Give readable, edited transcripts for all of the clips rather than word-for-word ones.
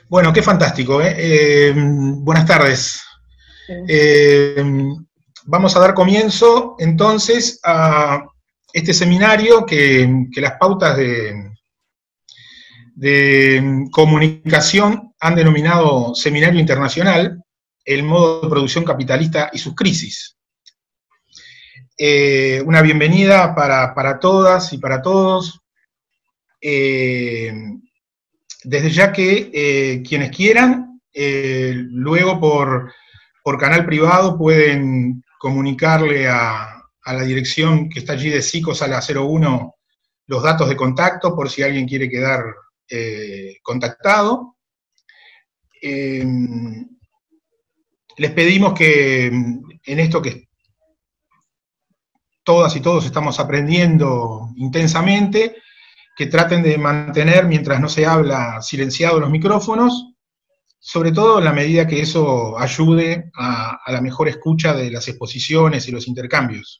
Bueno, qué fantástico, ¿eh? Buenas tardes. Sí. Eh, Vamos a dar comienzo entonces a este seminario que las pautas de comunicación han denominado Seminario Internacional, el modo de producción capitalista y sus crisis. Una bienvenida para todas y para todos. Desde ya que quienes quieran, luego por canal privado pueden comunicarle a la dirección que está allí de Psico Sala 01 los datos de contacto por si alguien quiere quedar contactado. Les pedimos que en esto que todas y todos estamos aprendiendo intensamente, que traten de mantener, mientras no se habla, silenciados los micrófonos, sobre todo en la medida que eso ayude a la mejor escucha de las exposiciones y los intercambios.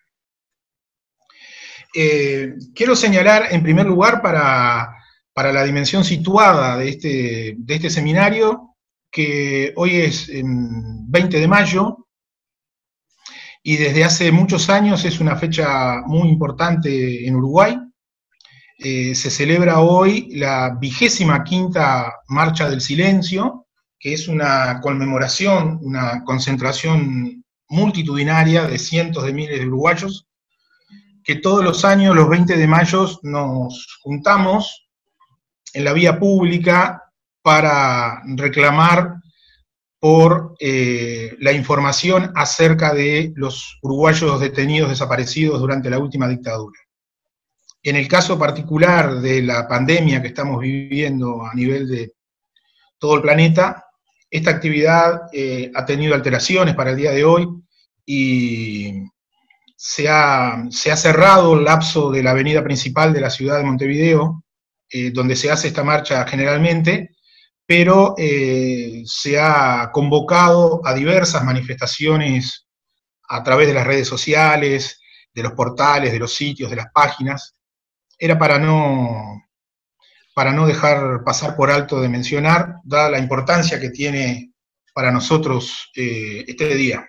Quiero señalar, en primer lugar, para la dimensión situada de este seminario, que hoy es 20 de mayo, y desde hace muchos años es una fecha muy importante en Uruguay. Se celebra hoy la 25ª Marcha del Silencio, que es una conmemoración, una concentración multitudinaria de cientos de miles de uruguayos, que todos los años, los 20 de mayo, nos juntamos en la vía pública para reclamar por la información acerca de los uruguayos detenidos desaparecidos durante la última dictadura. En el caso particular de la pandemia que estamos viviendo a nivel de todo el planeta, esta actividad ha tenido alteraciones para el día de hoy y se ha cerrado el lapso de la avenida principal de la ciudad de Montevideo, donde se hace esta marcha generalmente, pero se ha convocado a diversas manifestaciones a través de las redes sociales, de los portales, de los sitios, de las páginas. Era para no dejar pasar por alto de mencionar, dada la importancia que tiene para nosotros este día.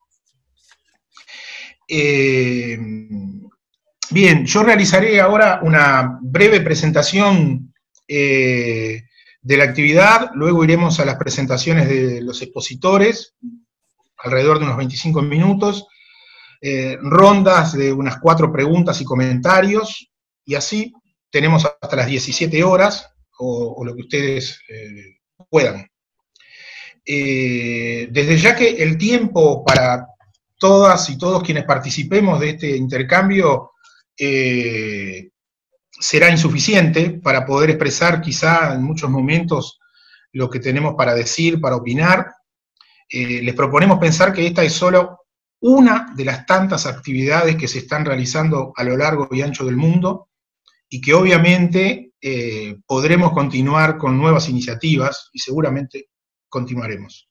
Bien, yo realizaré ahora una breve presentación de la actividad, luego iremos a las presentaciones de los expositores, alrededor de unos 25 minutos, rondas de unas 4 preguntas y comentarios, y así tenemos hasta las 17 horas, o lo que ustedes puedan. Desde ya que el tiempo para todas y todos quienes participemos de este intercambio será insuficiente para poder expresar quizá en muchos momentos lo que tenemos para decir, para opinar. Les proponemos pensar que esta es solo una de las tantas actividades que se están realizando a lo largo y ancho del mundo, y que obviamente podremos continuar con nuevas iniciativas, y seguramente continuaremos.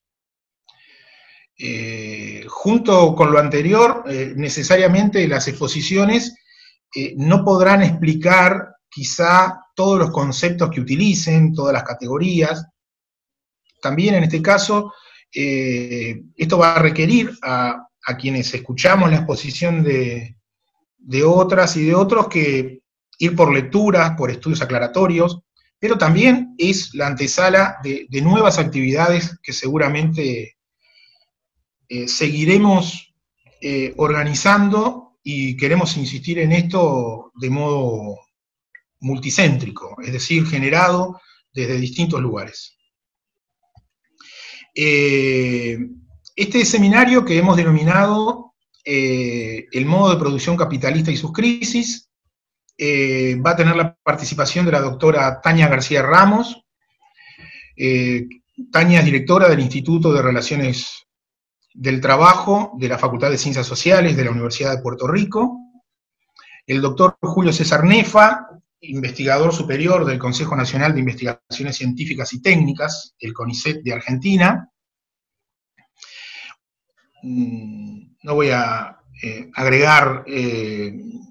Junto con lo anterior, necesariamente las exposiciones no podrán explicar quizá todos los conceptos que utilicen, todas las categorías. También en este caso, esto va a requerir a quienes escuchamos la exposición de otras y de otros que ir por lecturas, por estudios aclaratorios, pero también es la antesala de nuevas actividades que seguramente seguiremos organizando, y queremos insistir en esto de modo multicéntrico, es decir, generado desde distintos lugares. Este seminario que hemos denominado el modo de producción capitalista y sus crisis, va a tener la participación de la doctora Tania García Ramos. Tania es directora del Instituto de Relaciones del Trabajo de la Facultad de Ciencias Sociales de la Universidad de Puerto Rico. El doctor Julio César Nefa, investigador superior del Consejo Nacional de Investigaciones Científicas y Técnicas, el CONICET de Argentina. No voy a agregar, el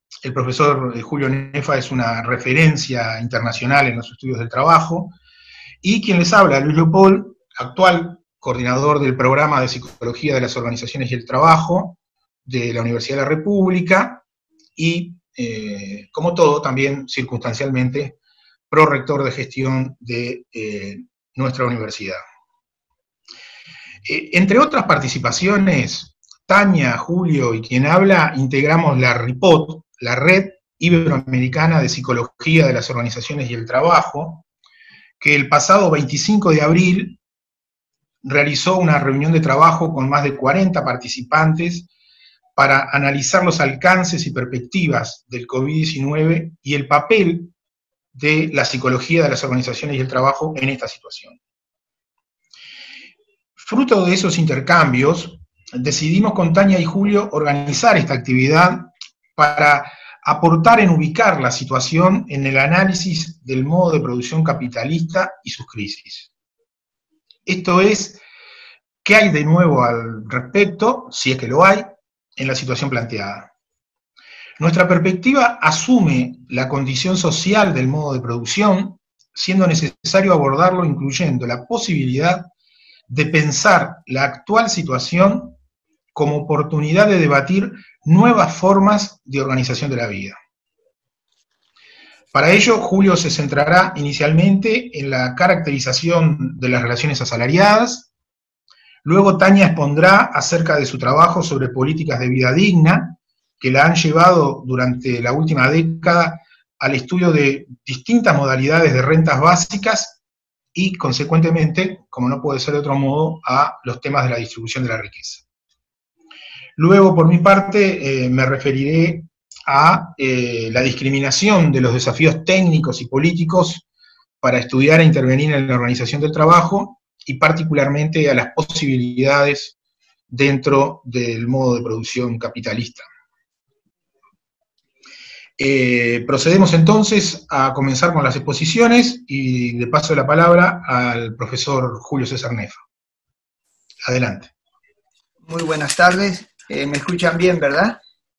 profesor Julio Nefa es una referencia internacional en los estudios del trabajo, y quien les habla, Luis Leopold, actual coordinador del programa de Psicología de las Organizaciones y el Trabajo de la Universidad de la República, y, como todo, también circunstancialmente, prorector de gestión de nuestra universidad. Entre otras participaciones, Tania, Julio y quien habla, integramos la RIPOT, la Red Iberoamericana de Psicología de las Organizaciones y el Trabajo, que el pasado 25 de abril realizó una reunión de trabajo con más de 40 participantes para analizar los alcances y perspectivas del COVID-19 y el papel de la psicología de las organizaciones y el trabajo en esta situación. Fruto de esos intercambios, decidimos con Tania y Julio organizar esta actividad para aportar en ubicar la situación en el análisis del modo de producción capitalista y sus crisis. Esto es, ¿qué hay de nuevo al respecto, si es que lo hay, en la situación planteada? Nuestra perspectiva asume la condición social del modo de producción, siendo necesario abordarlo incluyendo la posibilidad de pensar la actual situación como oportunidad de debatir nuevas formas de organización de la vida. Para ello, Julio se centrará inicialmente en la caracterización de las relaciones asalariadas, luego Tania expondrá acerca de su trabajo sobre políticas de vida digna, que la han llevado durante la última década al estudio de distintas modalidades de rentas básicas y, consecuentemente, como no puede ser de otro modo, a los temas de la distribución de la riqueza. Luego, por mi parte, me referiré a la discriminación de los desafíos técnicos y políticos para estudiar e intervenir en la organización del trabajo y particularmente a las posibilidades dentro del modo de producción capitalista. Procedemos entonces a comenzar con las exposiciones y le paso la palabra al profesor Julio César Nefa. Adelante. Muy buenas tardes. ¿Me escuchan bien, verdad?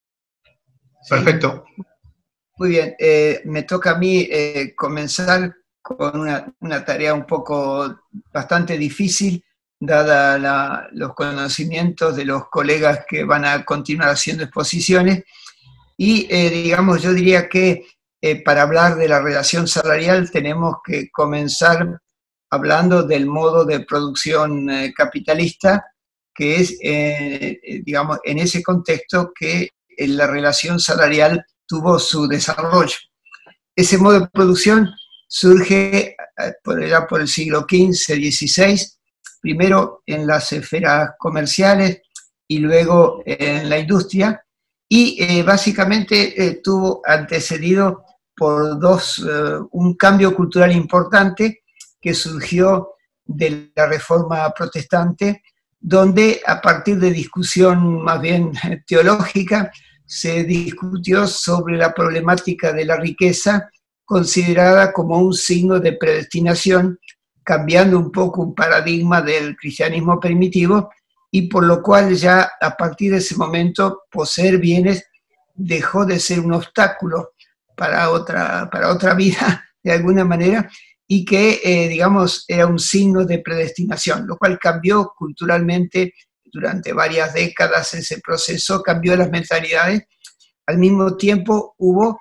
Perfecto. ¿Sí? Muy bien. Me toca a mí comenzar con una tarea un poco bastante difícil, dada los conocimientos de los colegas que van a continuar haciendo exposiciones. Y, digamos, yo diría que para hablar de la relación salarial tenemos que comenzar hablando del modo de producción capitalista, que es, digamos, en ese contexto que la relación salarial tuvo su desarrollo. Ese modo de producción surge allá por el siglo XV, XVI, primero en las esferas comerciales y luego en la industria, y básicamente tuvo antecedido por un cambio cultural importante que surgió de la Reforma Protestante, donde a partir de discusión más bien teológica se discutió sobre la problemática de la riqueza considerada como un signo de predestinación, cambiando un poco un paradigma del cristianismo primitivo, y por lo cual ya a partir de ese momento poseer bienes dejó de ser un obstáculo para otra vida, de alguna manera, y que, digamos, era un signo de predestinación, lo cual cambió culturalmente durante varias décadas. Ese proceso cambió las mentalidades. Al mismo tiempo hubo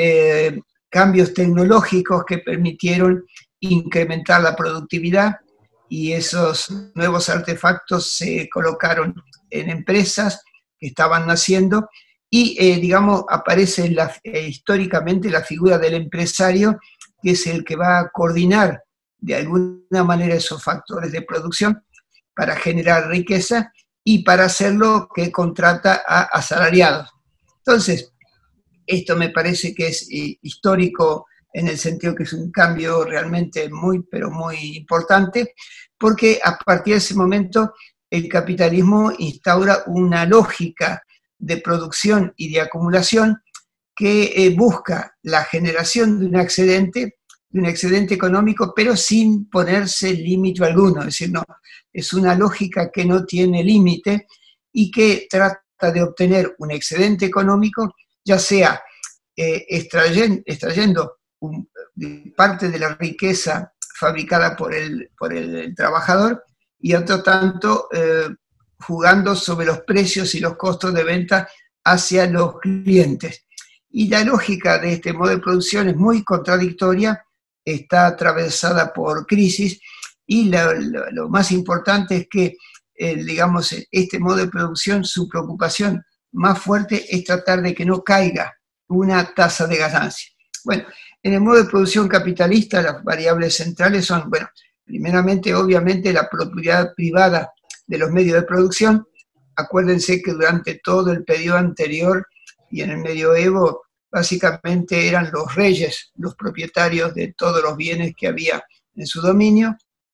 cambios tecnológicos que permitieron incrementar la productividad, y esos nuevos artefactos se colocaron en empresas que estaban naciendo, y, digamos, aparece históricamente la figura del empresario, que es el que va a coordinar de alguna manera esos factores de producción para generar riqueza, y para hacerlo que contrata a asalariados. Entonces, esto me parece que es histórico en el sentido que es un cambio realmente muy, pero muy importante, porque a partir de ese momento el capitalismo instaura una lógica de producción y de acumulación que busca la generación de un excedente económico, pero sin ponerse límite alguno. Es decir, no, es una lógica que no tiene límite y que trata de obtener un excedente económico, ya sea extrayendo parte de la riqueza fabricada por el trabajador, y otro tanto jugando sobre los precios y los costos de venta hacia los clientes. Y la lógica de este modo de producción es muy contradictoria, está atravesada por crisis, y lo más importante es que, digamos, este modo de producción, su preocupación más fuerte es tratar de que no caiga una tasa de ganancia. Bueno, en el modo de producción capitalista las variables centrales son, bueno, primeramente, obviamente, la propiedad privada de los medios de producción. Acuérdense que durante todo el periodo anterior y en el medioevo, básicamente eran los reyes los propietarios de todos los bienes que había en su dominio.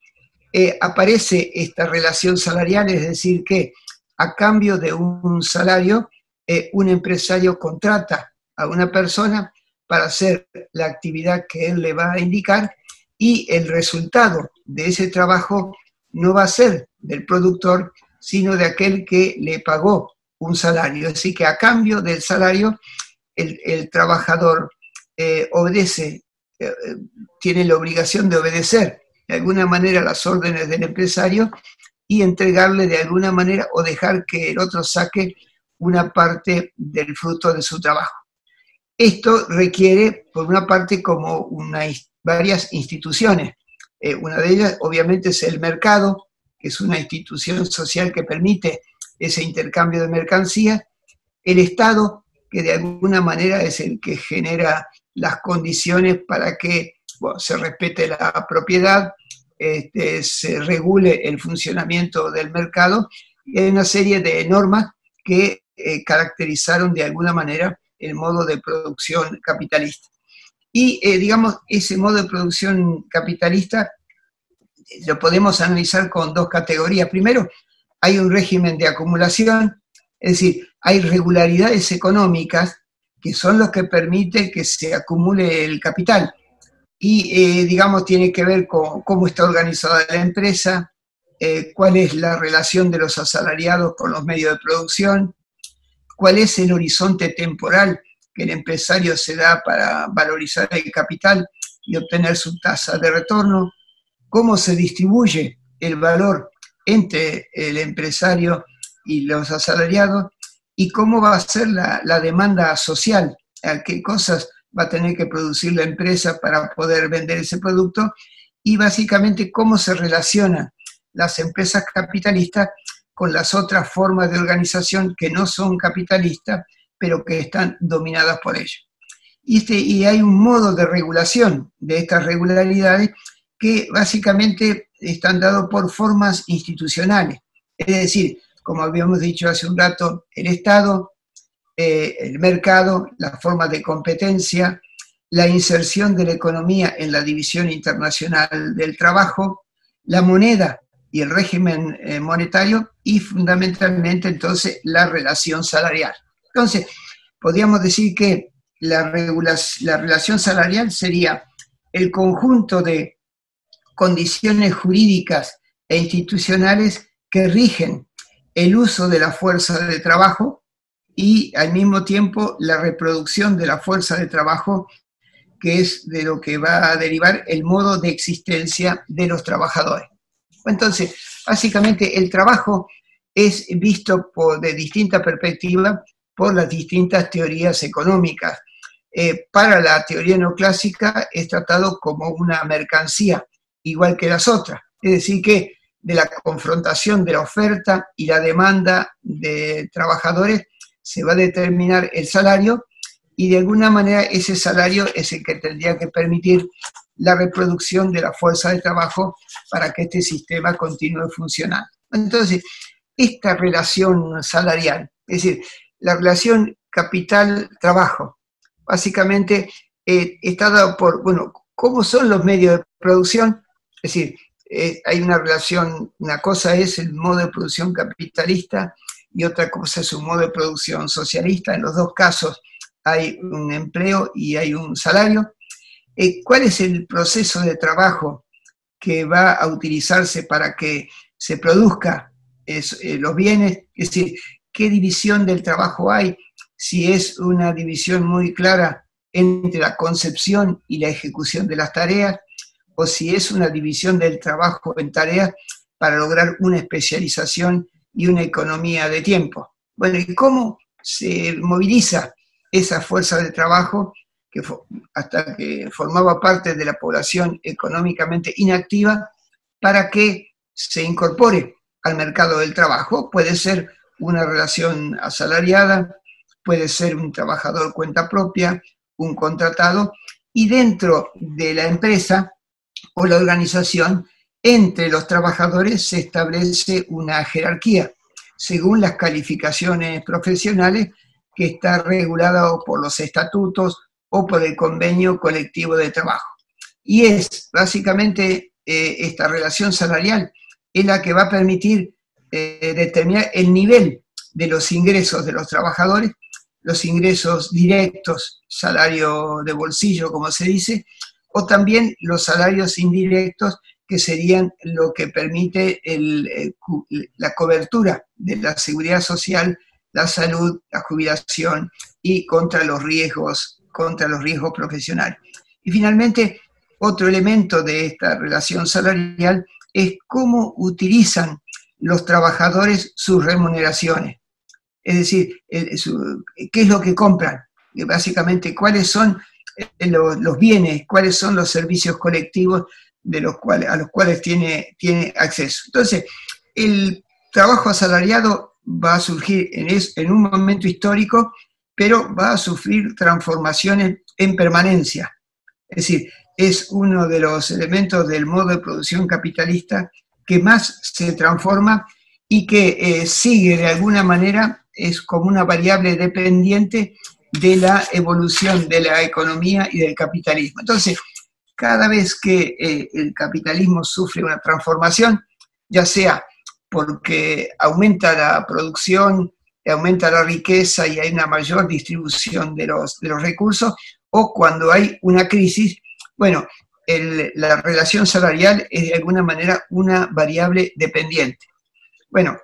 Aparece esta relación salarial, es decir, que a cambio de un salario, un empresario contrata a una persona para hacer la actividad que él le va a indicar, y el resultado de ese trabajo no va a ser del productor, sino de aquel que le pagó un salario. Así que a cambio del salario, el trabajador obedece, tiene la obligación de obedecer de alguna manera las órdenes del empresario y entregarle de alguna manera, o dejar que el otro saque una parte del fruto de su trabajo. Esto requiere, por una parte, como varias instituciones. Una de ellas, obviamente, es el mercado, que es una institución social que permite ese intercambio de mercancías. El Estado, que de alguna manera es el que genera las condiciones para que, bueno, se respete la propiedad, se regule el funcionamiento del mercado, y hay una serie de normas que caracterizaron de alguna manera el modo de producción capitalista. Y, digamos, ese modo de producción capitalista lo podemos analizar con dos categorías. Primero, hay un régimen de acumulación, es decir, hay regularidades económicas que son los que permiten que se acumule el capital. Y, digamos, tiene que ver con cómo está organizada la empresa, cuál es la relación de los asalariados con los medios de producción, cuál es el horizonte temporal que el empresario se da para valorizar el capital y obtener su tasa de retorno, cómo se distribuye el valor entre el empresario y los asalariados, y cómo va a ser la demanda social, qué cosas va a tener que producir la empresa para poder vender ese producto, y básicamente cómo se relacionan las empresas capitalistas con las otras formas de organización que no son capitalistas, pero que están dominadas por ellos. Y hay un modo de regulación de estas regularidades que básicamente están dados por formas institucionales. Es decir, como habíamos dicho hace un rato, el Estado, el mercado, las formas de competencia, la inserción de la economía en la división internacional del trabajo, la moneda y el régimen monetario, y fundamentalmente entonces la relación salarial. Entonces, podríamos decir que la relación salarial sería el conjunto de condiciones jurídicas e institucionales que rigen el uso de la fuerza de trabajo y al mismo tiempo la reproducción de la fuerza de trabajo, que es de lo que va a derivar el modo de existencia de los trabajadores. Entonces, básicamente el trabajo es visto de distinta perspectiva por las distintas teorías económicas. Para la teoría neoclásica es tratado como una mercancía, igual que las otras. Es decir, que de la confrontación de la oferta y la demanda de trabajadores se va a determinar el salario, y de alguna manera ese salario es el que tendría que permitir la reproducción de la fuerza de trabajo para que este sistema continúe funcionando. Entonces, esta relación salarial, es decir, la relación capital-trabajo, básicamente está dado por, bueno, cómo son los medios de producción. Es decir, hay una relación, una cosa es el modo de producción capitalista y otra cosa es un modo de producción socialista. En los dos casos hay un empleo y hay un salario. ¿Cuál es el proceso de trabajo que va a utilizarse para que se produzca los bienes? Es decir, ¿qué división del trabajo hay? Si es una división muy clara entre la concepción y la ejecución de las tareas, o si es una división del trabajo en tareas para lograr una especialización y una economía de tiempo. Bueno, ¿y cómo se moviliza esa fuerza de trabajo que hasta que formaba parte de la población económicamente inactiva para que se incorpore al mercado del trabajo? Puede ser una relación asalariada, puede ser un trabajador cuenta propia, un contratado, y dentro de la empresa o la organización, entre los trabajadores se establece una jerarquía según las calificaciones profesionales que está regulada o por los estatutos o por el convenio colectivo de trabajo. Y es básicamente esta relación salarial es la que va a permitir determinar el nivel de los ingresos de los trabajadores, los ingresos directos, salario de bolsillo, como se dice, o también los salarios indirectos, que serían lo que permite la cobertura de la seguridad social, la salud, la jubilación y contra los riesgos profesionales. Y finalmente, otro elemento de esta relación salarial es cómo utilizan los trabajadores sus remuneraciones. Es decir, qué es lo que compran, básicamente cuáles son los bienes, cuáles son los servicios colectivos a los cuales tiene acceso. Entonces, el trabajo asalariado va a surgir en un momento histórico, pero va a sufrir transformaciones en permanencia. Es decir, es uno de los elementos del modo de producción capitalista que más se transforma y que sigue de alguna manera, es como una variable dependiente de la evolución de la economía y del capitalismo. Entonces, cada vez que el capitalismo sufre una transformación, ya sea porque aumenta la producción, aumenta la riqueza y hay una mayor distribución de los recursos, o cuando hay una crisis, bueno, la relación salarial es de alguna manera una variable dependiente. Bueno,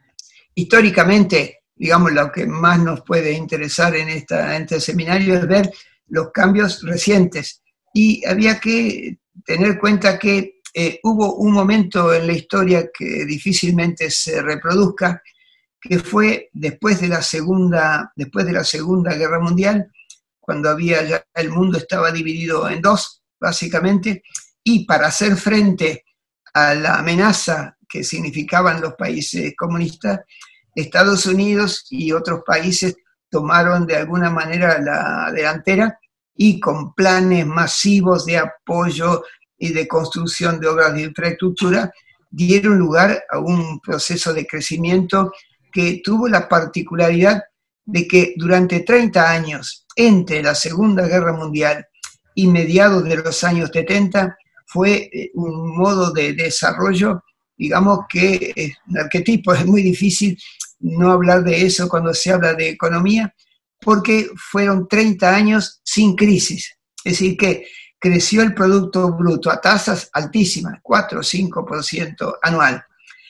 históricamente, digamos, lo que más nos puede interesar en este seminario es ver los cambios recientes. Y había que tener en cuenta que hubo un momento en la historia que difícilmente se reproduzca, que fue después de la Segunda Guerra Mundial, cuando ya el mundo estaba dividido en dos, básicamente, y para hacer frente a la amenaza que significaban los países comunistas, Estados Unidos y otros países tomaron de alguna manera la delantera y con planes masivos de apoyo y de construcción de obras de infraestructura dieron lugar a un proceso de crecimiento que tuvo la particularidad de que durante 30 años, entre la Segunda Guerra Mundial y mediados de los años 70, fue un modo de desarrollo, digamos que es un arquetipo, es muy difícil no hablar de eso cuando se habla de economía, porque fueron 30 años sin crisis. Es decir, que creció el Producto Bruto a tasas altísimas, 4 o 5% anual.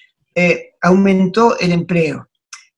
Aumentó el empleo,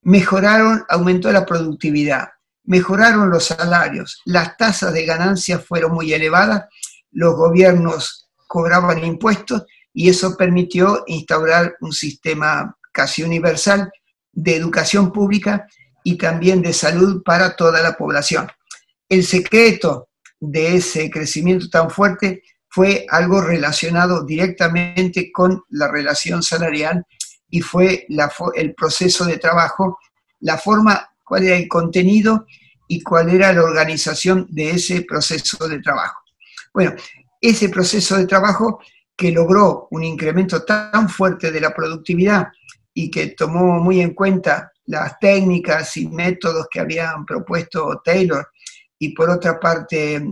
aumentó la productividad, mejoraron los salarios, las tasas de ganancias fueron muy elevadas, los gobiernos cobraban impuestos y eso permitió instaurar un sistema casi universal de educación pública y también de salud para toda la población. El secreto de ese crecimiento tan fuerte fue algo relacionado directamente con la relación salarial y fue el proceso de trabajo, la forma, cuál era el contenido y cuál era la organización de ese proceso de trabajo. Bueno, ese proceso de trabajo que logró un incremento tan fuerte de la productividad y que tomó muy en cuenta las técnicas y métodos que habían propuesto Taylor y por otra parte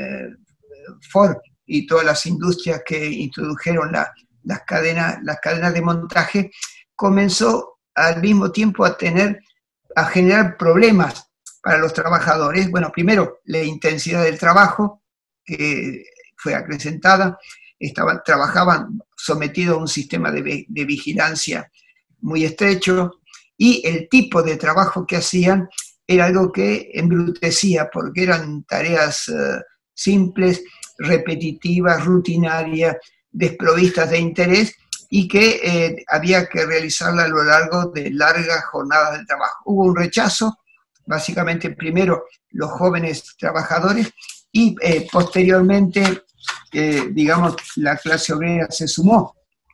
Ford y todas las industrias que introdujeron las cadenas de montaje, comenzó al mismo tiempo a generar problemas para los trabajadores. Bueno, primero, la intensidad del trabajo, que fue acrecentada, trabajaban sometidos a un sistema de vigilancia muy estrecho, y el tipo de trabajo que hacían era algo que embrutecía, porque eran tareas simples repetitivas, rutinarias, desprovistas de interés y que había que realizarla a lo largo de largas jornadas de trabajo. Hubo un rechazo, básicamente primero los jóvenes trabajadores y posteriormente, digamos, la clase obrera se sumó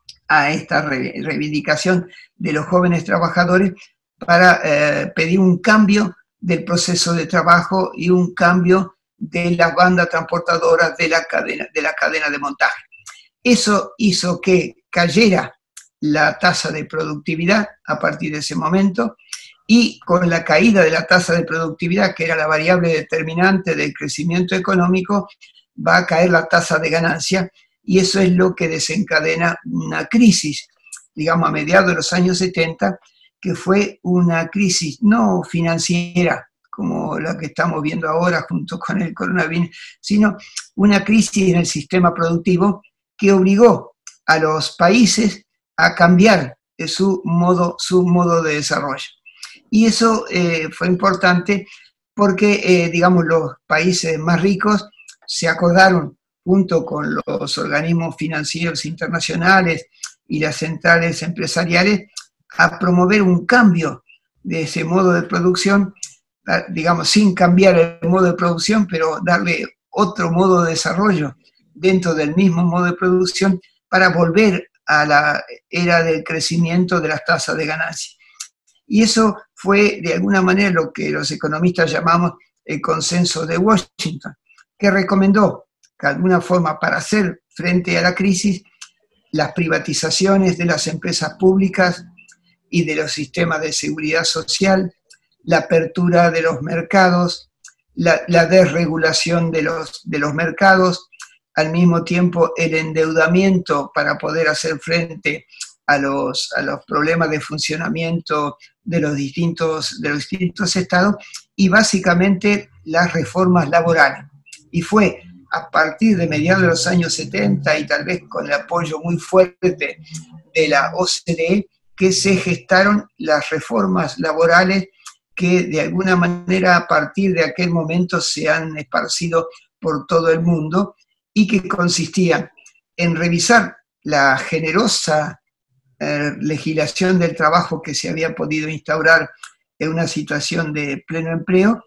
a esta reivindicación de los jóvenes trabajadores para pedir un cambio del proceso de trabajo y un cambio de las bandas transportadoras de la cadena de montaje. Eso hizo que cayera la tasa de productividad a partir de ese momento, y con la caída de la tasa de productividad, que era la variable determinante del crecimiento económico, va a caer la tasa de ganancia, y eso es lo que desencadena una crisis, digamos, a mediados de los años 70, que fue una crisis no financiera, como la que estamos viendo ahora junto con el coronavirus, sino una crisis en el sistema productivo que obligó a los países a cambiar su modo de desarrollo. Y eso fue importante porque, digamos, los países más ricos se acordaron, junto con los organismos financieros internacionales y las centrales empresariales, a promover un cambio de ese modo de producción, digamos, sin cambiar el modo de producción, pero darle otro modo de desarrollo dentro del mismo modo de producción para volver a la era del crecimiento de las tasas de ganancia. Y eso fue, de alguna manera, lo que los economistas llamamos el consenso de Washington, que recomendó, de alguna forma, para hacer frente a la crisis, las privatizaciones de las empresas públicas y de los sistemas de seguridad social, la apertura de los mercados, la desregulación de los mercados, al mismo tiempo el endeudamiento para poder hacer frente a los problemas de funcionamiento de los distintos estados, y básicamente las reformas laborales. Y fue a partir de mediados de los años 70, y tal vez con el apoyo muy fuerte de la OCDE, que se gestaron las reformas laborales que de alguna manera a partir de aquel momento se han esparcido por todo el mundo, y que consistían en revisar la generosa legislación del trabajo que se había podido instaurar en una situación de pleno empleo,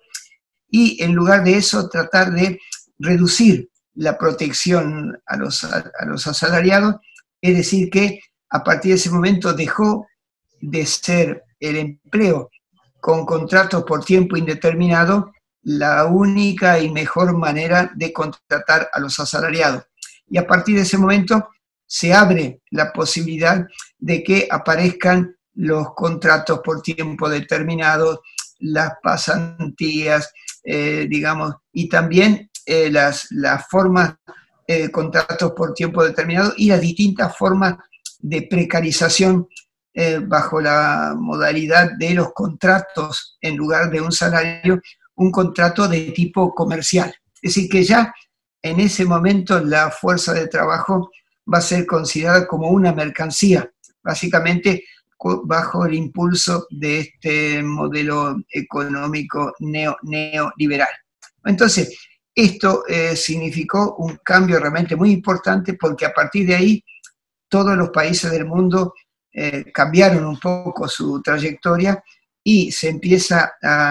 y en lugar de eso tratar de reducir la protección a los asalariados, es decir, que a partir de ese momento dejó de ser el empleo con contratos por tiempo indeterminado la única y mejor manera de contratar a los asalariados. Y a partir de ese momento se abre la posibilidad de que aparezcan los contratos por tiempo determinado, las pasantías, digamos, y también las formas de contratos por tiempo determinado y las distintas formas de precarización bajo la modalidad de los contratos, en lugar de un salario, un contrato de tipo comercial. Es decir, que ya en ese momento la fuerza de trabajo va a ser considerada como una mercancía, básicamente bajo el impulso de este modelo económico neoliberal. Entonces, esto significó un cambio realmente muy importante, porque a partir de ahí todos los países del mundo cambiaron un poco su trayectoria, y se empieza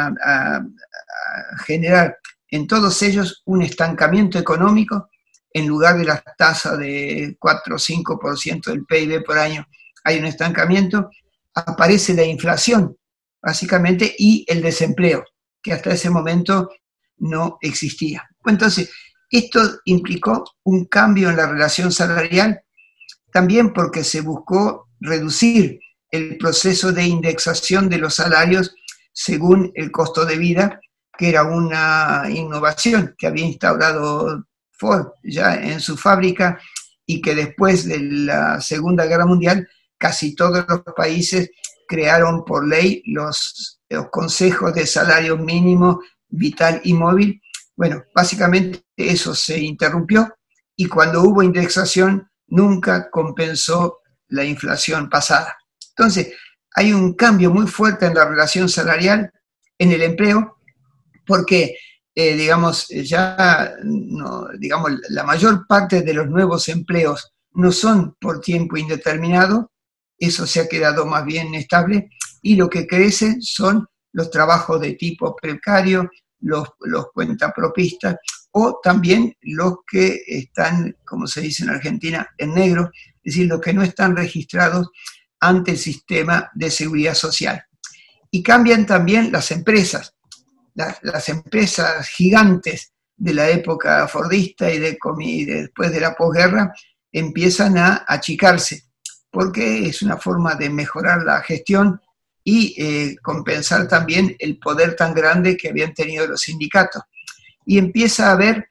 a generar en todos ellos un estancamiento económico. En lugar de la tasa de 4 o 5% del PIB por año, hay un estancamiento, aparece la inflación, básicamente, y el desempleo, que hasta ese momento no existía. Entonces, esto implicó un cambio en la relación salarial, también porque se buscó reducir el proceso de indexación de los salarios según el costo de vida, que era una innovación que había instaurado Ford ya en su fábrica, y que después de la Segunda Guerra Mundial casi todos los países crearon por ley los consejos de salario mínimo, vital y móvil. Bueno, básicamente eso se interrumpió, y cuando hubo indexación nunca compensó la inflación pasada. Entonces, hay un cambio muy fuerte en la relación salarial, en el empleo, porque digamos, ya, no, digamos, la mayor parte de los nuevos empleos no son por tiempo indeterminado, eso se ha quedado más bien estable, y lo que crece son los trabajos de tipo precario, los cuentapropistas, o también los que están, como se dice en Argentina, en negro, es decir, los que no están registrados ante el sistema de seguridad social. Y cambian también las empresas. Las empresas gigantes de la época fordista y después de la posguerra empiezan a achicarse, porque es una forma de mejorar la gestión y compensar también el poder tan grande que habían tenido los sindicatos. Y empieza a haber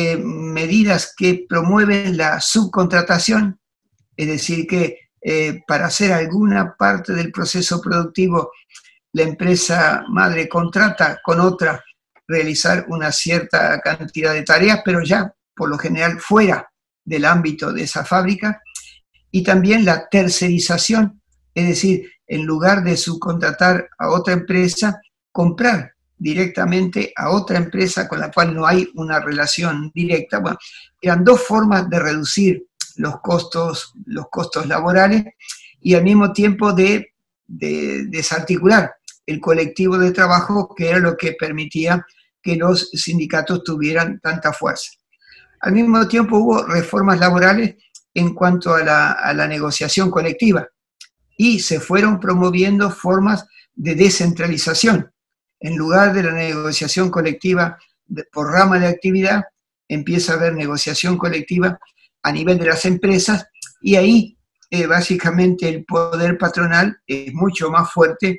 medidas que promueven la subcontratación, es decir, que para hacer alguna parte del proceso productivo la empresa madre contrata con otra realizar una cierta cantidad de tareas, pero ya por lo general fuera del ámbito de esa fábrica, y también la tercerización, es decir, en lugar de subcontratar a otra empresa, comprar directamente a otra empresa con la cual no hay una relación directa. Bueno, eran dos formas de reducir los costos laborales y al mismo tiempo de desarticular el colectivo de trabajo, que era lo que permitía que los sindicatos tuvieran tanta fuerza. Al mismo tiempo hubo reformas laborales en cuanto a la negociación colectiva y se fueron promoviendo formas de descentralización. En lugar de la negociación colectiva por rama de actividad, empieza a haber negociación colectiva a nivel de las empresas y ahí básicamente el poder patronal es mucho más fuerte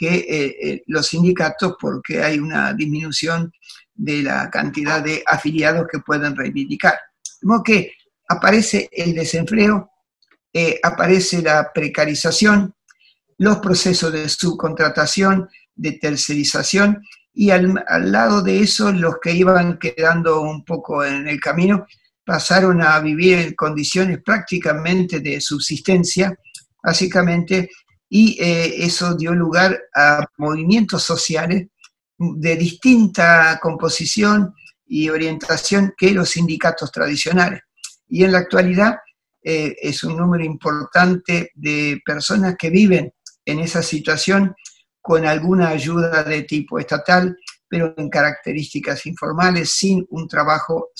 que los sindicatos porque hay una disminución de la cantidad de afiliados que pueden reivindicar. De modo que aparece el desempleo, aparece la precarización, los procesos de subcontratación, de tercerización, y al lado de eso los que iban quedando un poco en el camino pasaron a vivir en condiciones prácticamente de subsistencia, básicamente, y eso dio lugar a movimientos sociales de distinta composición y orientación que los sindicatos tradicionales. Y en la actualidad es un número importante de personas que viven en esa situación con alguna ayuda de tipo estatal, pero en características informales, sin un trabajo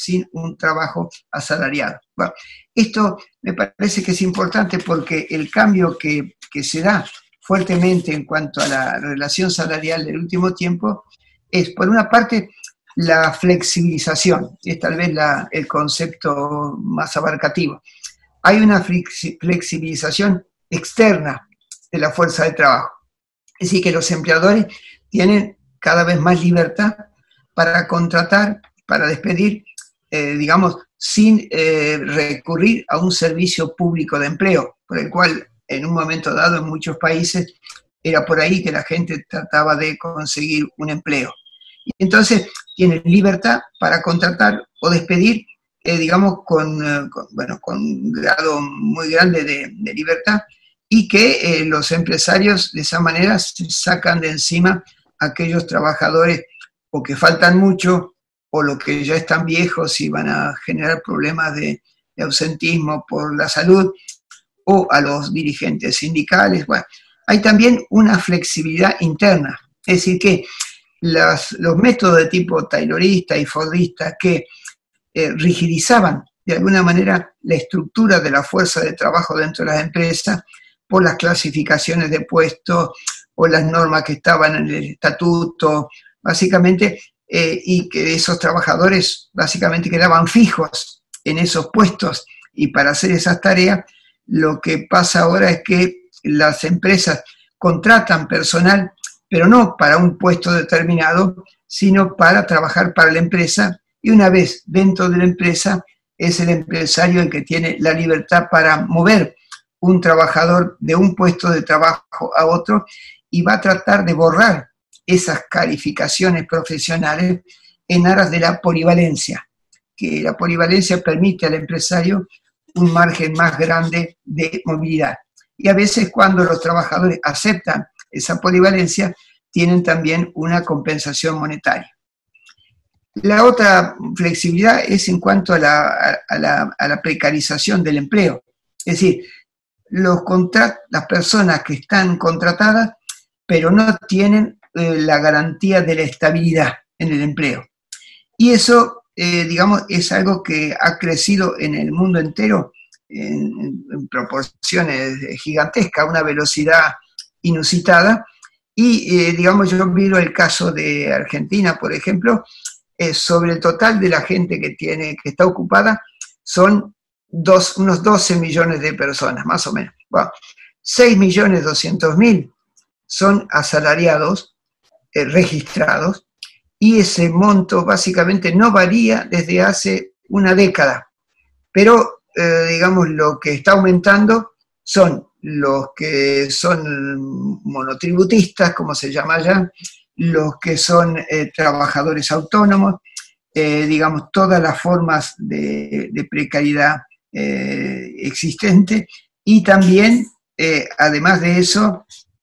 asalariado. Bueno, esto me parece que es importante porque el cambio que se da fuertemente en cuanto a la relación salarial del último tiempo es, por una parte, la flexibilización, es tal vez el concepto más abarcativo. Hay una flexibilización externa de la fuerza de trabajo. Es decir, que los empleadores tienen cada vez más libertad para contratar, para despedir, digamos, sin recurrir a un servicio público de empleo, por el cual en un momento dado en muchos países era por ahí que la gente trataba de conseguir un empleo. Y entonces tienen libertad para contratar o despedir, digamos, con un grado muy grande de libertad, y que los empresarios de esa manera se sacan de encima a aquellos trabajadores o que faltan mucho o los que ya están viejos y van a generar problemas de ausentismo por la salud, o a los dirigentes sindicales. Bueno, hay también una flexibilidad interna, es decir, que los métodos de tipo taylorista y fordista que rigidizaban de alguna manera la estructura de la fuerza de trabajo dentro de las empresas por las clasificaciones de puestos o las normas que estaban en el estatuto, básicamente, y que esos trabajadores básicamente quedaban fijos en esos puestos, y para hacer esas tareas lo que pasa ahora es que las empresas contratan personal, pero no para un puesto determinado, sino para trabajar para la empresa, y una vez dentro de la empresa es el empresario el que tiene la libertad para mover un trabajador de un puesto de trabajo a otro, y va a tratar de borrar esas calificaciones profesionales en aras de la polivalencia, que la polivalencia permite al empresario un margen más grande de movilidad. Y a veces cuando los trabajadores aceptan esa polivalencia, tienen también una compensación monetaria. La otra flexibilidad es en cuanto a la precarización del empleo. Es decir, las personas que están contratadas, pero no tienen la garantía de la estabilidad en el empleo. Y eso, digamos, es algo que ha crecido en el mundo entero en proporciones gigantescas, a una velocidad inusitada. Y, digamos, yo miro el caso de Argentina, por ejemplo, sobre el total de la gente que está ocupada, son unos 12 millones de personas, más o menos. Bueno, 6.200.000 son asalariados, registrados, y ese monto básicamente no varía desde hace una década. Pero, digamos, lo que está aumentando son los que son monotributistas, como se llama allá, los que son trabajadores autónomos, digamos, todas las formas de precariedad existente, y también, además de eso,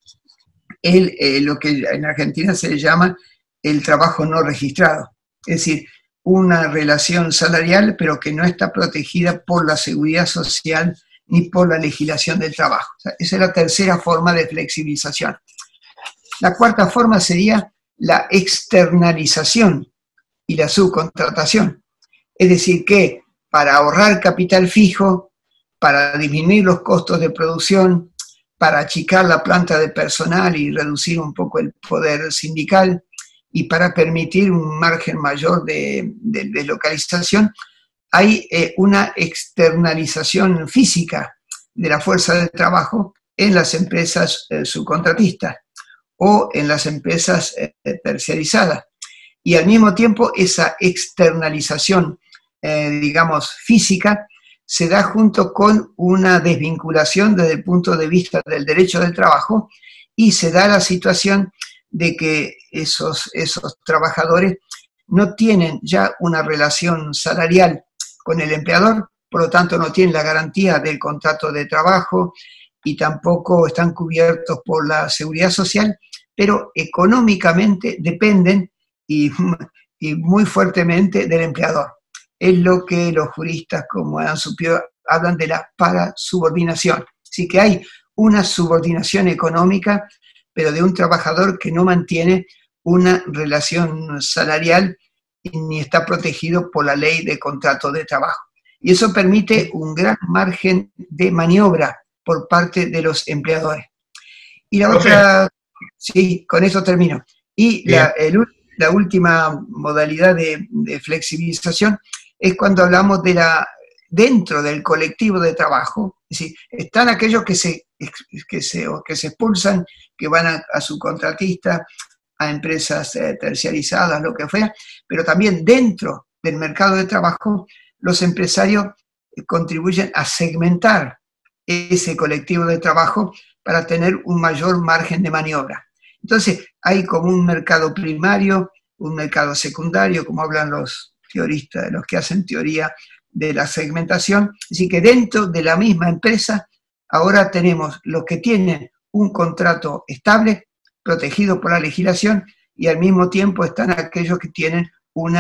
lo que en Argentina se le llama el trabajo no registrado, es decir, una relación salarial, pero que no está protegida por la seguridad social ni por la legislación del trabajo. O sea, esa es la tercera forma de flexibilización. La cuarta forma sería la externalización y la subcontratación. Es decir, que para ahorrar capital fijo, para disminuir los costos de producción, para achicar la planta de personal y reducir un poco el poder sindical, y para permitir un margen mayor de deslocalización, hay una externalización física de la fuerza de trabajo en las empresas subcontratistas o en las empresas terciarizadas. Y al mismo tiempo esa externalización, digamos, física, se da junto con una desvinculación desde el punto de vista del derecho del trabajo, y se da la situación de que esos trabajadores no tienen ya una relación salarial con el empleador, por lo tanto no tienen la garantía del contrato de trabajo y tampoco están cubiertos por la seguridad social, pero económicamente dependen y muy fuertemente del empleador. Es lo que los juristas como Adam Suppieu hablan de la parasubordinación. Así que hay una subordinación económica, pero de un trabajador que no mantiene una relación salarial ni está protegido por la ley de contrato de trabajo. Y eso permite un gran margen de maniobra por parte de los empleadores. Y la otra, sí, con eso termino. Y la última modalidad de flexibilización es cuando hablamos de dentro del colectivo de trabajo. Es decir, están aquellos que se expulsan, que van a subcontratistas, a empresas terciarizadas, lo que fuera, pero también dentro del mercado de trabajo, los empresarios contribuyen a segmentar ese colectivo de trabajo para tener un mayor margen de maniobra. Entonces, hay como un mercado primario, un mercado secundario, como hablan los teoristas, los que hacen teoría de la segmentación. Así que dentro de la misma empresa, ahora tenemos los que tienen un contrato estable, protegido por la legislación, y al mismo tiempo están aquellos que tienen un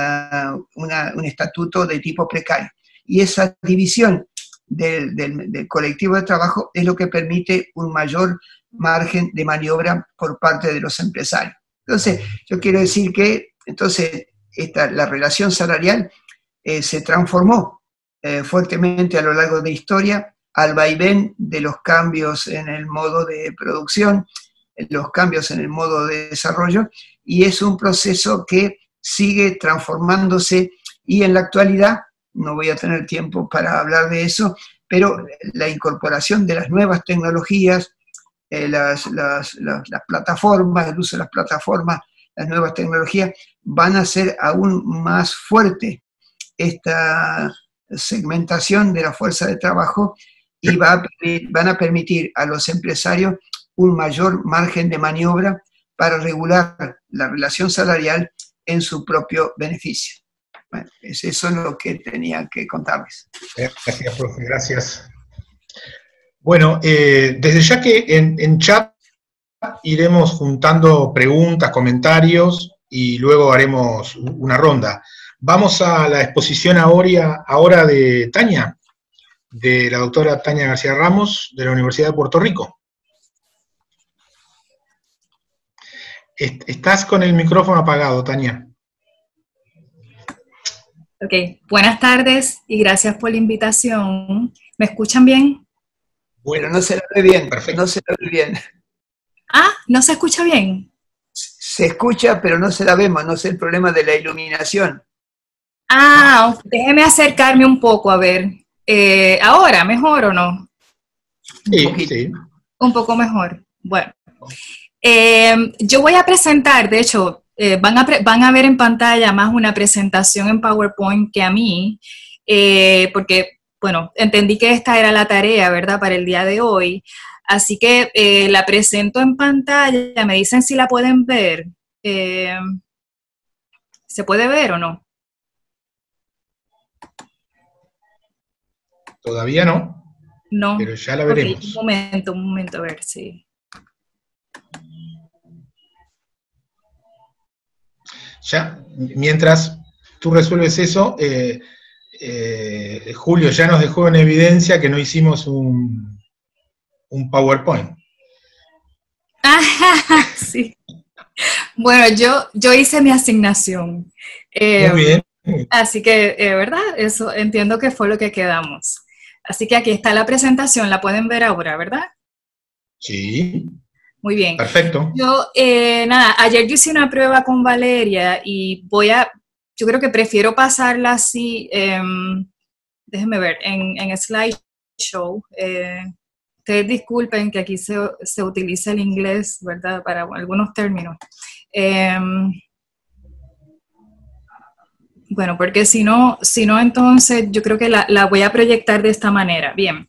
estatuto de tipo precario. Y esa división del colectivo de trabajo es lo que permite un mayor margen de maniobra por parte de los empresarios. Entonces, yo quiero decir que entonces la relación salarial se transformó fuertemente a lo largo de la historia, al vaivén de los cambios en el modo de producción, los cambios en el modo de desarrollo, y es un proceso que sigue transformándose, y en la actualidad, no voy a tener tiempo para hablar de eso, pero la incorporación de las nuevas tecnologías, las plataformas, el uso de las plataformas, las nuevas tecnologías, van a hacer aún más fuerte esta segmentación de la fuerza de trabajo, y van a permitir a los empresarios un mayor margen de maniobra para regular la relación salarial en su propio beneficio. Bueno, eso es lo que tenía que contarles. Gracias, profe, gracias. Bueno, desde ya que en chat iremos juntando preguntas, comentarios, y luego haremos una ronda. Vamos a la exposición ahora de Tania, de la doctora Tania García Ramos, de la Universidad de Puerto Rico. Estás con el micrófono apagado, Tania. Ok, buenas tardes y gracias por la invitación. ¿Me escuchan bien? Bueno, no se la ve bien. Perfecto. No se la ve bien. Ah, ¿no se escucha bien? Se escucha, pero no se la vemos. No sé el problema de la iluminación. Ah, déjeme acercarme un poco, a ver. ¿Ahora mejor o no? Sí. Un poco mejor. Bueno, yo voy a presentar, de hecho, van a ver en pantalla más una presentación en PowerPoint que a mí, porque, bueno, entendí que esta era la tarea, ¿verdad?, para el día de hoy. Así que la presento en pantalla, me dicen si la pueden ver. ¿Se puede ver o no? Todavía no, No. pero ya la veremos. Okay, un momento, a ver si... Ya, mientras tú resuelves eso, Julio ya nos dejó en evidencia que no hicimos un PowerPoint. Sí. Bueno, yo hice mi asignación. Muy bien. Así que, ¿verdad? Eso entiendo que fue lo que quedamos. Así que aquí está la presentación, la pueden ver ahora, ¿verdad? Sí. Muy bien. Perfecto. Yo, ayer yo hice una prueba con Valeria y yo creo que prefiero pasarla así, déjenme ver, en slideshow. Ustedes disculpen que aquí se utiliza el inglés, ¿verdad? Para algunos términos. Bueno, porque si no, entonces yo creo que la voy a proyectar de esta manera. Bien.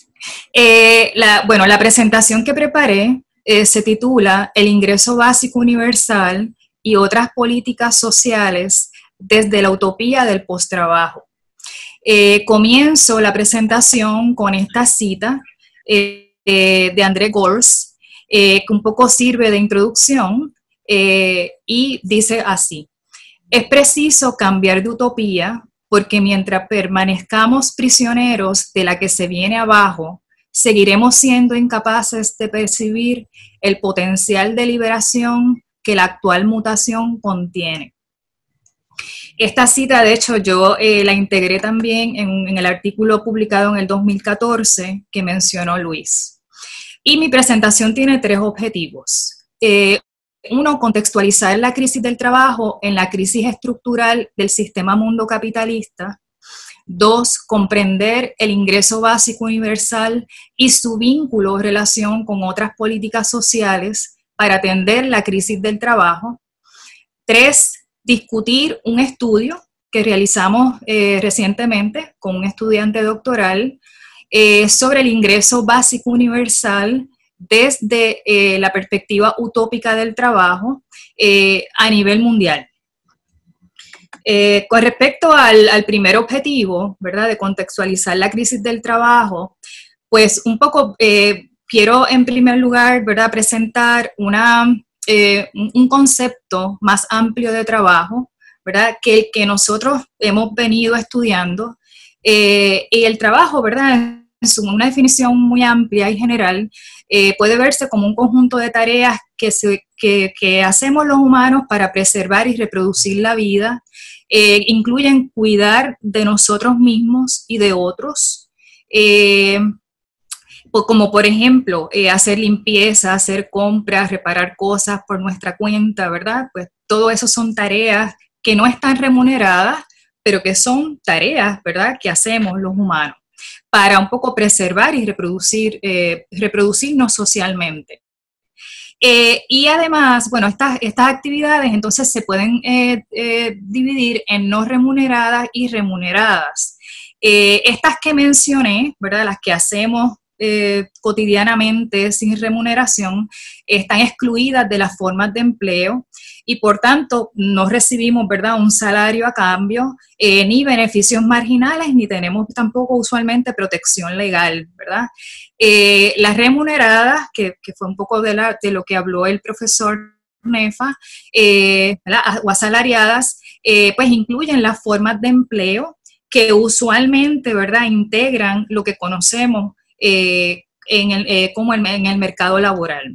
La presentación que preparé se titula El ingreso básico universal y otras políticas sociales desde la utopía del posttrabajo. Comienzo la presentación con esta cita de André Gorz, que un poco sirve de introducción y dice así: es preciso cambiar de utopía porque mientras permanezcamos prisioneros de la que se viene abajo, seguiremos siendo incapaces de percibir el potencial de liberación que la actual mutación contiene. Esta cita, de hecho, yo la integré también en el artículo publicado en el 2014 que mencionó Luis. Y mi presentación tiene 3 objetivos. Uno, contextualizar la crisis del trabajo en la crisis estructural del sistema mundo capitalista. 2, comprender el ingreso básico universal y su vínculo o relación con otras políticas sociales para atender la crisis del trabajo. 3, discutir un estudio que realizamos recientemente con un estudiante doctoral sobre el ingreso básico universal desde la perspectiva utópica del trabajo a nivel mundial. Con respecto al primer objetivo, ¿verdad?, de contextualizar la crisis del trabajo, pues un poco quiero en primer lugar, ¿verdad?, presentar un concepto más amplio de trabajo, ¿verdad?, que el que nosotros hemos venido estudiando. Y el trabajo, ¿verdad?, una definición muy amplia y general, puede verse como un conjunto de tareas que hacemos los humanos para preservar y reproducir la vida. Incluyen cuidar de nosotros mismos y de otros, como por ejemplo hacer limpieza, hacer compras, reparar cosas por nuestra cuenta, ¿verdad? Pues todo eso son tareas que no están remuneradas, pero que son tareas, ¿verdad?, que hacemos los humanos para un poco preservar y reproducirnos socialmente. Y además, bueno, estas actividades entonces se pueden dividir en no remuneradas y remuneradas. Estas que mencioné, ¿verdad?, las que hacemos cotidianamente sin remuneración, están excluidas de las formas de empleo y por tanto no recibimos, ¿verdad?, un salario a cambio, ni beneficios marginales, ni tenemos tampoco usualmente protección legal, ¿verdad? Las remuneradas, que fue un poco de lo que habló el profesor NEFA, o asalariadas, pues incluyen las formas de empleo que usualmente, ¿verdad?, integran lo que conocemos como en el mercado laboral.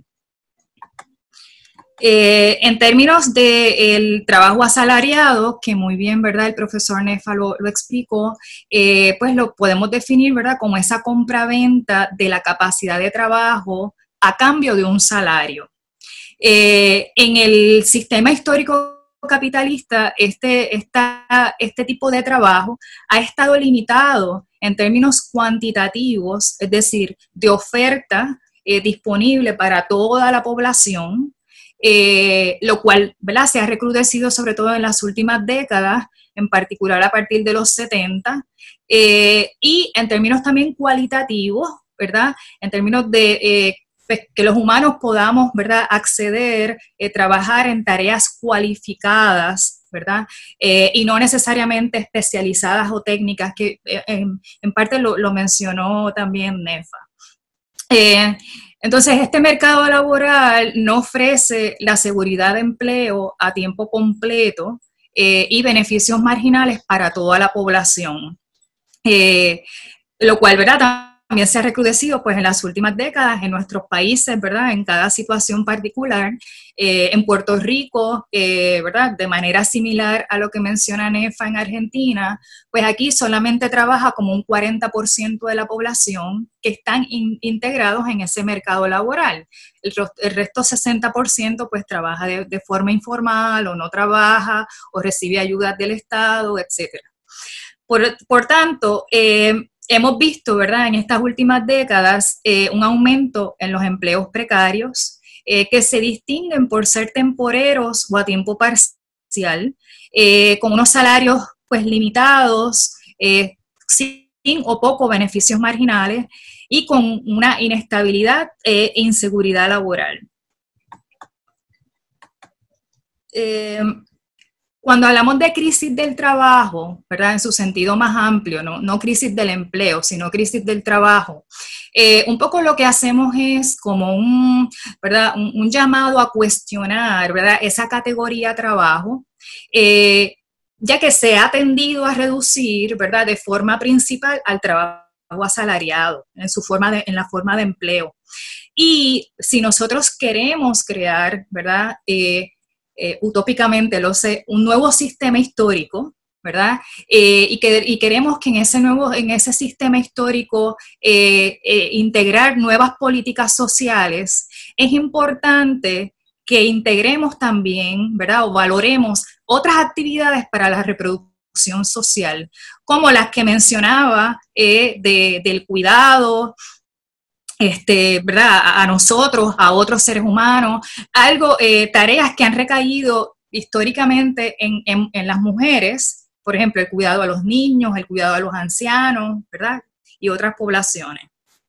En términos del trabajo asalariado, que muy bien, ¿verdad?, el profesor Nefa lo explicó, pues lo podemos definir, ¿verdad?, como esa compraventa de la capacidad de trabajo a cambio de un salario. En el sistema histórico capitalista, este tipo de trabajo ha estado limitado en términos cuantitativos, es decir, de oferta disponible para toda la población, lo cual, ¿verdad?, se ha recrudecido sobre todo en las últimas décadas, en particular a partir de los 70, y en términos también cualitativos, ¿verdad?, en términos de que los humanos podamos, ¿verdad?, acceder, trabajar en tareas cualificadas, ¿verdad?, y no necesariamente especializadas o técnicas, que en parte lo mencionó también Nefa. Entonces, este mercado laboral no ofrece la seguridad de empleo a tiempo completo y beneficios marginales para toda la población, lo cual, ¿verdad?, también se ha recrudecido pues en las últimas décadas en nuestros países, ¿verdad?, en cada situación particular. En Puerto Rico, ¿verdad?, de manera similar a lo que menciona Nefa en Argentina, pues aquí solamente trabaja como un 40% de la población que están integrados en ese mercado laboral. El resto 60% pues trabaja de forma informal o no trabaja o recibe ayudas del Estado, etc. Por tanto, hemos visto, ¿verdad?, en estas últimas décadas un aumento en los empleos precarios que se distinguen por ser temporeros o a tiempo parcial, con unos salarios pues limitados, sin o poco beneficios marginales y con una inestabilidad e inseguridad laboral. Cuando hablamos de crisis del trabajo, ¿verdad?, en su sentido más amplio, no crisis del empleo, sino crisis del trabajo, un poco lo que hacemos es como ¿verdad?, un llamado a cuestionar, ¿verdad?, esa categoría trabajo, ya que se ha tendido a reducir, ¿verdad?, de forma principal al trabajo asalariado, en la forma de empleo. Y si nosotros queremos crear, ¿verdad?, utópicamente lo sé, un nuevo sistema histórico, ¿verdad? Y queremos que en ese sistema histórico integrar nuevas políticas sociales, es importante que integremos también, ¿verdad?, o valoremos otras actividades para la reproducción social, como las que mencionaba del cuidado, ¿verdad?, a nosotros, a otros seres humanos, tareas que han recaído históricamente en las mujeres, por ejemplo, el cuidado a los niños, el cuidado a los ancianos, ¿verdad?, y otras poblaciones.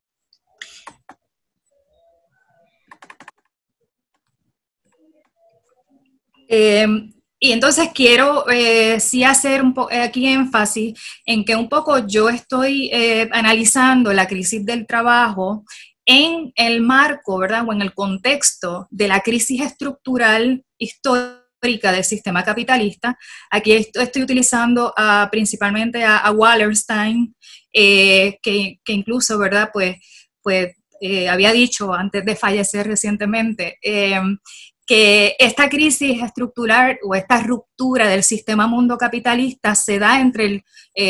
Y entonces quiero sí hacer aquí énfasis en que un poco yo estoy analizando la crisis del trabajo en el marco, ¿verdad?, o en el contexto de la crisis estructural histórica del sistema capitalista. Aquí estoy utilizando principalmente a Wallerstein, que incluso, ¿verdad?, pues había dicho antes de fallecer recientemente, que esta crisis estructural o esta ruptura del sistema mundo capitalista se da entre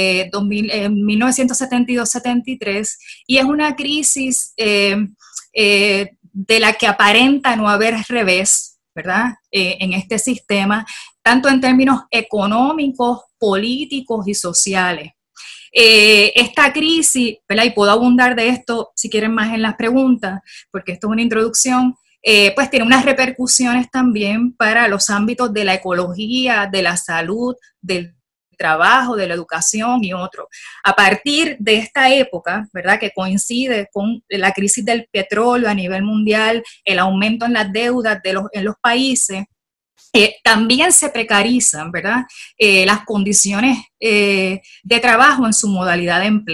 1972-73 y es una crisis de la que aparenta no haber revés, ¿verdad?, en este sistema, tanto en términos económicos, políticos y sociales. Esta crisis, ¿verdad?, y puedo abundar de esto si quieren más en las preguntas, porque esto es una introducción, pues tiene unas repercusiones también para los ámbitos de la ecología, de la salud, del trabajo, de la educación y otros. A partir de esta época, ¿verdad?, que coincide con la crisis del petróleo a nivel mundial, el aumento en las deudas en los países, también se precarizan, ¿verdad?, las condiciones de trabajo en su modalidad de empleo.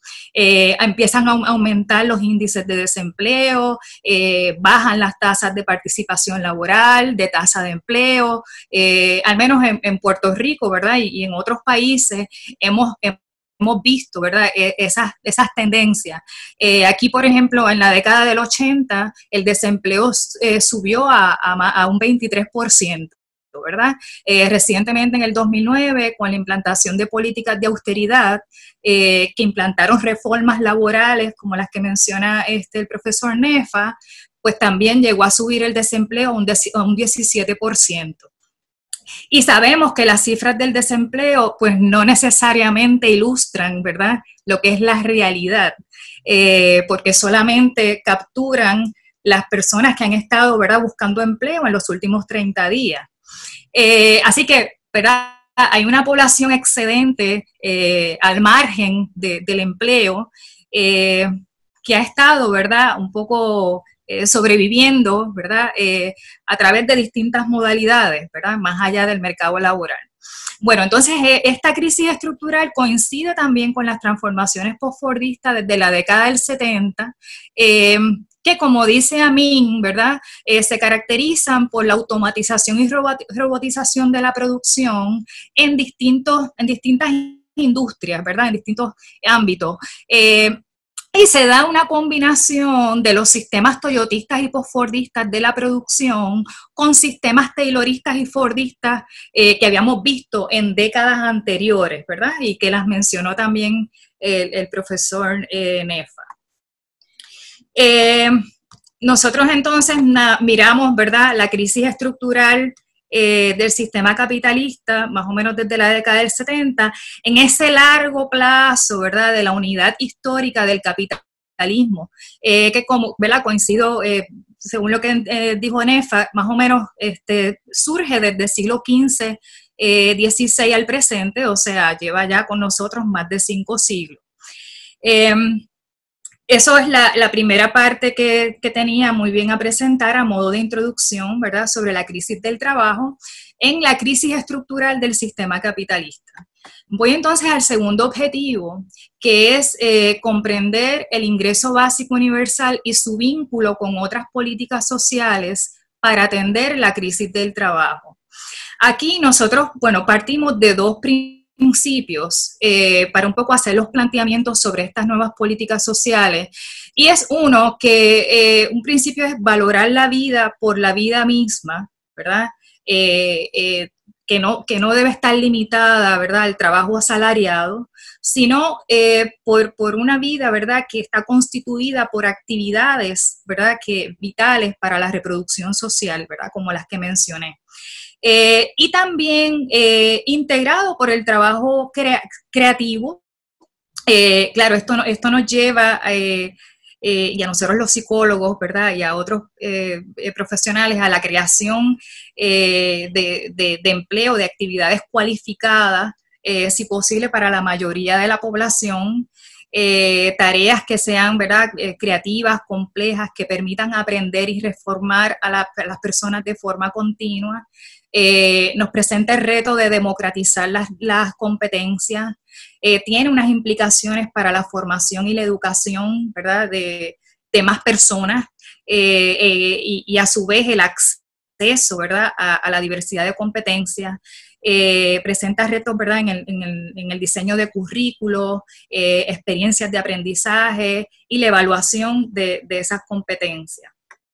Empiezan a aumentar los índices de desempleo, bajan las tasas de participación laboral, de tasa de empleo, al menos en Puerto Rico, ¿verdad? Y en otros países hemos visto, ¿verdad? Esas tendencias. Aquí, por ejemplo, en la década del 80, el desempleo subió a un 23%. ¿Verdad? Recientemente en el 2009, con la implantación de políticas de austeridad, que implantaron reformas laborales como las que menciona el profesor Nefa, pues también llegó a subir el desempleo a un 17%. Y sabemos que las cifras del desempleo pues no necesariamente ilustran, ¿verdad?, lo que es la realidad, porque solamente capturan las personas que han estado, ¿verdad?, buscando empleo en los últimos 30 días. Así que, ¿verdad?, hay una población excedente al margen del empleo que ha estado, ¿verdad?, un poco sobreviviendo, ¿verdad?, a través de distintas modalidades, ¿verdad?, más allá del mercado laboral. Bueno, entonces esta crisis estructural coincide también con las transformaciones postfordistas desde la década del 70, que como dice Amin, ¿verdad?, se caracterizan por la automatización y robotización de la producción en distintas industrias, ¿verdad?, en distintos ámbitos. Y se da una combinación de los sistemas toyotistas y postfordistas de la producción con sistemas tayloristas y fordistas que habíamos visto en décadas anteriores, ¿verdad?, y que las mencionó también el profesor Nefa. Nosotros entonces miramos, ¿verdad?, la crisis estructural del sistema capitalista, más o menos desde la década del 70, en ese largo plazo, ¿verdad?, de la unidad histórica del capitalismo, que como, ¿verdad?, coincido, según lo que dijo Nefa, más o menos surge desde el siglo XV, XVI al presente, o sea, lleva ya con nosotros más de 5 siglos. Eso es la primera parte que tenía muy bien a presentar a modo de introducción, ¿verdad?, sobre la crisis del trabajo en la crisis estructural del sistema capitalista. Voy entonces al segundo objetivo, que es comprender el ingreso básico universal y su vínculo con otras políticas sociales para atender la crisis del trabajo. Aquí nosotros, bueno, partimos de dos principios para un poco hacer los planteamientos sobre estas nuevas políticas sociales. Y es uno que un principio es valorar la vida por la vida misma, ¿verdad? Que no debe estar limitada, ¿verdad?, al trabajo asalariado, sino por una vida, ¿verdad?, que está constituida por actividades, ¿verdad?, vitales para la reproducción social, ¿verdad?, como las que mencioné. Y también integrado por el trabajo creativo. Claro, esto nos lleva, y a nosotros los psicólogos, ¿verdad?, y a otros profesionales, a la creación de empleo, de actividades cualificadas, si posible para la mayoría de la población, tareas que sean, ¿verdad?, creativas, complejas, que permitan aprender y reformar a las personas de forma continua. Nos presenta el reto de democratizar las competencias, tiene unas implicaciones para la formación y la educación, ¿verdad?, de más personas, y a su vez el acceso, ¿verdad?, a la diversidad de competencias. Presenta retos, ¿verdad?, en el diseño de currículos, experiencias de aprendizaje y la evaluación de esas competencias.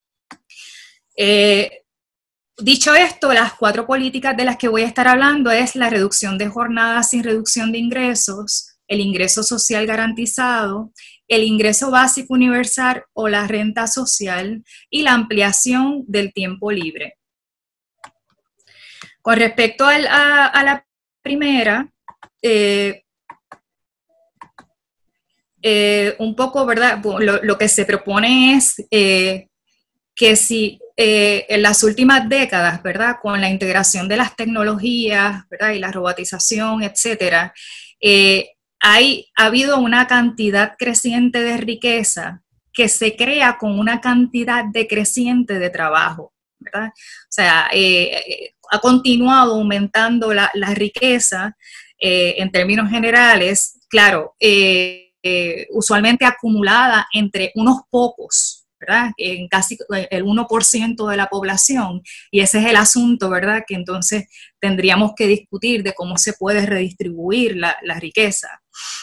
Dicho esto, las 4 políticas de las que voy a estar hablando es la reducción de jornadas sin reducción de ingresos, el ingreso social garantizado, el ingreso básico universal o la renta social y la ampliación del tiempo libre. Con respecto a la primera, un poco, ¿verdad?, lo que se propone es que si en las últimas décadas, ¿verdad?, con la integración de las tecnologías, ¿verdad?, y la robotización, etcétera, ha habido una cantidad creciente de riqueza que se crea con una cantidad decreciente de trabajo, ¿verdad? O sea, ha continuado aumentando la riqueza en términos generales. Claro, usualmente acumulada entre unos pocos, ¿verdad? En casi el 1% de la población, y ese es el asunto, ¿verdad? Que entonces tendríamos que discutir de cómo se puede redistribuir la riqueza.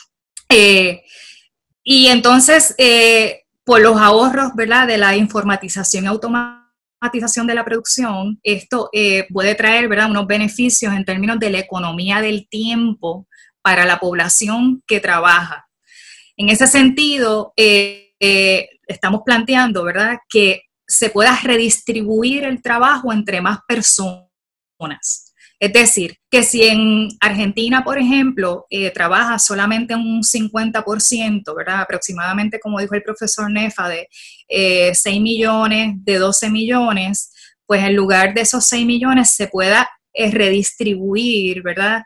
Y entonces, por los ahorros, ¿verdad?, de la informatización y automatización de la producción, esto puede traer, ¿verdad?, unos beneficios en términos de la economía del tiempo para la población que trabaja. En ese sentido, estamos planteando, ¿verdad?, que se pueda redistribuir el trabajo entre más personas. Es decir, que si en Argentina, por ejemplo, trabaja solamente un 50%, ¿verdad?, aproximadamente, como dijo el profesor Nefa, de 6 millones, de 12 millones, pues en lugar de esos 6 millones se pueda redistribuir, ¿verdad?,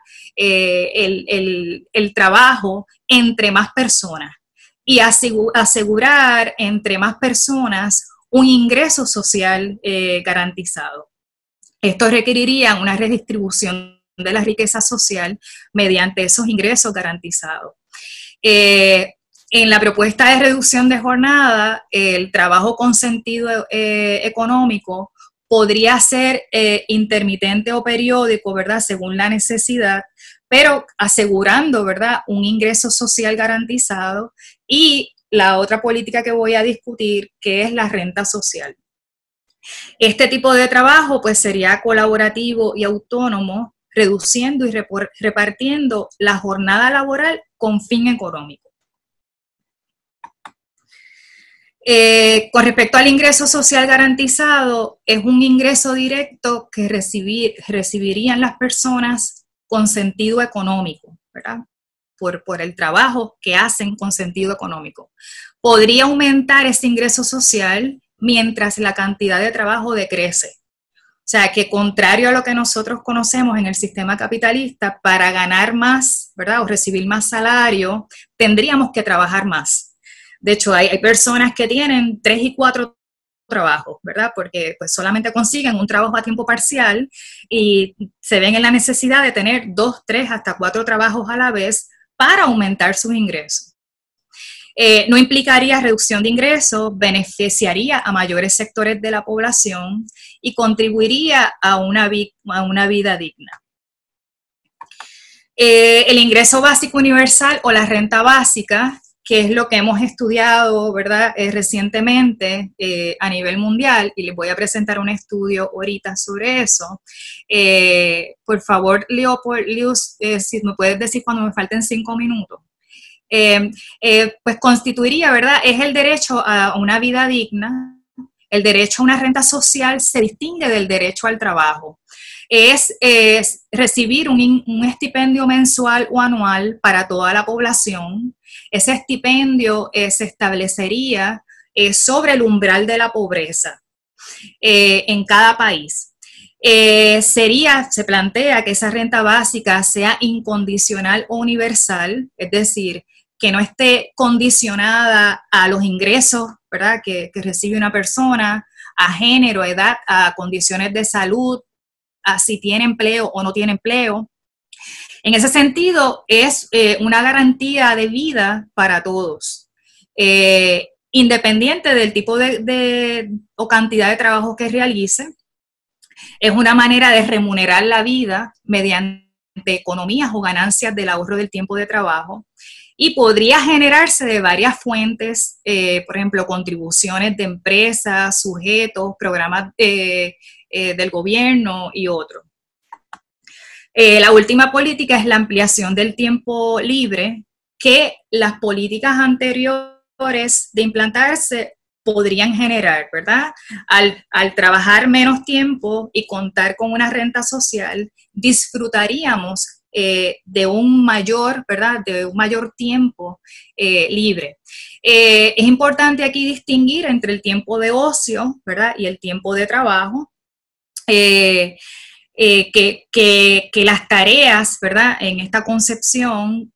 el trabajo entre más personas y asegurar entre más personas un ingreso social garantizado. Esto requeriría una redistribución de la riqueza social mediante esos ingresos garantizados. En la propuesta de reducción de jornada, el trabajo con sentido económico podría ser intermitente o periódico, ¿verdad?, según la necesidad, pero asegurando, ¿verdad?, un ingreso social garantizado, y la otra política que voy a discutir, que es la renta social. Este tipo de trabajo pues sería colaborativo y autónomo, reduciendo y repartiendo la jornada laboral con fin económico. Con respecto al ingreso social garantizado, es un ingreso directo que recibirían las personas con sentido económico, ¿verdad?, por el trabajo que hacen con sentido económico. Podría aumentar ese ingreso social mientras la cantidad de trabajo decrece. O sea, que contrario a lo que nosotros conocemos en el sistema capitalista, para ganar más, ¿verdad?, o recibir más salario, tendríamos que trabajar más. De hecho, hay personas que tienen 3 y 4 trabajos, ¿verdad?, porque pues solamente consiguen un trabajo a tiempo parcial y se ven en la necesidad de tener 2, 3, hasta 4 trabajos a la vez para aumentar sus ingresos. No implicaría reducción de ingresos, beneficiaría a mayores sectores de la población y contribuiría a una vida digna. El ingreso básico universal o la renta básica, que es lo que hemos estudiado, ¿verdad?, recientemente a nivel mundial, y les voy a presentar un estudio ahorita sobre eso. Por favor, Leopold, si me puedes decir cuando me falten 5 minutos. Pues constituiría, ¿verdad?, es el derecho a una vida digna. El derecho a una renta social se distingue del derecho al trabajo. Es recibir un estipendio mensual o anual para toda la población. Ese estipendio se establecería sobre el umbral de la pobreza en cada país. Se plantea que esa renta básica sea incondicional o universal, es decir, que no esté condicionada a los ingresos, ¿verdad?, que recibe una persona, a género, edad, a condiciones de salud, a si tiene empleo o no tiene empleo. En ese sentido, es una garantía de vida para todos, independiente del tipo o cantidad de trabajo que realice. Es una manera de remunerar la vida mediante economías o ganancias del ahorro del tiempo de trabajo, y podría generarse de varias fuentes, por ejemplo, contribuciones de empresas, sujetos, programas del gobierno y otros. La última política es la ampliación del tiempo libre, que las políticas anteriores de implantarse podrían generar, ¿verdad? Al trabajar menos tiempo y contar con una renta social, disfrutaríamos de un mayor, ¿verdad?, de un mayor tiempo libre. Es importante aquí distinguir entre el tiempo de ocio, ¿verdad?, y el tiempo de trabajo. Que las tareas, ¿verdad?, en esta concepción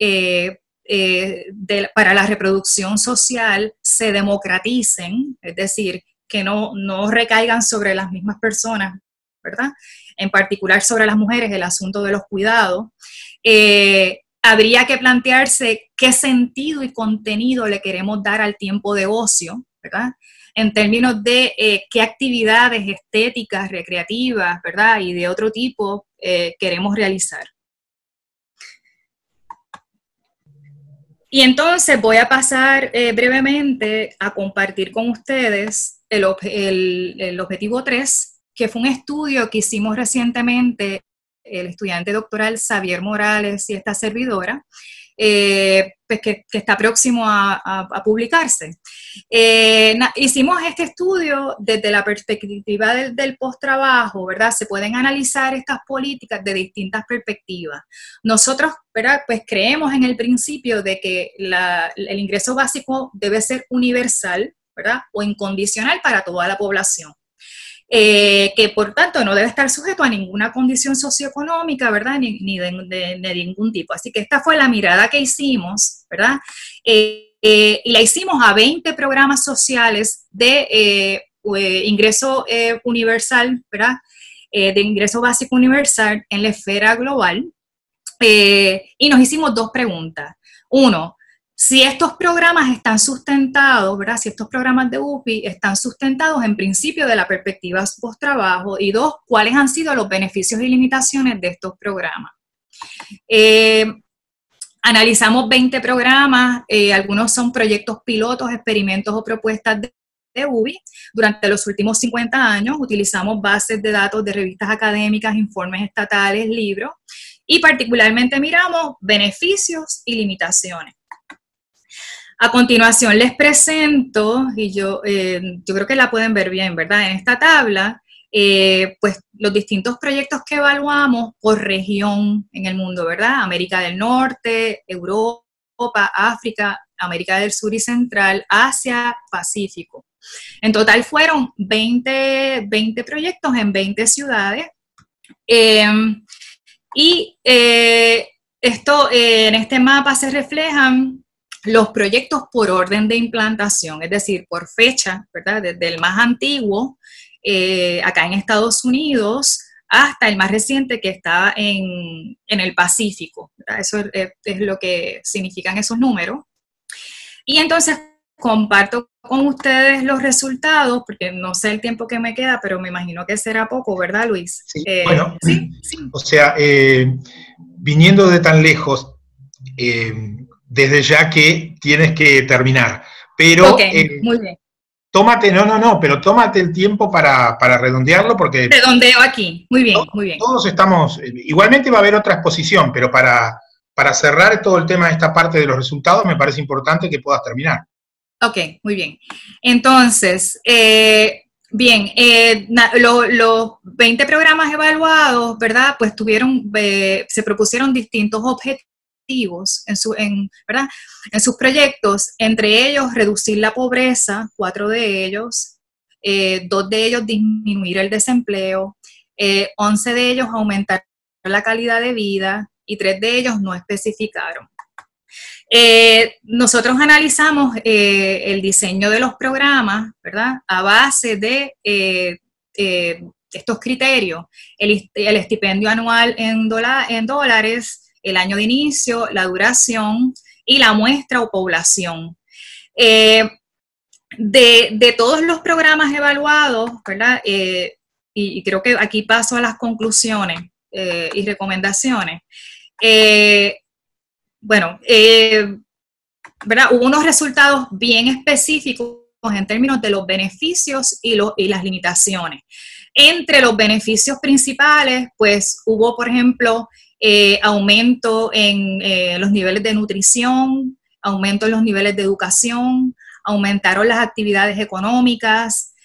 para la reproducción social se democraticen, es decir, que no recaigan sobre las mismas personas, ¿verdad?, en particular sobre las mujeres, el asunto de los cuidados, habría que plantearse qué sentido y contenido le queremos dar al tiempo de ocio, ¿verdad? En términos de qué actividades estéticas, recreativas, ¿verdad? Y de otro tipo queremos realizar. Y entonces voy a pasar brevemente a compartir con ustedes el objetivo 3, que fue un estudio que hicimos recientemente el estudiante doctoral Xavier Morales y esta servidora, pues que está próximo a publicarse. Hicimos este estudio desde la perspectiva del post-trabajo, ¿verdad? Se pueden analizar estas políticas de distintas perspectivas. Nosotros, ¿verdad? Pues creemos en el principio de que el ingreso básico debe ser universal, ¿verdad? O incondicional para toda la población. Que por tanto no debe estar sujeto a ninguna condición socioeconómica, ¿verdad? Ni de ningún tipo. Así que esta fue la mirada que hicimos, ¿verdad? Y la hicimos a 20 programas sociales de ingreso universal, ¿verdad? De ingreso básico universal en la esfera global. Y nos hicimos 2 preguntas. Uno, si estos programas están sustentados, ¿verdad? Si estos programas de UPI están sustentados en principio de la perspectiva post-trabajo. Y 2, ¿cuáles han sido los beneficios y limitaciones de estos programas? Analizamos 20 programas, algunos son proyectos pilotos, experimentos o propuestas de UBI. Durante los últimos 50 años utilizamos bases de datos de revistas académicas, informes estatales, libros, y particularmente miramos beneficios y limitaciones. A continuación les presento, y yo creo que la pueden ver bien, ¿verdad? En esta tabla, pues los distintos proyectos que evaluamos por región en el mundo, ¿verdad? América del Norte, Europa, África, América del Sur y Central, Asia, Pacífico. En total fueron 20 proyectos en 20 ciudades. Esto en este mapa se reflejan los proyectos por orden de implantación, es decir, por fecha, ¿verdad? Desde el más antiguo, acá en Estados Unidos, hasta el más reciente que está en el Pacífico, ¿verdad? Eso es lo que significan esos números. Y entonces comparto con ustedes los resultados, porque no sé el tiempo que me queda, pero me imagino que será poco, ¿verdad, Luis? Sí, bueno, ¿sí? O sea, viniendo de tan lejos, desde ya que tienes que terminar, pero... Okay, muy bien. Pero tómate el tiempo para redondearlo porque... Redondeo aquí, muy bien, muy bien. Todos estamos, igualmente va a haber otra exposición, pero para cerrar todo el tema de esta parte de los resultados me parece importante que puedas terminar. Ok, muy bien. Entonces, bien, los 20 programas evaluados, ¿verdad? Pues se propusieron distintos objetivos ¿verdad? En sus proyectos, entre ellos reducir la pobreza, 4 de ellos, 2 de ellos disminuir el desempleo, 11 de ellos aumentar la calidad de vida y 3 de ellos no especificaron. Nosotros analizamos el diseño de los programas, ¿verdad? A base de estos criterios, el estipendio anual en dólares, el año de inicio, la duración y la muestra o población. De todos los programas evaluados, ¿verdad? Y creo que aquí paso a las conclusiones y recomendaciones. ¿Verdad? Hubo unos resultados bien específicos en términos de los beneficios y las limitaciones. Entre los beneficios principales, pues hubo, por ejemplo, aumento en los niveles de nutrición, aumento en los niveles de educación, aumentaron las actividades económicas,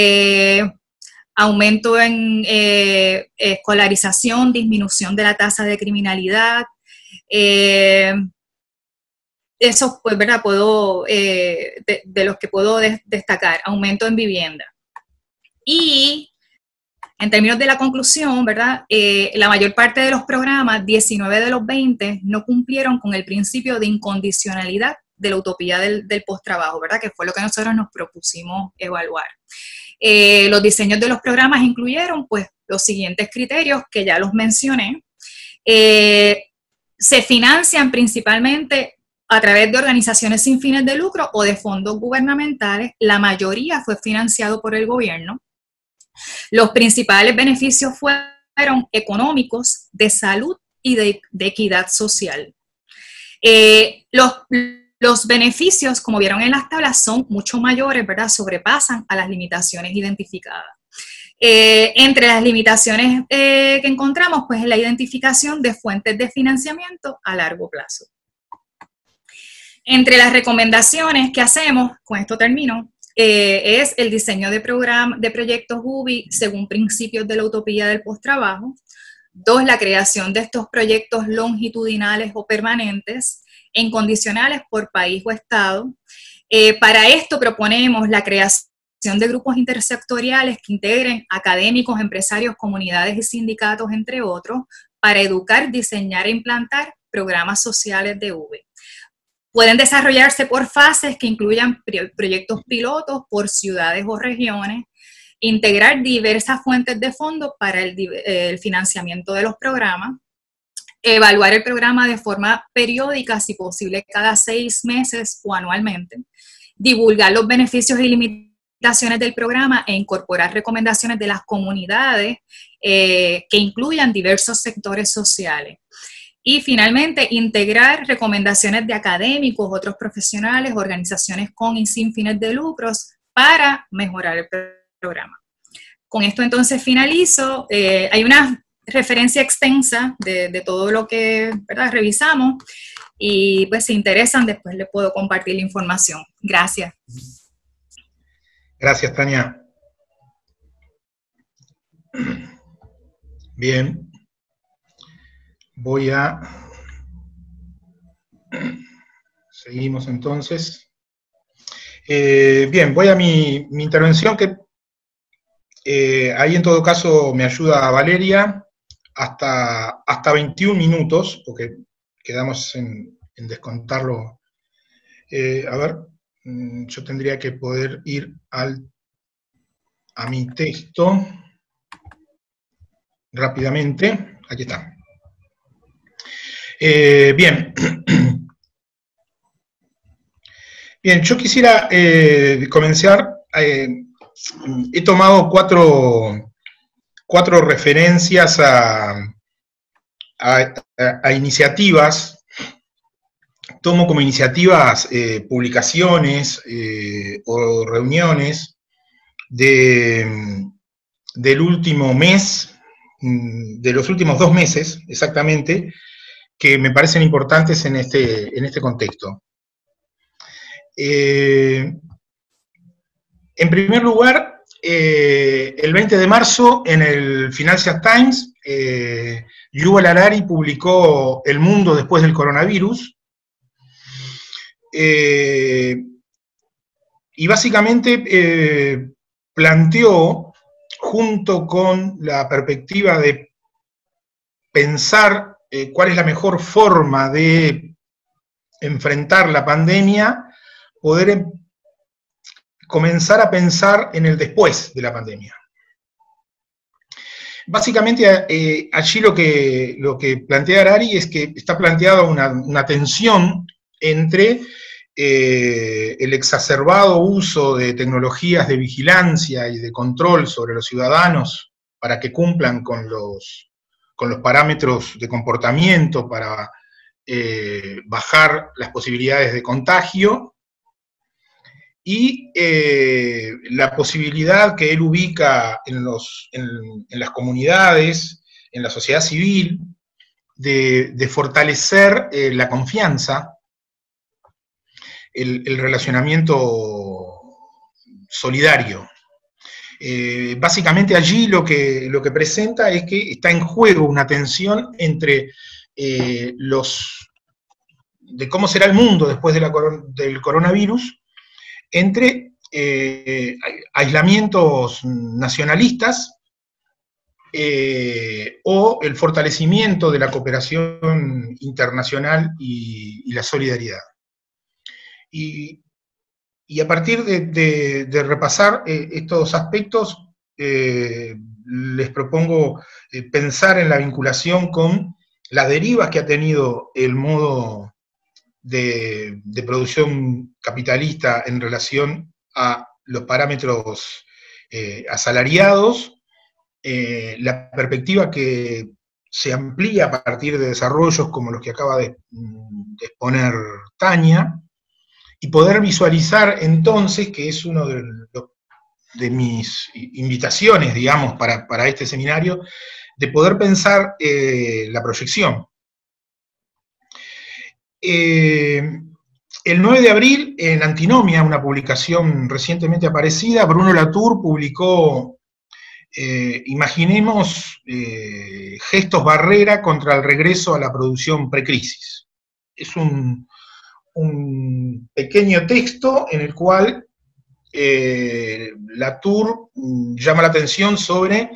aumento en escolarización, disminución de la tasa de criminalidad. Eso, pues, ¿verdad? De los que puedo destacar, aumento en vivienda. Y en términos de la conclusión, ¿verdad? La mayor parte de los programas, 19 de los 20, no cumplieron con el principio de incondicionalidad de la utopía del post-trabajo, ¿verdad? Que fue lo que nosotros nos propusimos evaluar. Los diseños de los programas incluyeron, pues, los siguientes criterios que ya los mencioné. se financian principalmente a través de organizaciones sin fines de lucro o de fondos gubernamentales. La mayoría fue financiado por el gobierno. Los principales beneficios fueron económicos, de salud y de equidad social. Los beneficios, como vieron en las tablas, son mucho mayores, ¿verdad? Sobrepasan a las limitaciones identificadas. Entre las limitaciones que encontramos, pues, es la identificación de fuentes de financiamiento a largo plazo. Entre las recomendaciones que hacemos, con esto termino, es el diseño de proyectos UBI según principios de la utopía del postrabajo. 2, la creación de estos proyectos longitudinales o permanentes, incondicionales por país o estado. Para esto proponemos la creación de grupos intersectoriales que integren académicos, empresarios, comunidades y sindicatos, entre otros, para educar, diseñar e implantar programas sociales de UBI. Pueden desarrollarse por fases que incluyan proyectos pilotos por ciudades o regiones, integrar diversas fuentes de fondos para el financiamiento de los programas, evaluar el programa de forma periódica, si posible cada 6 meses o anualmente, divulgar los beneficios y limitaciones del programa e incorporar recomendaciones de las comunidades que incluyan diversos sectores sociales. Y finalmente, integrar recomendaciones de académicos, otros profesionales, organizaciones con y sin fines de lucros para mejorar el programa. Con esto entonces finalizo. Hay una referencia extensa de todo lo que, ¿verdad?, revisamos, y pues si interesan después les puedo compartir la información. Gracias. Gracias, Tania. Bien. Seguimos entonces. Bien, voy a mi intervención, que ahí en todo caso me ayuda Valeria, hasta 21 minutos, porque quedamos en descontarlo. A ver, yo tendría que poder ir a mi texto rápidamente. Aquí está. Bien. Bien, yo quisiera comenzar. He tomado cuatro referencias a iniciativas. Tomo como iniciativas publicaciones o reuniones del último mes, de los últimos 2 meses exactamente, que me parecen importantes en este contexto. En primer lugar, el 20 de marzo en el Financial Times, Yuval Harari publicó El mundo después del coronavirus, y básicamente planteó, junto con la perspectiva de pensar cuál es la mejor forma de enfrentar la pandemia, poder comenzar a pensar en el después de la pandemia. Básicamente allí lo que plantea Harari es que está planteada una tensión entre el exacerbado uso de tecnologías de vigilancia y de control sobre los ciudadanos para que cumplan con los parámetros de comportamiento para bajar las posibilidades de contagio, y la posibilidad que él ubica en las comunidades, en la sociedad civil, de fortalecer la confianza, el relacionamiento solidario. Básicamente allí lo que presenta es que está en juego una tensión entre de cómo será el mundo después del coronavirus, entre aislamientos nacionalistas o el fortalecimiento de la cooperación internacional y la solidaridad. Y a partir de repasar estos aspectos, les propongo pensar en la vinculación con las derivas que ha tenido el modo de producción capitalista en relación a los parámetros asalariados, la perspectiva que se amplía a partir de desarrollos como los que acaba de exponer Tania, y poder visualizar entonces, que es uno de mis invitaciones, digamos, para este seminario, de poder pensar la proyección. El 9 de abril, en Antinomia, una publicación recientemente aparecida, Bruno Latour publicó Imaginemos gestos barrera contra el regreso a la producción precrisis. Es un pequeño texto en el cual Latour llama la atención sobre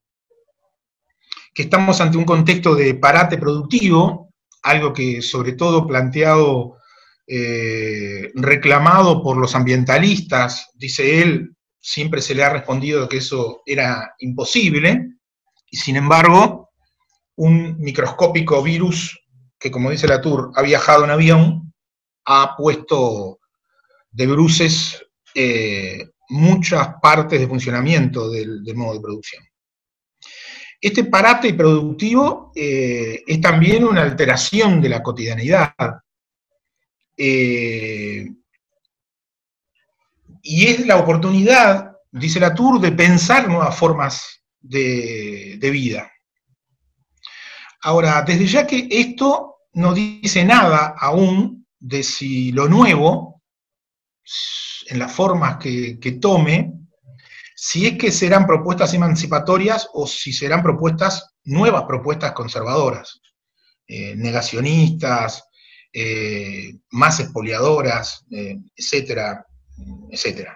que estamos ante un contexto de parate productivo, algo que sobre todo planteado, reclamado por los ambientalistas, dice él, siempre se le ha respondido que eso era imposible, y sin embargo, un microscópico virus que, como dice Latour, ha viajado en avión, ha puesto de bruces muchas partes de funcionamiento del modo de producción. Este parate productivo es también una alteración de la cotidianidad. Y es la oportunidad, dice Latour, de pensar nuevas formas de vida. Ahora, desde ya que esto no dice nada aún de si lo nuevo, en las formas que tome, si es que serán propuestas emancipatorias o si serán nuevas propuestas conservadoras, negacionistas, más expoliadoras, etcétera, etcétera.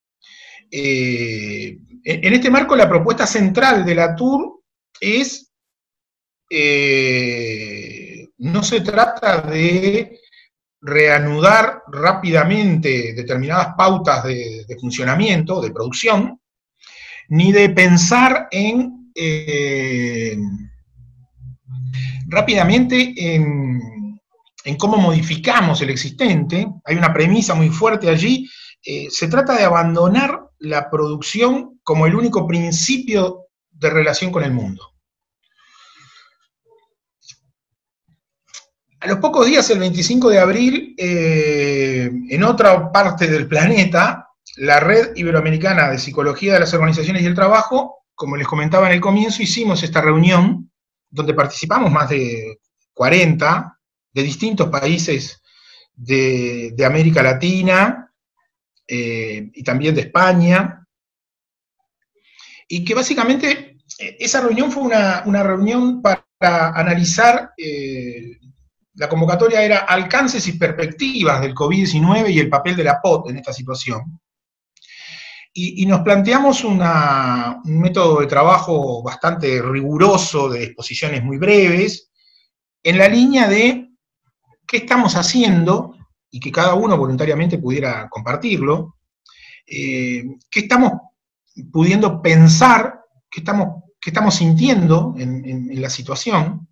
En este marco, la propuesta central de Latour es, no se trata de reanudar rápidamente determinadas pautas de funcionamiento, de producción, ni de pensar rápidamente en cómo modificamos el existente. Hay una premisa muy fuerte allí. Se trata de abandonar la producción como el único principio de relación con el mundo. A los pocos días, el 25 de abril, en otra parte del planeta, la Red Iberoamericana de Psicología de las Organizaciones y el Trabajo, como les comentaba en el comienzo, hicimos esta reunión donde participamos más de 40 de distintos países de América Latina y también de España, y que básicamente esa reunión fue una reunión para analizar. La convocatoria era alcances y perspectivas del COVID-19 y el papel de la POT en esta situación. Y nos planteamos un método de trabajo bastante riguroso, de exposiciones muy breves, en la línea de qué estamos haciendo, y que cada uno voluntariamente pudiera compartirlo, qué estamos pudiendo pensar, qué estamos sintiendo en la situación,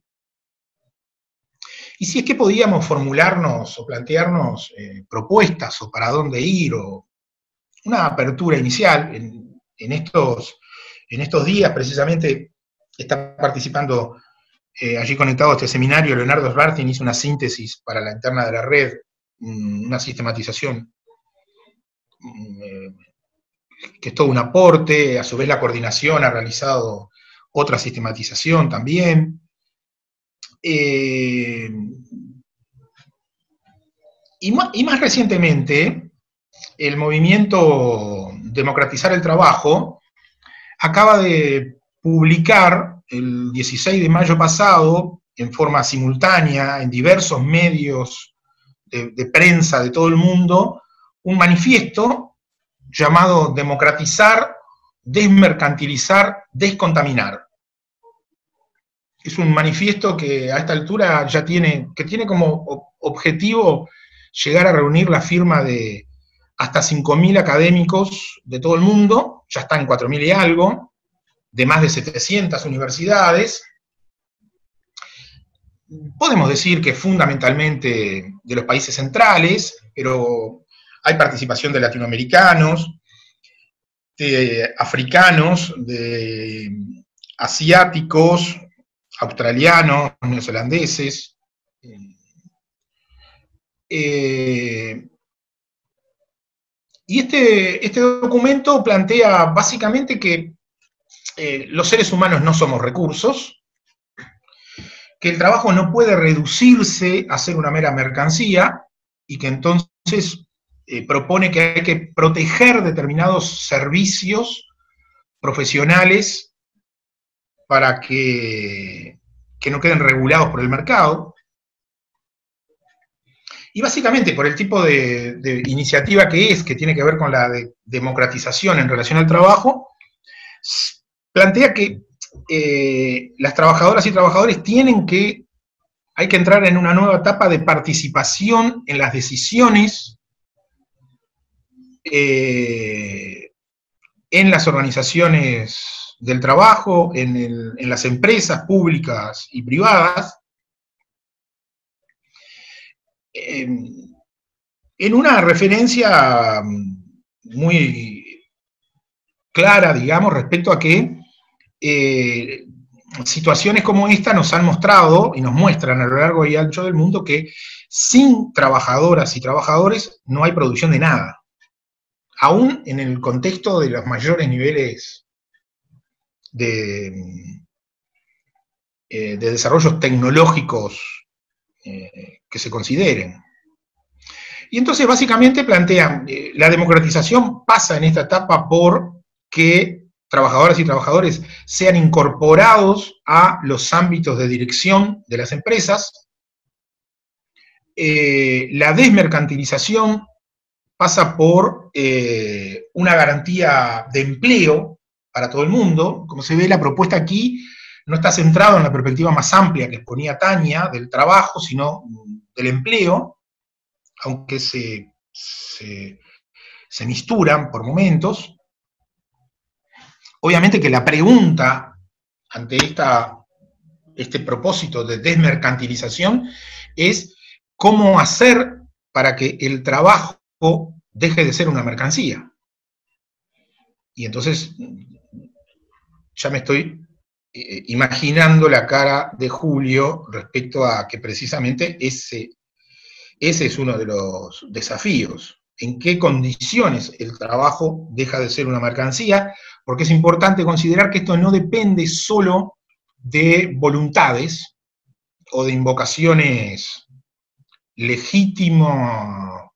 y si es que podíamos formularnos o plantearnos propuestas o para dónde ir, o una apertura inicial. En estos días, precisamente, está participando allí conectado a este seminario Leonardo Svartin, hizo una síntesis para la interna de la red, una sistematización, que es todo un aporte. A su vez la coordinación ha realizado otra sistematización también. Y más recientemente, el movimiento Democratizar el Trabajo acaba de publicar el 16 de mayo pasado, en forma simultánea, en diversos medios de prensa de todo el mundo, un manifiesto llamado Democratizar, Desmercantilizar, Descontaminar. Es un manifiesto que a esta altura ya tiene como objetivo llegar a reunir la firma de hasta 5.000 académicos de todo el mundo, ya están en 4.000 y algo, de más de 700 universidades, podemos decir que fundamentalmente de los países centrales, pero hay participación de latinoamericanos, de africanos, de asiáticos, australianos, neozelandeses. Y este documento plantea básicamente que los seres humanos no somos recursos, que el trabajo no puede reducirse a ser una mera mercancía, y que entonces propone que hay que proteger determinados servicios profesionales para que no queden regulados por el mercado. Y básicamente por el tipo de iniciativa que tiene que ver con la democratización en relación al trabajo, plantea que las trabajadoras y trabajadores hay que entrar en una nueva etapa de participación en las decisiones en las organizaciones del trabajo, en las empresas públicas y privadas, en una referencia muy clara, digamos, respecto a que situaciones como esta nos han mostrado y nos muestran a lo largo y ancho del mundo que sin trabajadoras y trabajadores no hay producción de nada. Aún en el contexto de los mayores niveles de desarrollos tecnológicos que se consideren. Y entonces básicamente plantean, la democratización pasa en esta etapa por que trabajadoras y trabajadores sean incorporados a los ámbitos de dirección de las empresas. La desmercantilización pasa por una garantía de empleo para todo el mundo. Como se ve, la propuesta aquí no está centrada en la perspectiva más amplia que exponía Tania del trabajo, sino del empleo, aunque se misturan por momentos. Obviamente que la pregunta ante este propósito de desmercantilización es cómo hacer para que el trabajo deje de ser una mercancía. Y entonces ya me estoy imaginando la cara de Julio respecto a que precisamente ese es uno de los desafíos. ¿En qué condiciones el trabajo deja de ser una mercancía? Porque es importante considerar que esto no depende solo de voluntades o de invocaciones legítimas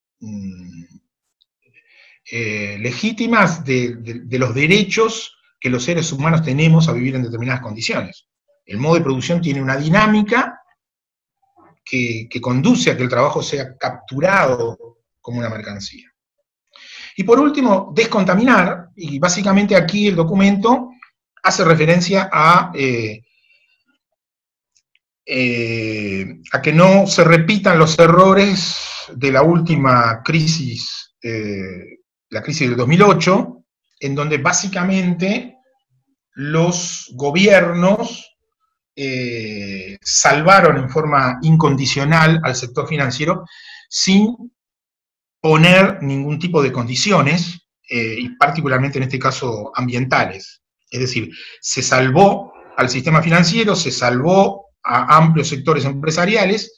de los derechos que los seres humanos tenemos a vivir en determinadas condiciones. El modo de producción tiene una dinámica que conduce a que el trabajo sea capturado como una mercancía. Y por último, descontaminar, y básicamente aquí el documento hace referencia a que no se repitan los errores de la última crisis, la crisis del 2008, en donde básicamente los gobiernos salvaron en forma incondicional al sector financiero sin poner ningún tipo de condiciones, y particularmente en este caso ambientales. Es decir, se salvó al sistema financiero, se salvó a amplios sectores empresariales,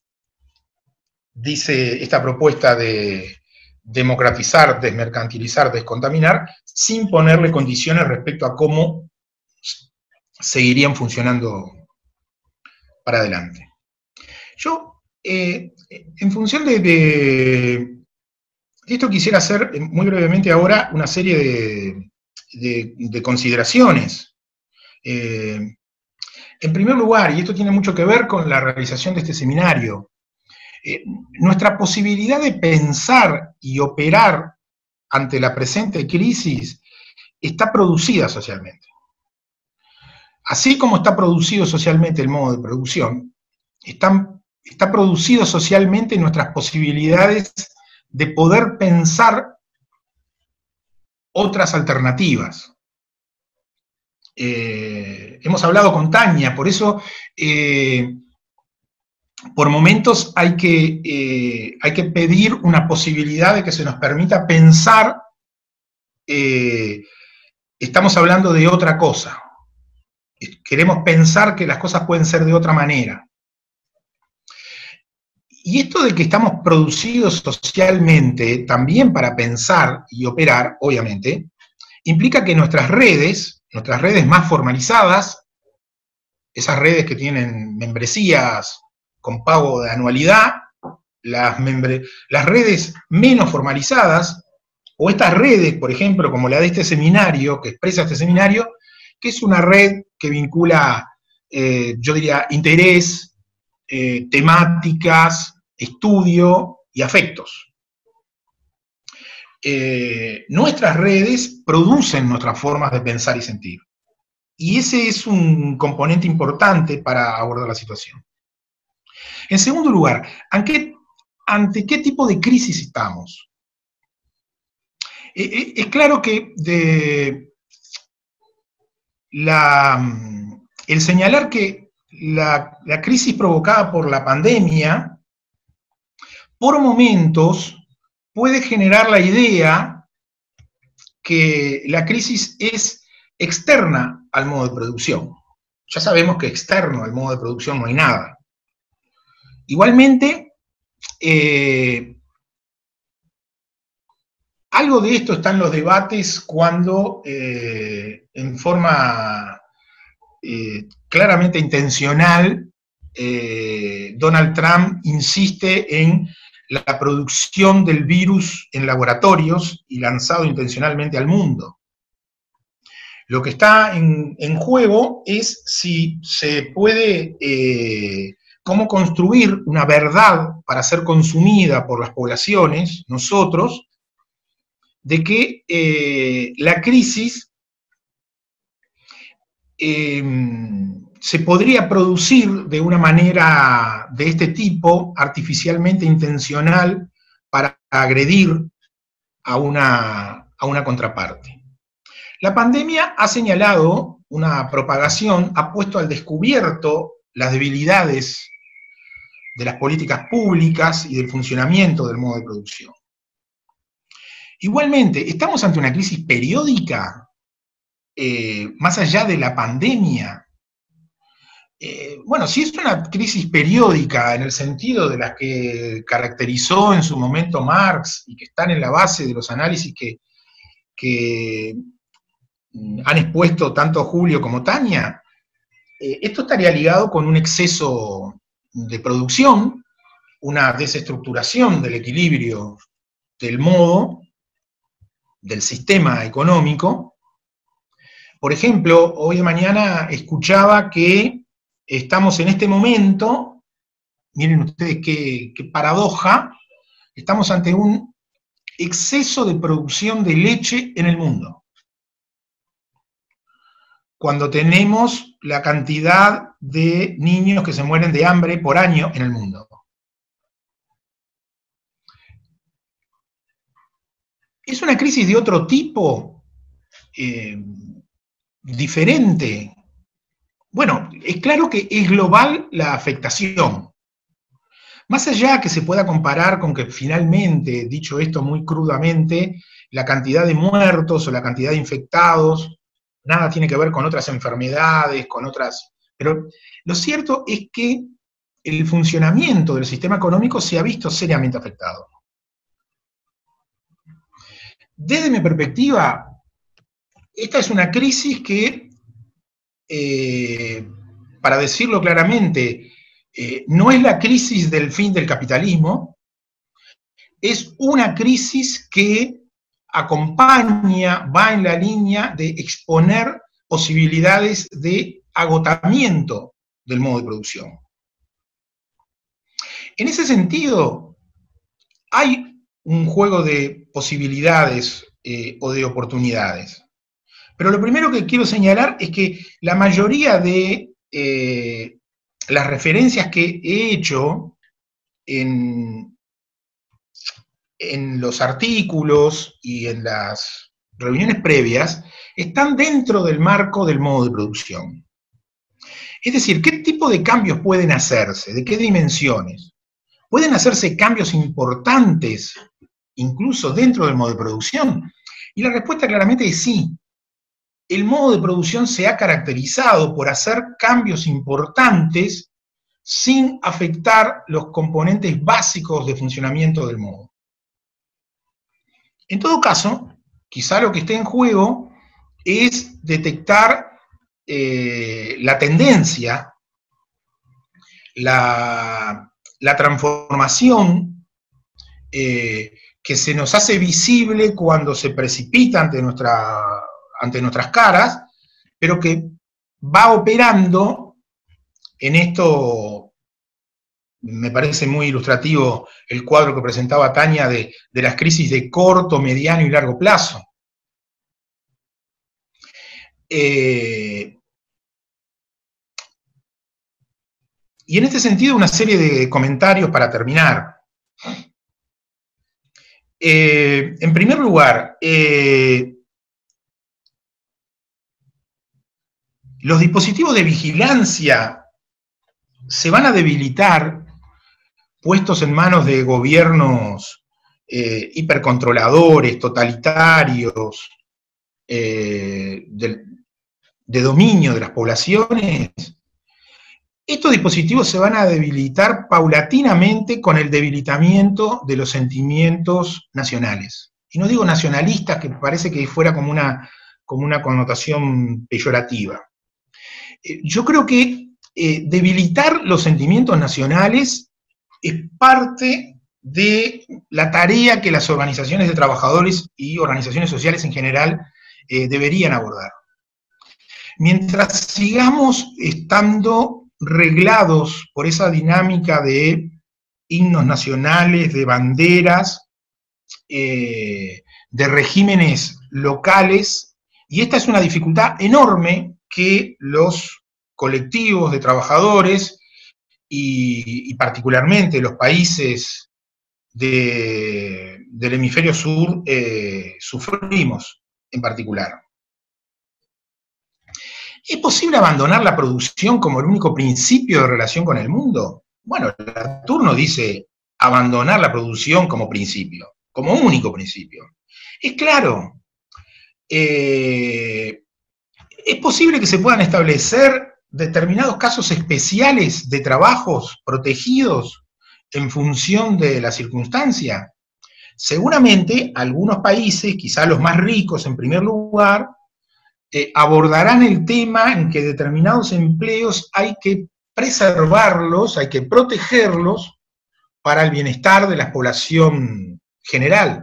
dice esta propuesta de democratizar, desmercantilizar, descontaminar, sin ponerle condiciones respecto a cómo seguirían funcionando para adelante. Yo, en función de esto, quisiera hacer muy brevemente ahora una serie de consideraciones. En primer lugar, y esto tiene mucho que ver con la realización de este seminario, nuestra posibilidad de pensar y operar ante la presente crisis está producida socialmente. Así como está producido socialmente el modo de producción, está producido socialmente nuestras posibilidades de poder pensar otras alternativas. Hemos hablado con Tania, por eso por momentos hay que pedir una posibilidad de que se nos permita pensar, estamos hablando de otra cosa. Queremos pensar que las cosas pueden ser de otra manera. Y esto de que estamos producidos socialmente, también para pensar y operar, obviamente, implica que nuestras redes más formalizadas, esas redes que tienen membresías con pago de anualidad, las redes menos formalizadas, o estas redes, por ejemplo, como la de este seminario, que expresa este seminario, que es una red que vincula, yo diría, interés, temáticas, estudio y afectos. Nuestras redes producen nuestras formas de pensar y sentir. Y ese es un componente importante para abordar la situación. En segundo lugar, ¿ante qué tipo de crisis estamos? Es claro que el señalar que la crisis provocada por la pandemia, por momentos, puede generar la idea que la crisis es externa al modo de producción. Ya sabemos que externo al modo de producción no hay nada. Igualmente, algo de esto está en los debates cuando, en forma claramente intencional, Donald Trump insiste en la producción del virus en laboratorios y lanzado intencionalmente al mundo. Lo que está en juego es si se puede, cómo construir una verdad para ser consumida por las poblaciones, nosotros, de que la crisis se podría producir de una manera de este tipo, artificialmente intencional, para agredir a una contraparte. La pandemia ha señalado una propagación, ha puesto al descubierto las debilidades de las políticas públicas y del funcionamiento del modo de producción. Igualmente, ¿estamos ante una crisis periódica? Más allá de la pandemia. Bueno, si es una crisis periódica en el sentido de las que caracterizó en su momento Marx y que están en la base de los análisis que han expuesto tanto Julio como Tania, esto estaría ligado con un exceso de producción, una desestructuración del equilibrio del modo, del sistema económico. Por ejemplo, hoy de mañana escuchaba que estamos en este momento, miren ustedes qué paradoja, estamos ante un exceso de producción de leche en el mundo, cuando tenemos la cantidad de niños que se mueren de hambre por año en el mundo. ¿Es una crisis de otro tipo? Diferente. Bueno, es claro que es global la afectación. Más allá que se pueda comparar con que finalmente, dicho esto muy crudamente, la cantidad de muertos o la cantidad de infectados, nada tiene que ver con otras enfermedades, con otras... Pero lo cierto es que el funcionamiento del sistema económico se ha visto seriamente afectado. Desde mi perspectiva, esta es una crisis que, para decirlo claramente, no es la crisis del fin del capitalismo, es una crisis que acompaña, va en la línea de exponer posibilidades de agotamiento del modo de producción. En ese sentido, hay un juego de posibilidades o de oportunidades. Pero lo primero que quiero señalar es que la mayoría de las referencias que he hecho en los artículos y en las reuniones previas están dentro del marco del modo de producción. Es decir, ¿qué tipo de cambios pueden hacerse? ¿De qué dimensiones? ¿Pueden hacerse cambios importantes, incluso dentro del modo de producción? Y la respuesta claramente es sí. El modo de producción se ha caracterizado por hacer cambios importantes sin afectar los componentes básicos de funcionamiento del modo. En todo caso, quizá lo que esté en juego es detectar la tendencia, la transformación que se nos hace visible cuando se precipita ante nuestras caras, pero que va operando en esto. Me parece muy ilustrativo el cuadro que presentaba Tania de las crisis de corto, mediano y largo plazo. Y en este sentido, una serie de comentarios para terminar. En primer lugar, los dispositivos de vigilancia se van a debilitar puestos en manos de gobiernos hipercontroladores, totalitarios, de dominio de las poblaciones. Estos dispositivos se van a debilitar paulatinamente con el debilitamiento de los sentimientos nacionales. Y no digo nacionalistas, que parece que fuera como una connotación peyorativa. Yo creo que debilitar los sentimientos nacionales es parte de la tarea que las organizaciones de trabajadores y organizaciones sociales en general deberían abordar. Mientras sigamos estando reglados por esa dinámica de himnos nacionales, de banderas, de regímenes locales, y esta es una dificultad enorme que los colectivos de trabajadores y particularmente los países del hemisferio sur sufrimos en particular. ¿Es posible abandonar la producción como el único principio de relación con el mundo? Bueno, Latour dice abandonar la producción como principio, como único principio. Es claro. Es posible que se puedan establecer determinados casos especiales de trabajos protegidos en función de la circunstancia. Seguramente algunos países, quizá los más ricos en primer lugar, abordarán el tema en que determinados empleos hay que preservarlos, hay que protegerlos para el bienestar de la población general.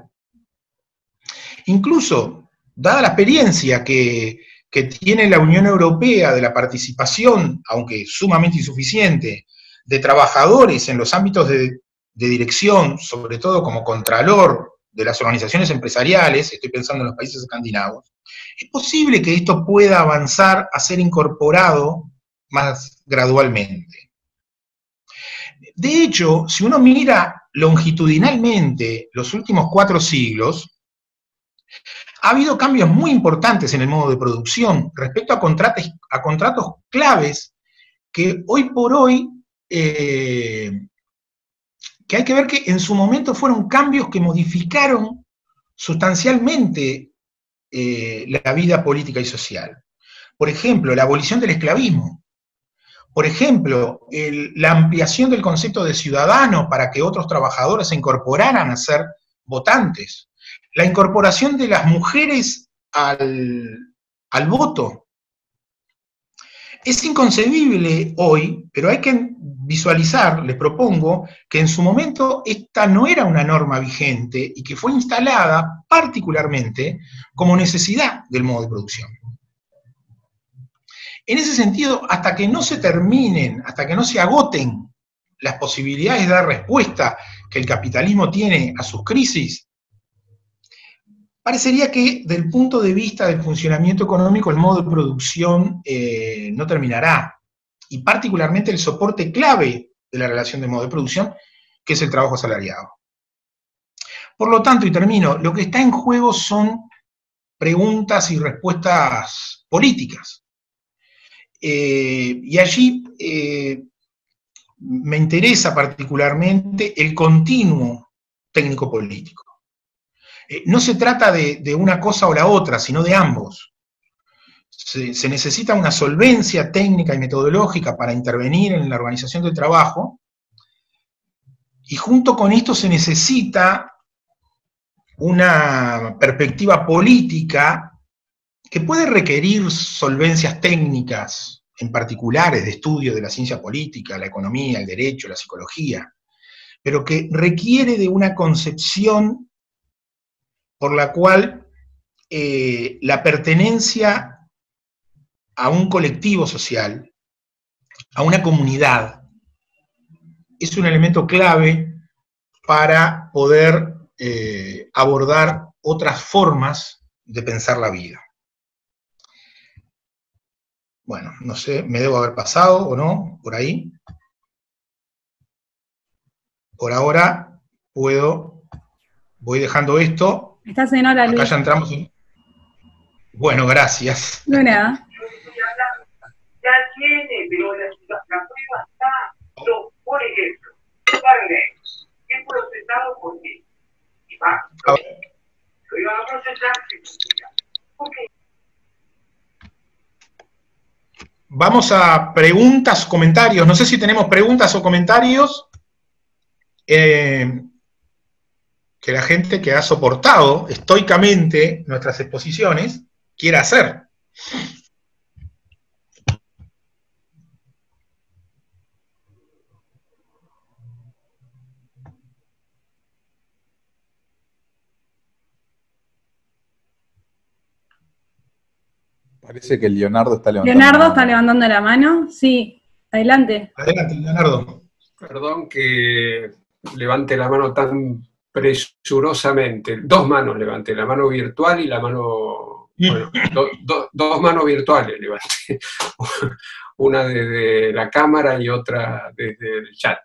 Incluso, dada la experiencia que tiene la Unión Europea de la participación, aunque sumamente insuficiente, de trabajadores en los ámbitos de dirección, sobre todo como contralor de las organizaciones empresariales, estoy pensando en los países escandinavos, es posible que esto pueda avanzar a ser incorporado más gradualmente. De hecho, si uno mira longitudinalmente los últimos 4 siglos, ha habido cambios muy importantes en el modo de producción respecto a contratos claves que hoy por hoy, que hay que ver que en su momento fueron cambios que modificaron sustancialmente la vida política y social. Por ejemplo, la abolición del esclavismo. Por ejemplo, la ampliación del concepto de ciudadano para que otros trabajadores se incorporaran a ser votantes. La incorporación de las mujeres al voto. Es inconcebible hoy, pero hay que visualizar, les propongo, que en su momento esta no era una norma vigente y que fue instalada particularmente como necesidad del modo de producción. En ese sentido, hasta que no se terminen, hasta que no se agoten las posibilidades de dar respuesta que el capitalismo tiene a sus crisis, parecería que, del punto de vista del funcionamiento económico, el modo de producción no terminará, y particularmente el soporte clave de la relación de modo de producción, que es el trabajo asalariado. Por lo tanto, y termino, lo que está en juego son preguntas y respuestas políticas. Y allí me interesa particularmente el continuo técnico-político. No se trata de una cosa o la otra, sino de ambos. Se necesita una solvencia técnica y metodológica para intervenir en la organización del trabajo, y junto con esto se necesita una perspectiva política que puede requerir solvencias técnicas, en particulares de estudio de la ciencia política, la economía, el derecho, la psicología, pero que requiere de una concepción por la cual la pertenencia a un colectivo social, a una comunidad, es un elemento clave para poder abordar otras formas de pensar la vida. Bueno, no sé, me debo haber pasado o no, por ahí. Por ahora voy dejando esto. Estás en hora, Luis. Acá ya entramos en... Bueno, gracias. No, nada. Ya tiene, pero la prueba está, por ejemplo, Barnett, es procesado por qué. Y va, lo iban a procesar, ¿por qué? Vamos a preguntas, comentarios. No sé si tenemos preguntas o comentarios que la gente que ha soportado estoicamente nuestras exposiciones quiera hacer. Parece que Leonardo está levantando Leonardo la mano. está levantando la mano. Sí, adelante. Adelante, Leonardo. Perdón que levante la mano tan presurosamente. Dos manos levanté, la mano virtual y la mano... Bueno, dos manos virtuales levanté. Una desde la cámara y otra desde el chat.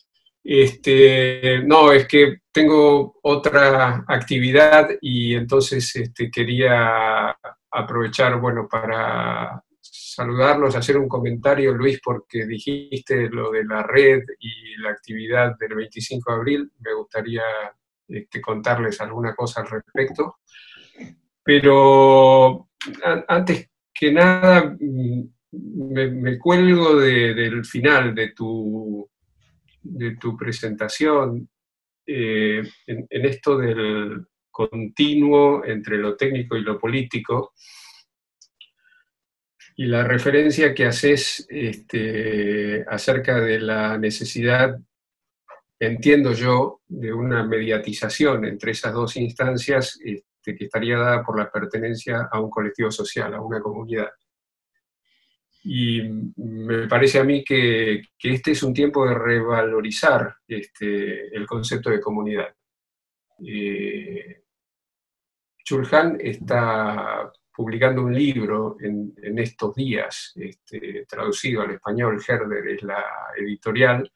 No, es que tengo otra actividad y entonces quería aprovechar, bueno, para saludarlos, hacer un comentario, Luis, porque dijiste lo de la red y la actividad del 25 de abril. Me gustaría contarles alguna cosa al respecto. Pero antes que nada, me cuelgo del final de tu presentación en esto del continuo entre lo técnico y lo político, y la referencia que haces acerca de la necesidad, entiendo yo, de una mediatización entre esas dos instancias que estaría dada por la pertenencia a un colectivo social, a una comunidad. Y me parece a mí que este es un tiempo de revalorizar el concepto de comunidad. Chulhan está publicando un libro en estos días, traducido al español. Herder es la editorial.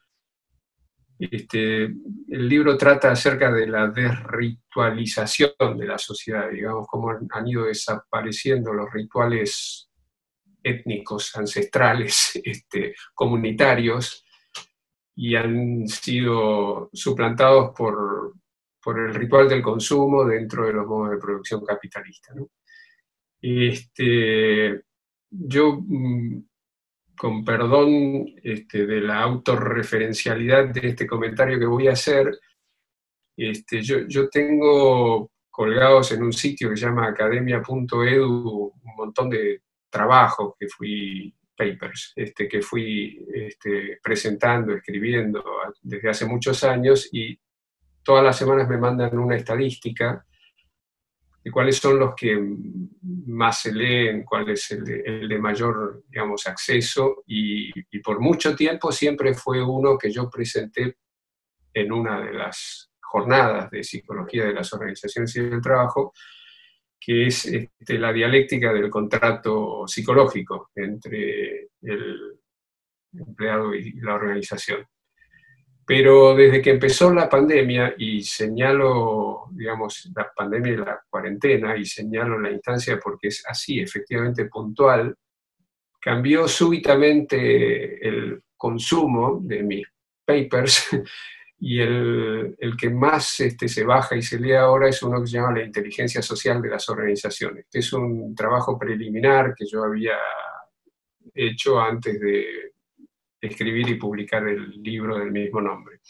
El libro trata acerca de la desritualización de la sociedad, digamos, cómo han ido desapareciendo los rituales étnicos, ancestrales, comunitarios, y han sido suplantados por el ritual del consumo dentro de los modos de producción capitalista, ¿no? Yo, con perdón de la autorreferencialidad de este comentario que voy a hacer, yo tengo colgados en un sitio que se llama academia.edu un montón de trabajos que fui, papers, que fui presentando, escribiendo desde hace muchos años, y todas las semanas me mandan una estadística de cuáles son los que más se leen, cuál es el de mayor, digamos, acceso, y por mucho tiempo siempre fue uno que yo presenté en una de las jornadas de psicología de las organizaciones y del trabajo, que es la dialéctica del contrato psicológico entre el empleado y la organización. Pero desde que empezó la pandemia, y señalo, digamos, la pandemia y la cuarentena, y señalo la instancia porque es así, efectivamente puntual, cambió súbitamente el consumo de mis papers y el que más se baja y se lee ahora es uno que se llama La inteligencia social de las organizaciones, que es un trabajo preliminar que yo había hecho antes de escribir y publicar el libro del mismo nombre.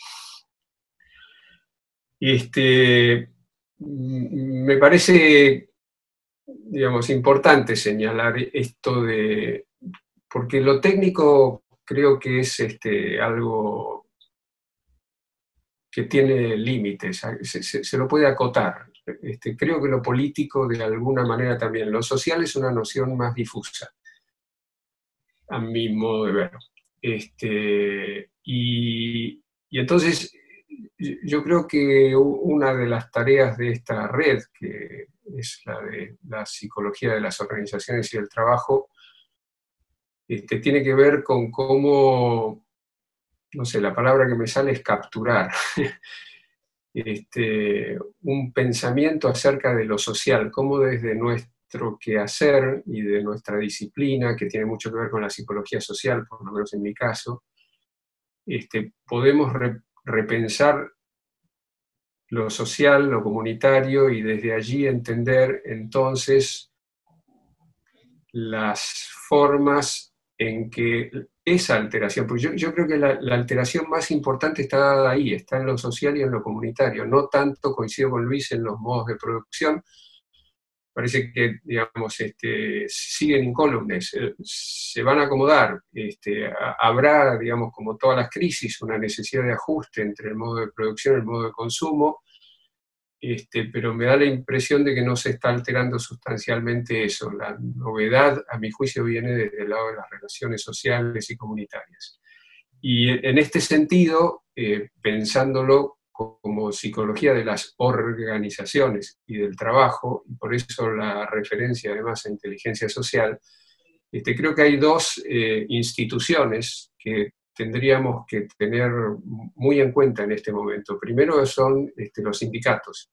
Me parece, digamos, importante señalar esto porque lo técnico creo que es algo que tiene límites, se lo puede acotar. Creo que lo político de alguna manera también. Lo social es una noción más difusa, a mi modo de ver. Y entonces yo creo que una de las tareas de esta red, que es la de la psicología de las organizaciones y del trabajo, tiene que ver con cómo, no sé, la palabra que me sale es capturar un pensamiento acerca de lo social, cómo desde nuestro quehacer y de nuestra disciplina, que tiene mucho que ver con la psicología social, por lo menos en mi caso, podemos repensar lo social, lo comunitario, y desde allí entender entonces las formas en que esa alteración, porque yo creo que la alteración más importante está dada ahí, está en lo social y en lo comunitario, no tanto, coincido con Luis, en los modos de producción. Parece que, digamos, siguen incólumes, se van a acomodar, habrá, digamos, como todas las crisis, una necesidad de ajuste entre el modo de producción y el modo de consumo, pero me da la impresión de que no se está alterando sustancialmente eso. La novedad, a mi juicio, viene desde el lado de las relaciones sociales y comunitarias. Y en este sentido, pensándolo como psicología de las organizaciones y del trabajo, y por eso la referencia además a inteligencia social, creo que hay dos instituciones que tendríamos que tener muy en cuenta en este momento. Primero son los sindicatos,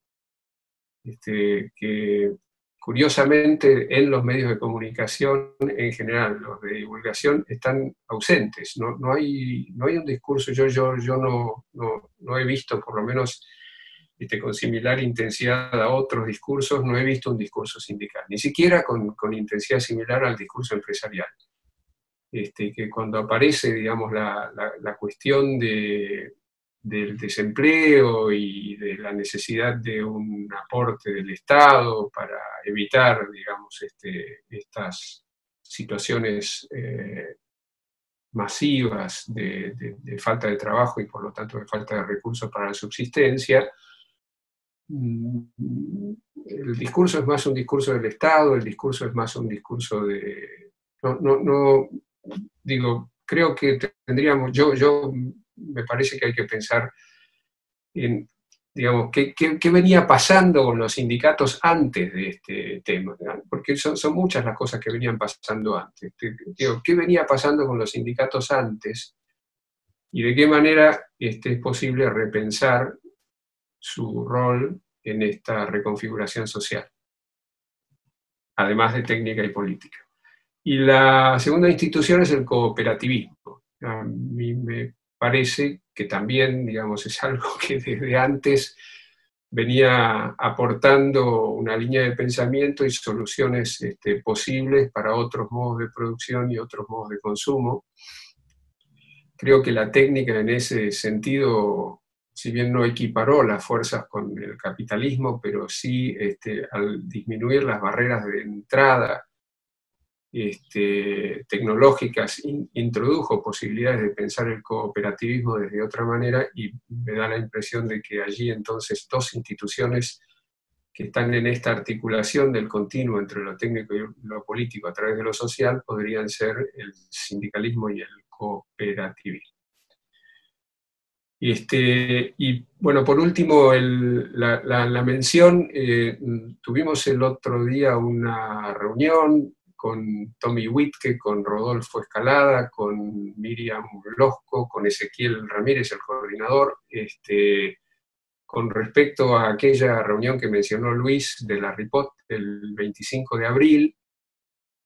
que curiosamente en los medios de comunicación en general, los de divulgación, están ausentes. No hay un discurso, yo no he visto, por lo menos con similar intensidad a otros discursos, no he visto un discurso sindical, ni siquiera con intensidad similar al discurso empresarial. Que cuando aparece, digamos, la cuestión del desempleo y de la necesidad de un aporte del Estado para evitar, digamos, estas situaciones masivas de falta de trabajo y por lo tanto de falta de recursos para la subsistencia, el discurso es más un discurso del Estado, el discurso es más un discurso de... Digo, creo que tendríamos, yo me parece que hay que pensar en, digamos, qué venía pasando con los sindicatos antes de este tema, porque son muchas las cosas que venían pasando antes. Digo, ¿qué venía pasando con los sindicatos antes? Y de qué manera es posible repensar su rol en esta reconfiguración social, además de técnica y política. Y la segunda institución es el cooperativismo. A mí me parece que también, digamos, es algo que desde antes venía aportando una línea de pensamiento y soluciones posibles para otros modos de producción y otros modos de consumo. Creo que la técnica en ese sentido, si bien no equiparó las fuerzas con el capitalismo, pero sí al disminuir las barreras de entrada tecnológicas, introdujo posibilidades de pensar el cooperativismo desde otra manera, y me da la impresión de que allí entonces dos instituciones que están en esta articulación del continuo entre lo técnico y lo político a través de lo social podrían ser el sindicalismo y el cooperativismo. Y bueno, por último, la mención, tuvimos el otro día una reunión con Tommy Wittke, con Rodolfo Escalada, con Miriam Losco, con Ezequiel Ramírez, el coordinador, con respecto a aquella reunión que mencionó Luis de la RIPOT el 25 de abril,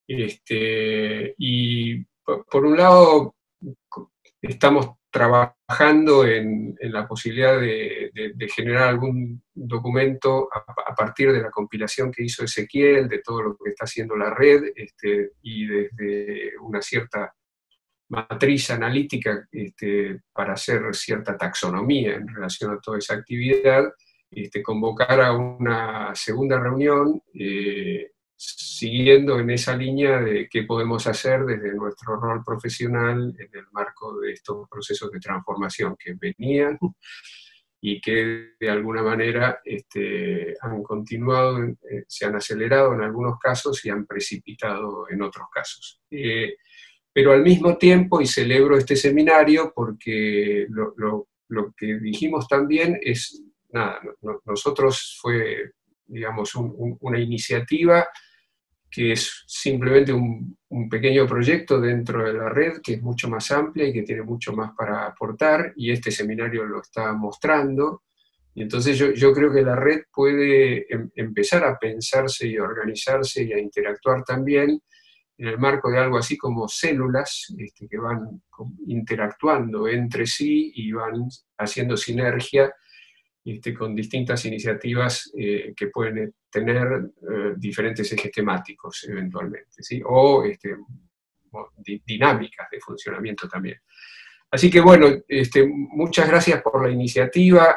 Y por un lado, estamos trabajando en la posibilidad de generar algún documento a partir de la compilación que hizo Ezequiel, de todo lo que está haciendo la red, y desde una cierta matriz analítica para hacer cierta taxonomía en relación a toda esa actividad, convocar a una segunda reunión siguiendo en esa línea de qué podemos hacer desde nuestro rol profesional en el marco de estos procesos de transformación que venían y que de alguna manera han continuado, se han acelerado en algunos casos y han precipitado en otros casos. Pero al mismo tiempo, y celebro este seminario porque lo que dijimos también es, nosotros fue, digamos, una iniciativa que es simplemente un pequeño proyecto dentro de la red, que es mucho más amplia y que tiene mucho más para aportar, y este seminario lo está mostrando. Y entonces yo creo que la red puede empezar a pensarse y a organizarse y a interactuar también en el marco de algo así como células que van interactuando entre sí y van haciendo sinergia con distintas iniciativas que pueden tener diferentes ejes temáticos eventualmente, ¿sí? O dinámicas de funcionamiento también. Así que bueno, muchas gracias por la iniciativa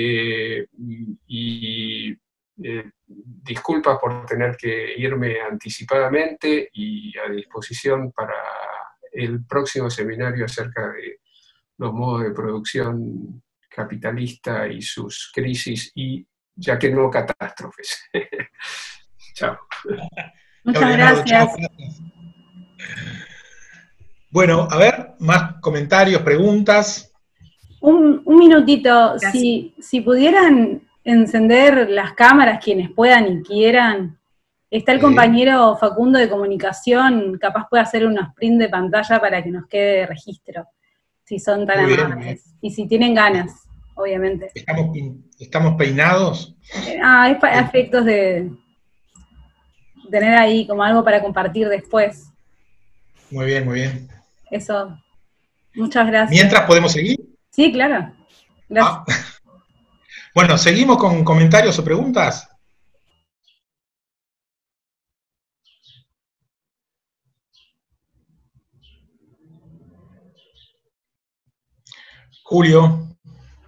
y disculpas por tener que irme anticipadamente y a disposición para el próximo seminario acerca de los modos de producción capitalista y sus crisis y, ya que no, catástrofes. Chao. Muchas gracias. Bueno, a ver, más comentarios, preguntas. Un minutito, si pudieran encender las cámaras quienes puedan y quieran. Está el compañero Facundo de comunicación, capaz puede hacer unos sprint de pantalla para que nos quede registro, si son tan amables. Y si tienen ganas, obviamente. ¿Estamos peinados? Es para efectos de tener ahí como algo para compartir después. Muy bien, muy bien. Eso. Muchas gracias. ¿Mientras podemos seguir? Sí, claro. Gracias. Bueno, ¿seguimos con comentarios o preguntas? Julio.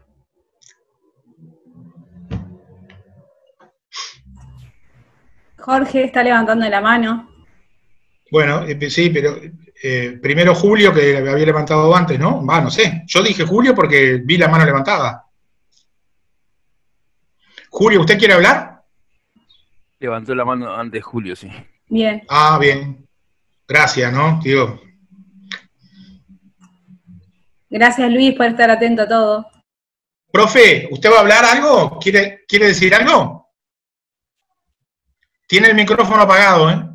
Jorge está levantando la mano. Bueno, sí, pero primero Julio, que había levantado antes, ¿no? No sé. Yo dije Julio porque vi la mano levantada. Julio, ¿usted quiere hablar? Levantó la mano antes Julio, sí. Bien. Bien. Gracias, ¿no? Digo. Gracias, Luis, por estar atento a todo. Profe, ¿usted va a hablar algo? ¿Quiere decir algo? Tiene el micrófono apagado, ¿eh?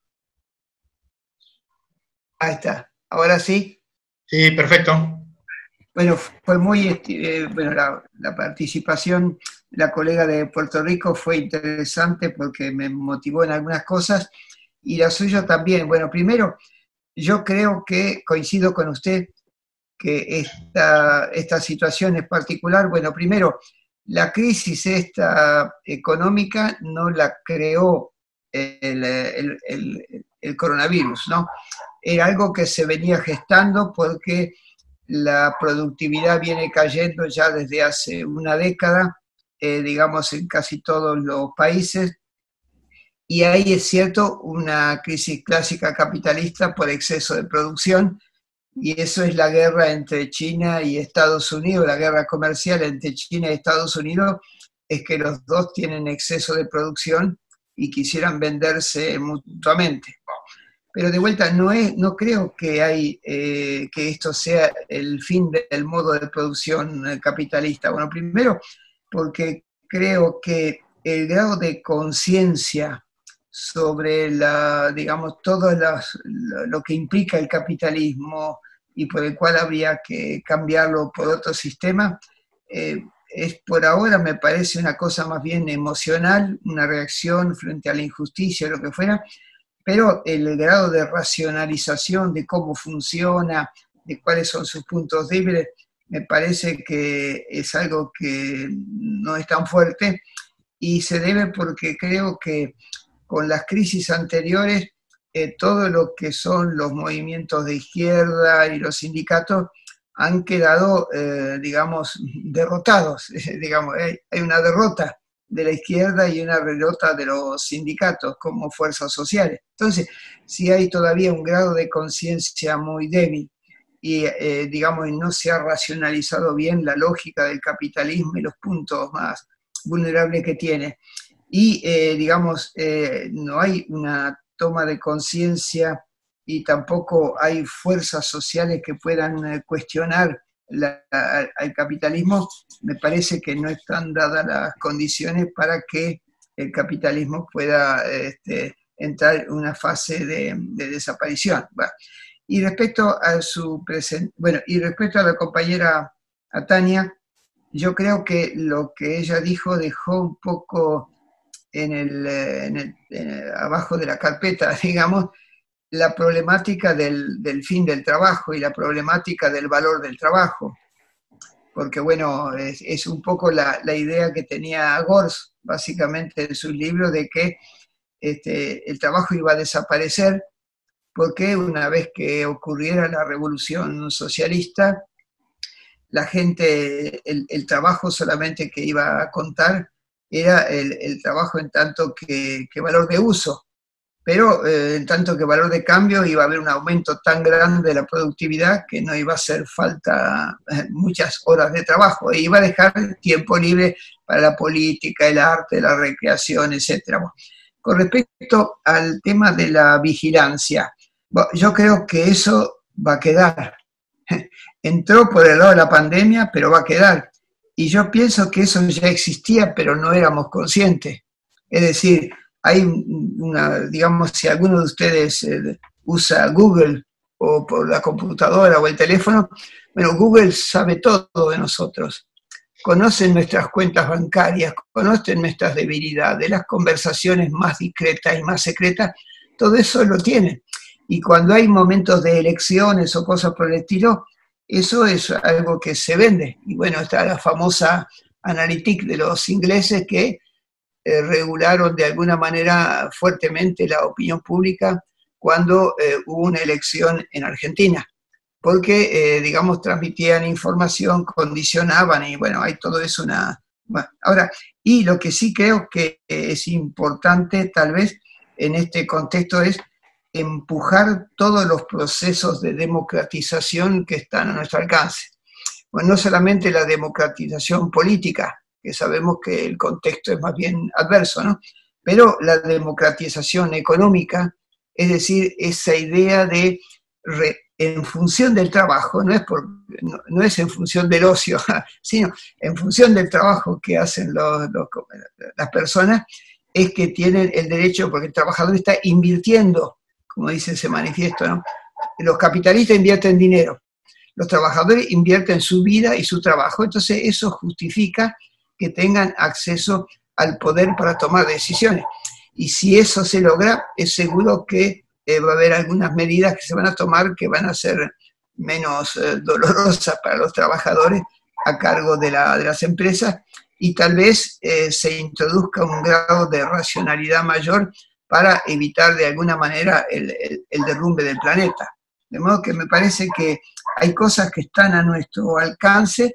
Ahí está. ¿Ahora sí? Sí, perfecto. Bueno, fue muy, la participación de la colega de Puerto Rico fue interesante porque me motivó en algunas cosas, y la suya también. Bueno, primero, yo creo que coincido con usted que esta situación es particular. Bueno, primero, la crisis esta económica no la creó el coronavirus, ¿no? Era algo que se venía gestando porque la productividad viene cayendo ya desde hace una década, digamos, en casi todos los países, y ahí es cierto una crisis clásica capitalista por exceso de producción, y eso es la guerra entre China y Estados Unidos, la guerra comercial entre China y Estados Unidos, es que los dos tienen exceso de producción y quisieran venderse mutuamente. Pero de vuelta, no creo que que esto sea el fin del modo de producción capitalista. Bueno, primero, porque creo que el grado de conciencia sobre todo lo que implica el capitalismo y por el cual habría que cambiarlo por otro sistema, es por ahora, me parece, una cosa más bien emocional, una reacción frente a la injusticia o lo que fuera, pero el grado de racionalización de cómo funciona, de cuáles son sus puntos débiles, me parece que es algo que no es tan fuerte, y se debe porque creo que con las crisis anteriores, todo lo que son los movimientos de izquierda y los sindicatos han quedado, digamos, derrotados. Digamos, hay una derrota de la izquierda y una derrota de los sindicatos como fuerzas sociales. Entonces, si hay todavía un grado de conciencia muy débil y, digamos, no se ha racionalizado bien la lógica del capitalismo y los puntos más vulnerables que tiene, y, digamos, no hay una toma de conciencia y tampoco hay fuerzas sociales que puedan cuestionar al capitalismo, me parece que no están dadas las condiciones para que el capitalismo pueda entrar en una fase de desaparición. Bueno, y respecto a y respecto a la compañera a Tania, yo creo que lo que ella dijo dejó un poco abajo de la carpeta, digamos, la problemática del fin del trabajo y la problemática del valor del trabajo. Porque, bueno, es un poco la idea que tenía Gors, básicamente, en su libro, de que el trabajo iba a desaparecer, porque una vez que ocurriera la revolución socialista, la gente, el trabajo solamente que iba a contar era el trabajo en tanto que valor de uso, pero en tanto que valor de cambio iba a haber un aumento tan grande de la productividad que no iba a hacer falta muchas horas de trabajo, e iba a dejar tiempo libre para la política, el arte, la recreación, etc. Bueno, con respecto al tema de la vigilancia, bueno, yo creo que eso va a quedar. Entró por el lado de la pandemia, pero va a quedar. Y yo pienso que eso ya existía, pero no éramos conscientes. Es decir, hay digamos, si alguno de ustedes usa Google o por la computadora o el teléfono, bueno, Google sabe todo de nosotros. Conocen nuestras cuentas bancarias, conocen nuestras debilidades, las conversaciones más discretas y más secretas, todo eso lo tienen. Y cuando hay momentos de elecciones o cosas por el estilo, eso es algo que se vende. Y bueno, está la famosa Analytics de los ingleses que regularon de alguna manera fuertemente la opinión pública cuando hubo una elección en Argentina, porque, digamos, transmitían información, condicionaban, y bueno, hay todo eso Bueno, ahora, y lo que sí creo que es importante, tal vez, en este contexto es empujar todos los procesos de democratización que están a nuestro alcance. Bueno, no solamente la democratización política, que sabemos que el contexto es más bien adverso, ¿no? Pero la democratización económica, es decir, esa idea de en función del trabajo, no es en función del ocio, sino en función del trabajo que hacen las personas, es que tienen el derecho, porque el trabajador está invirtiendo, como dice ese manifiesto, ¿no? Los capitalistas invierten dinero, los trabajadores invierten su vida y su trabajo, entonces eso justifica que tengan acceso al poder para tomar decisiones. Y si eso se logra, es seguro que va a haber algunas medidas que se van a tomar que van a ser menos dolorosas para los trabajadores a cargo de las empresas, y tal vez se introduzca un grado de racionalidad mayor para evitar de alguna manera el derrumbe del planeta. De modo que me parece que hay cosas que están a nuestro alcance,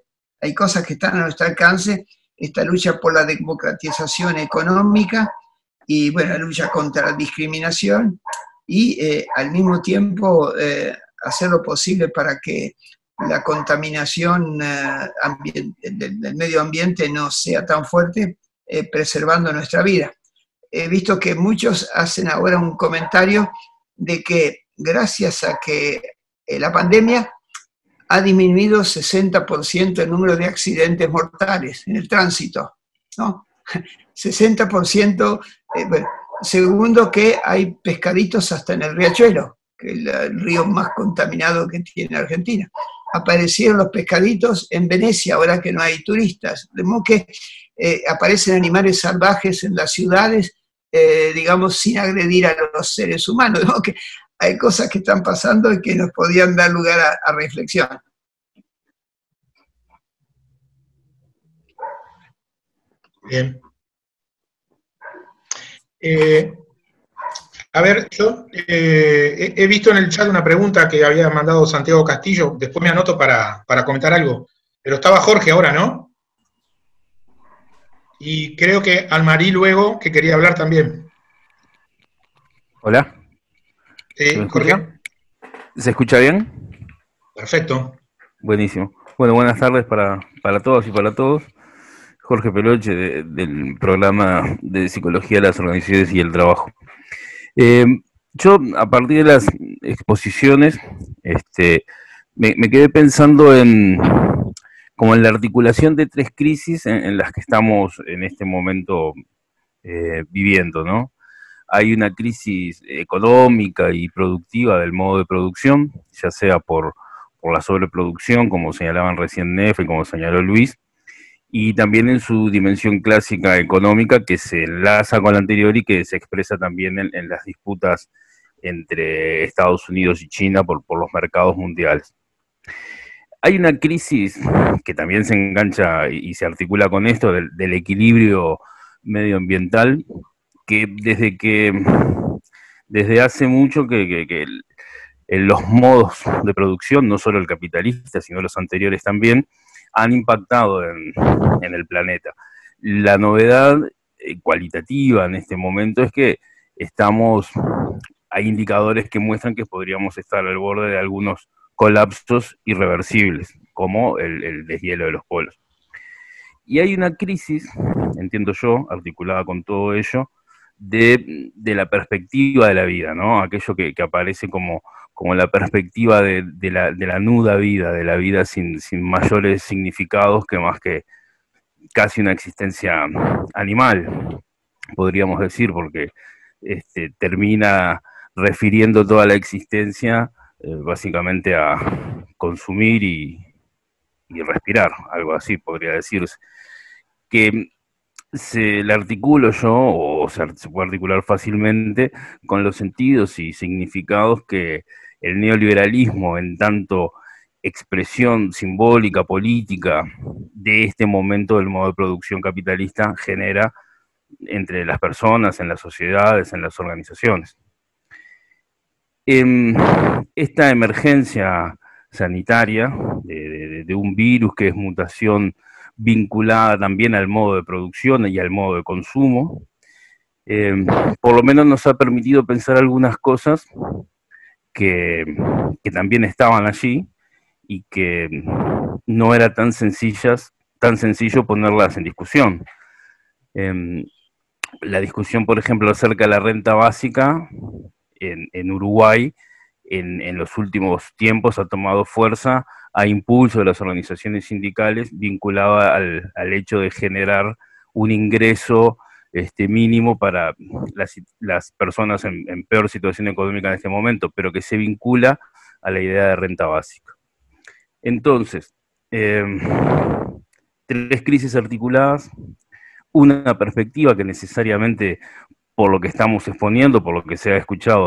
esta lucha por la democratización económica y, bueno, la lucha contra la discriminación, y al mismo tiempo hacer lo posible para que la contaminación del medio ambiente no sea tan fuerte, preservando nuestra vida. He visto que muchos hacen ahora un comentario de que gracias a que la pandemia ha disminuido 60% el número de accidentes mortales en el tránsito, ¿no? 60%, bueno, segundo que hay pescaditos hasta en el Riachuelo, que es el río más contaminado que tiene Argentina. Aparecieron los pescaditos en Venecia, ahora que no hay turistas. De modo que aparecen animales salvajes en las ciudades digamos, sin agredir a los seres humanos, ¿no? Que hay cosas que están pasando y que nos podían dar lugar a reflexión. Bien. A ver, yo he visto en el chat una pregunta que había mandado Santiago Castillo, después me anoto para comentar algo, pero estaba Jorge ahora, ¿no? Y creo que Almarí luego, que quería hablar también. Hola. ¿Se me escucha? Jorge. ¿Se escucha bien? Perfecto. Buenísimo. Bueno, buenas tardes para todos y para todos. Jorge Peloche, del programa de Psicología de las Organizaciones y el Trabajo. Yo, a partir de las exposiciones, me quedé pensando como en la articulación de tres crisis en las que estamos en este momento viviendo, ¿no? Hay una crisis económica y productiva del modo de producción, ya sea por la sobreproducción, como señalaban recién Neff y como señaló Luis, y también en su dimensión clásica económica, que se enlaza con la anterior y que se expresa también en las disputas entre Estados Unidos y China por los mercados mundiales. Hay una crisis que también se engancha y se articula con esto del equilibrio medioambiental, que desde hace mucho que los modos de producción, no solo el capitalista, sino los anteriores también, han impactado en el planeta. La novedad cualitativa en este momento es que hay indicadores que muestran que podríamos estar al borde de algunos colapsos irreversibles, como el deshielo de los polos. Y hay una crisis, entiendo yo, articulada con todo ello, de la perspectiva de la vida, ¿no? Aquello que aparece como la perspectiva de la nuda vida, de la vida sin mayores significados que más que casi una existencia animal, podríamos decir, porque termina refiriendo toda la existencia básicamente a consumir y respirar, algo así podría decirse. Que la articulo yo, o se puede articular fácilmente, con los sentidos y significados que el neoliberalismo, en tanto expresión simbólica, política, de este momento del modo de producción capitalista, genera entre las personas, en las sociedades, en las organizaciones. Esta emergencia sanitaria de un virus que es mutación vinculada también al modo de producción y al modo de consumo, por lo menos nos ha permitido pensar algunas cosas que también estaban allí y que no era tan sencillo ponerlas en discusión. La discusión, por ejemplo, acerca de la renta básica en Uruguay, en los últimos tiempos ha tomado fuerza a impulso de las organizaciones sindicales vinculado al hecho de generar un ingreso mínimo para las personas en peor situación económica en este momento, pero que se vincula a la idea de renta básica. Entonces, tres crisis articuladas, una perspectiva que necesariamente, por lo que estamos exponiendo, por lo que se ha escuchado,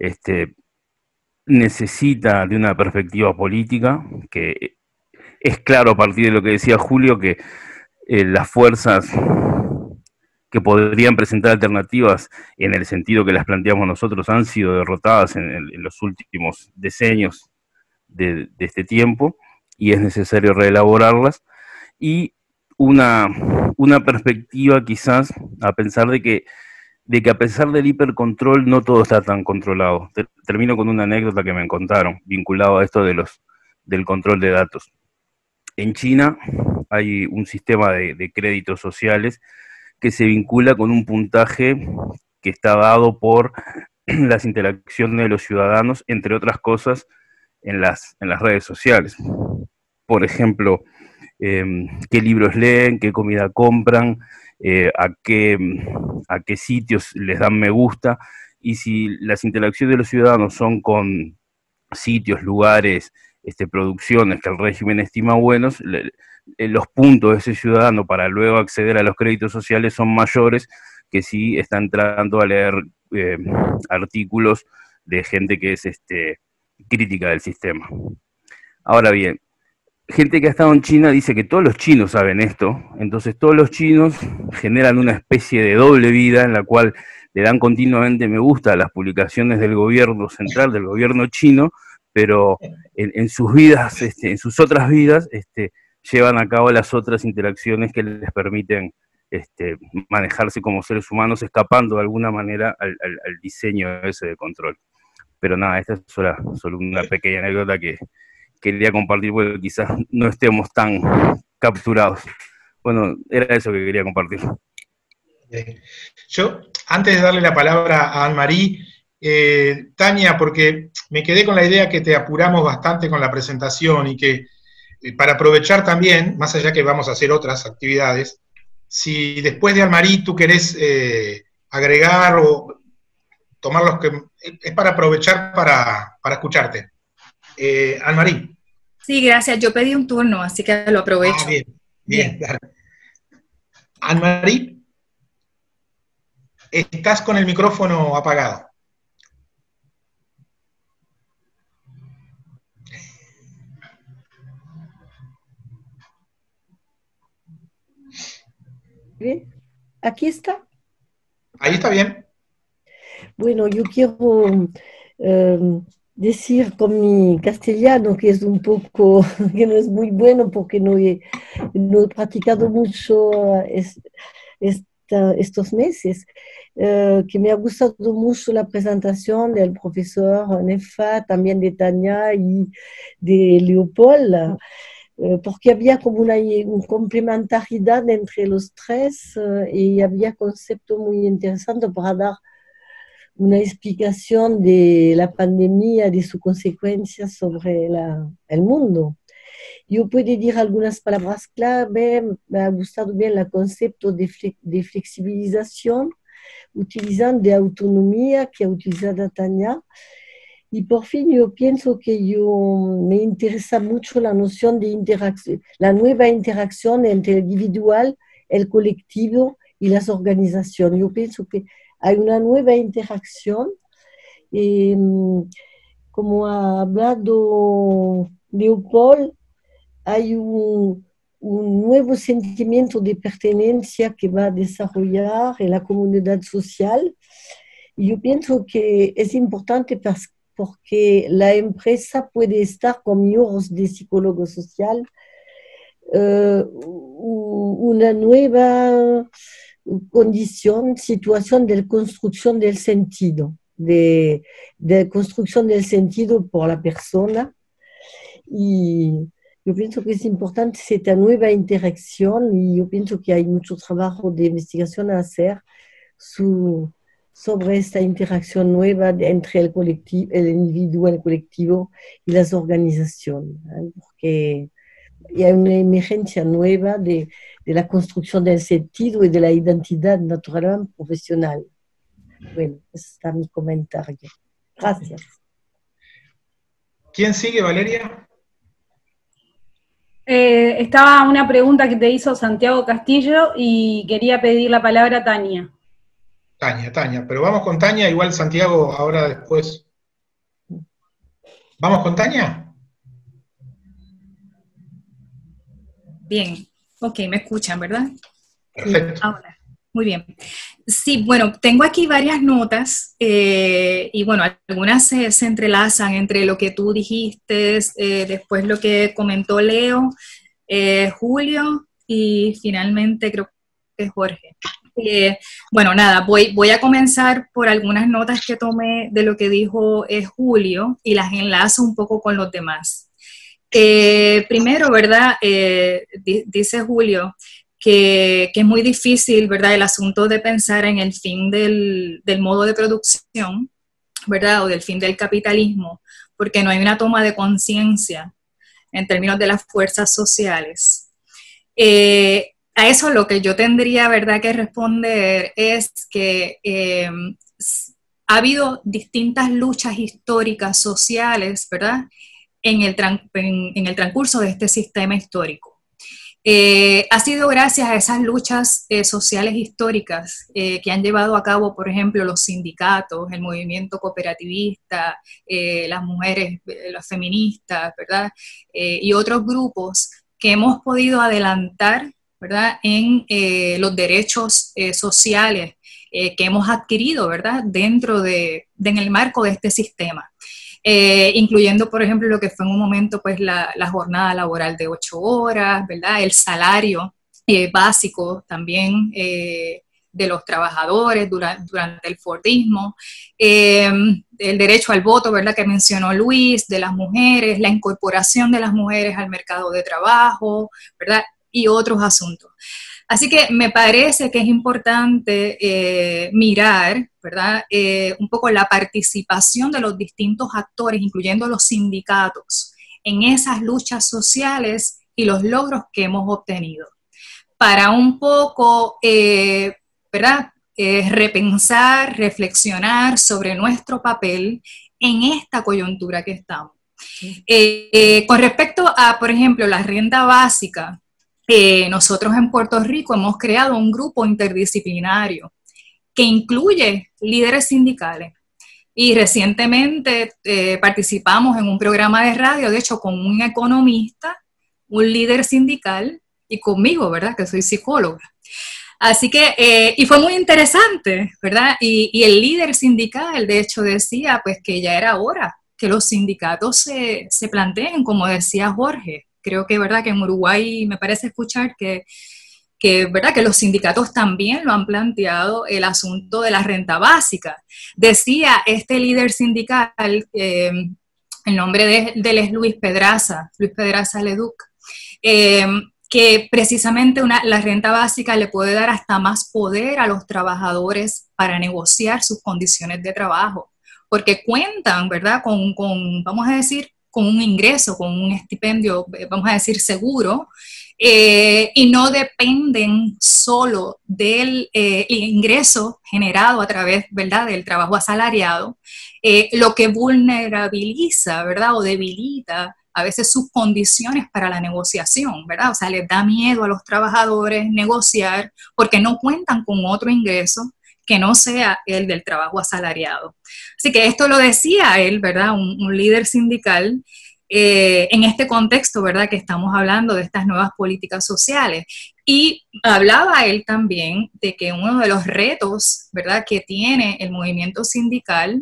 necesita de una perspectiva política, que es claro a partir de lo que decía Julio, que las fuerzas que podrían presentar alternativas en el sentido que las planteamos nosotros han sido derrotadas en los últimos decenios de este tiempo, y es necesario reelaborarlas, y una perspectiva quizás a pensar de que a pesar del hipercontrol no todo está tan controlado. Termino con una anécdota que me contaron, vinculado a esto del control de datos. En China hay un sistema de créditos sociales que se vincula con un puntaje que está dado por las interacciones de los ciudadanos, entre otras cosas, en las redes sociales. Por ejemplo, qué libros leen, qué comida compran, a qué sitios les dan me gusta, y si las interacciones de los ciudadanos son con sitios, lugares, producciones que el régimen estima buenos, los puntos de ese ciudadano para luego acceder a los créditos sociales son mayores que sí está entrando a leer artículos de gente que es crítica del sistema. Ahora bien, gente que ha estado en China dice que todos los chinos saben esto, entonces todos los chinos generan una especie de doble vida en la cual le dan continuamente me gusta a las publicaciones del gobierno central, del gobierno chino, pero en sus vidas, en sus otras vidas, llevan a cabo las otras interacciones que les permiten manejarse como seres humanos, escapando de alguna manera al diseño ese de control. Pero nada, esta es solo una pequeña anécdota que quería compartir porque quizás no estemos tan capturados. Bueno, era eso que quería compartir. Yo, antes de darle la palabra a Anne-Marie, Tania, porque me quedé con la idea que te apuramos bastante con la presentación y que para aprovechar también, más allá que vamos a hacer otras actividades, si después de Anne-Marie tú querés agregar o tomar los que... Es para aprovechar para escucharte. Anne-Marie. Sí, gracias. Yo pedí un turno, así que lo aprovecho. Bien. Anne-Marie, estás con el micrófono apagado. ¿Bien? ¿Aquí está? Ahí está bien. Bueno, yo quiero decir con mi castellano que es un poco, que no es muy bueno porque no he practicado mucho estos meses, que me ha gustado mucho la presentación del profesor Nefa, también de Tania y de Leopold, porque había como una complementariedad entre los tres y había conceptos muy interesantes para dar una explicación de la pandemia, de sus consecuencias sobre el mundo. Yo puedo decir algunas palabras clave. Me ha gustado bien el concepto de flexibilización, utilizando de autonomía que ha utilizado Tania. Y por fin yo pienso que me interesa mucho la noción de interacción, la nueva interacción entre el individual, el colectivo y las organizaciones. Yo pienso que hay una nueva interacción, como ha hablado Leopold, hay un nuevo sentimiento de pertenencia que va a desarrollar en la comunidad social. Y yo pienso que es importante porque la empresa puede estar con miembros de psicólogo social, una nueva condición, situación de construcción del sentido, de construcción del sentido por la persona. Y yo pienso que es importante esta nueva interacción y yo pienso que hay mucho trabajo de investigación a hacer sobre esta interacción nueva entre el colectivo, el individuo, el colectivo y las organizaciones, ¿eh? Porque hay una emergencia nueva de la construcción del sentido y de la identidad natural profesional. Bueno, ese está mi comentario. Gracias. ¿Quién sigue, Valeria? Estaba una pregunta que te hizo Santiago Castillo y quería pedir la palabra a Tania. Tania, pero vamos con Tania, igual Santiago ahora después. ¿Vamos con Tania? Bien, ok, me escuchan, ¿verdad? Perfecto. Ahora, muy bien. Sí, bueno, tengo aquí varias notas y bueno, algunas se entrelazan entre lo que tú dijiste, después lo que comentó Leo, Julio y finalmente creo que Jorge. Bueno, nada, voy a comenzar por algunas notas que tomé de lo que dijo Julio y las enlazo un poco con los demás. Primero, ¿verdad? Dice Julio que es muy difícil, ¿verdad? El asunto de pensar en el fin del modo de producción, ¿verdad? O del fin del capitalismo, porque no hay una toma de conciencia en términos de las fuerzas sociales. A eso lo que yo tendría, ¿verdad?, que responder es que ha habido distintas luchas históricas sociales, ¿verdad?, en el transcurso de este sistema histórico. Ha sido gracias a esas luchas sociales históricas que han llevado a cabo, por ejemplo, los sindicatos, el movimiento cooperativista, las mujeres, las feministas, ¿verdad? Y otros grupos que hemos podido adelantar, ¿verdad? En los derechos sociales que hemos adquirido, ¿verdad? En el marco de este sistema. Incluyendo, por ejemplo, lo que fue en un momento pues la jornada laboral de 8 horas, ¿verdad? El salario básico también de los trabajadores durante el Fordismo, el derecho al voto, ¿verdad? Que mencionó Luis, de las mujeres, la incorporación de las mujeres al mercado de trabajo, ¿verdad? Y otros asuntos. Así que me parece que es importante mirar, ¿verdad? Un poco la participación de los distintos actores, incluyendo los sindicatos, en esas luchas sociales y los logros que hemos obtenido, para un poco, ¿verdad? Repensar, reflexionar sobre nuestro papel en esta coyuntura que estamos. Con respecto a, por ejemplo, la renta básica, nosotros en Puerto Rico hemos creado un grupo interdisciplinario que incluye líderes sindicales. Y recientemente participamos en un programa de radio, de hecho, con un economista, un líder sindical y conmigo, ¿verdad? Que soy psicóloga. Así que, y fue muy interesante, ¿verdad? Y el líder sindical, de hecho, decía pues que ya era hora que los sindicatos se planteen, como decía Jorge. Creo que, ¿verdad? Que en Uruguay me parece escuchar que ¿verdad? Que los sindicatos también lo han planteado, el asunto de la renta básica. Decía este líder sindical, el nombre de él es Luis Pedraza Leduc, que precisamente la renta básica le puede dar hasta más poder a los trabajadores para negociar sus condiciones de trabajo, porque cuentan, ¿verdad? Con vamos a decir, con un ingreso, con un estipendio, vamos a decir, seguro, y no dependen solo del ingreso generado a través, ¿verdad?, del trabajo asalariado, lo que vulnerabiliza, ¿verdad?, o debilita a veces sus condiciones para la negociación, ¿verdad? O sea, les da miedo a los trabajadores negociar porque no cuentan con otro ingreso que no sea el del trabajo asalariado. Así que esto lo decía él, ¿verdad? Un líder sindical en este contexto, ¿verdad? Que estamos hablando de estas nuevas políticas sociales. Y hablaba él también de que uno de los retos, ¿verdad?, que tiene el movimiento sindical,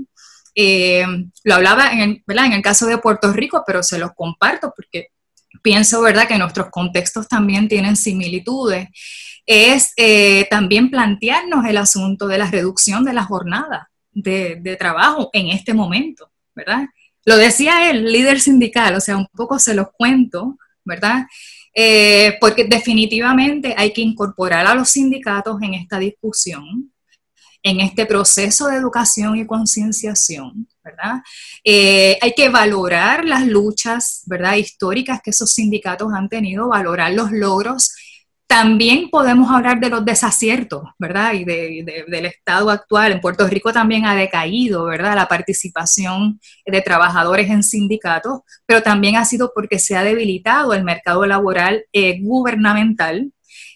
lo hablaba ¿verdad?, en el caso de Puerto Rico, pero se los comparto porque pienso, ¿verdad?, que nuestros contextos también tienen similitudes, es también plantearnos el asunto de la reducción de la jornada de trabajo en este momento, ¿verdad? Lo decía el líder sindical, o sea, un poco se los cuento, ¿verdad? Porque definitivamente hay que incorporar a los sindicatos en esta discusión, en este proceso de educación y concienciación, ¿verdad? Hay que valorar las luchas, ¿verdad?, históricas que esos sindicatos han tenido, valorar los logros. También podemos hablar de los desaciertos, ¿verdad? Y del estado actual. En Puerto Rico también ha decaído, ¿verdad?, la participación de trabajadores en sindicatos, pero también ha sido porque se ha debilitado el mercado laboral gubernamental,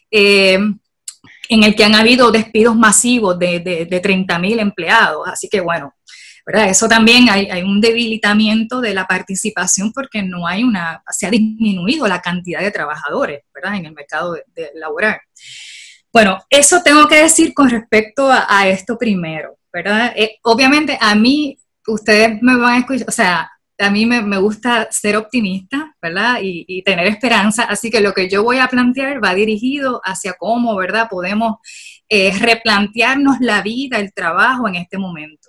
en el que han habido despidos masivos de 30.000 empleados. Así que, bueno, ¿verdad? Eso también hay un debilitamiento de la participación porque se ha disminuido la cantidad de trabajadores, ¿verdad?, en el mercado laboral. Bueno, eso tengo que decir con respecto a esto primero, ¿verdad? Obviamente a mí, ustedes me van a escuchar, o sea, a mí me gusta ser optimista, ¿verdad? Y tener esperanza, así que lo que yo voy a plantear va dirigido hacia cómo, ¿verdad?, podemos replantearnos la vida, el trabajo en este momento.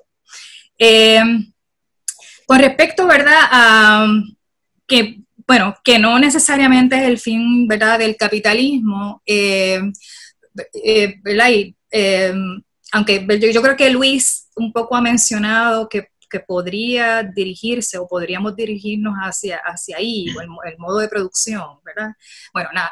Con respecto, ¿verdad?, a que, bueno, que no necesariamente es el fin, ¿verdad?, del capitalismo, ¿verdad? Aunque yo creo que Luis un poco ha mencionado que podría dirigirse o podríamos dirigirnos hacia ahí, o el modo de producción, ¿verdad? Bueno, nada,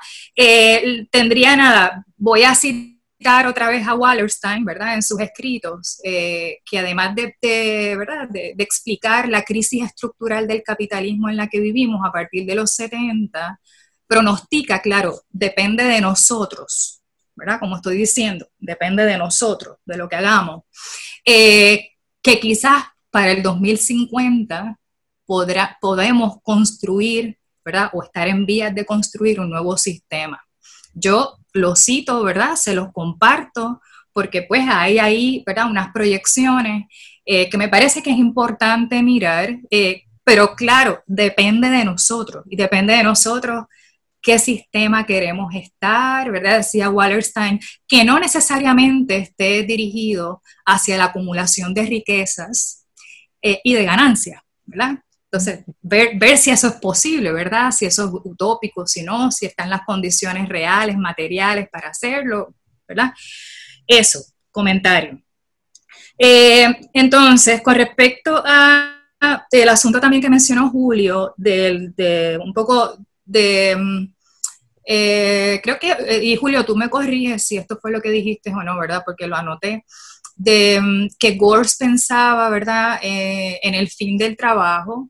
voy a citar otra vez a Wallerstein, ¿verdad?, en sus escritos, que además ¿verdad?, de explicar la crisis estructural del capitalismo en la que vivimos a partir de los 70, pronostica, claro, depende de nosotros, ¿verdad? Como estoy diciendo, depende de nosotros, de lo que hagamos, que quizás para el 2050 podemos construir, ¿verdad? O estar en vías de construir un nuevo sistema. Yo lo cito, ¿verdad? Se los comparto, porque pues hay ahí, ¿verdad? Unas proyecciones que me parece que es importante mirar, pero claro, depende de nosotros, y depende de nosotros qué sistema queremos estar, ¿verdad? Decía Wallerstein, que no necesariamente esté dirigido hacia la acumulación de riquezas y de ganancias, ¿verdad? Entonces, ver si eso es posible, ¿verdad? Si eso es utópico, si no, si están las condiciones reales, materiales para hacerlo, ¿verdad? Eso, comentario. Entonces, con respecto a el asunto también que mencionó Julio, un poco de... creo que, y Julio, tú me corriges si esto fue lo que dijiste o no, ¿verdad? Porque lo anoté, de que Gortz pensaba, ¿verdad?, en el fin del trabajo,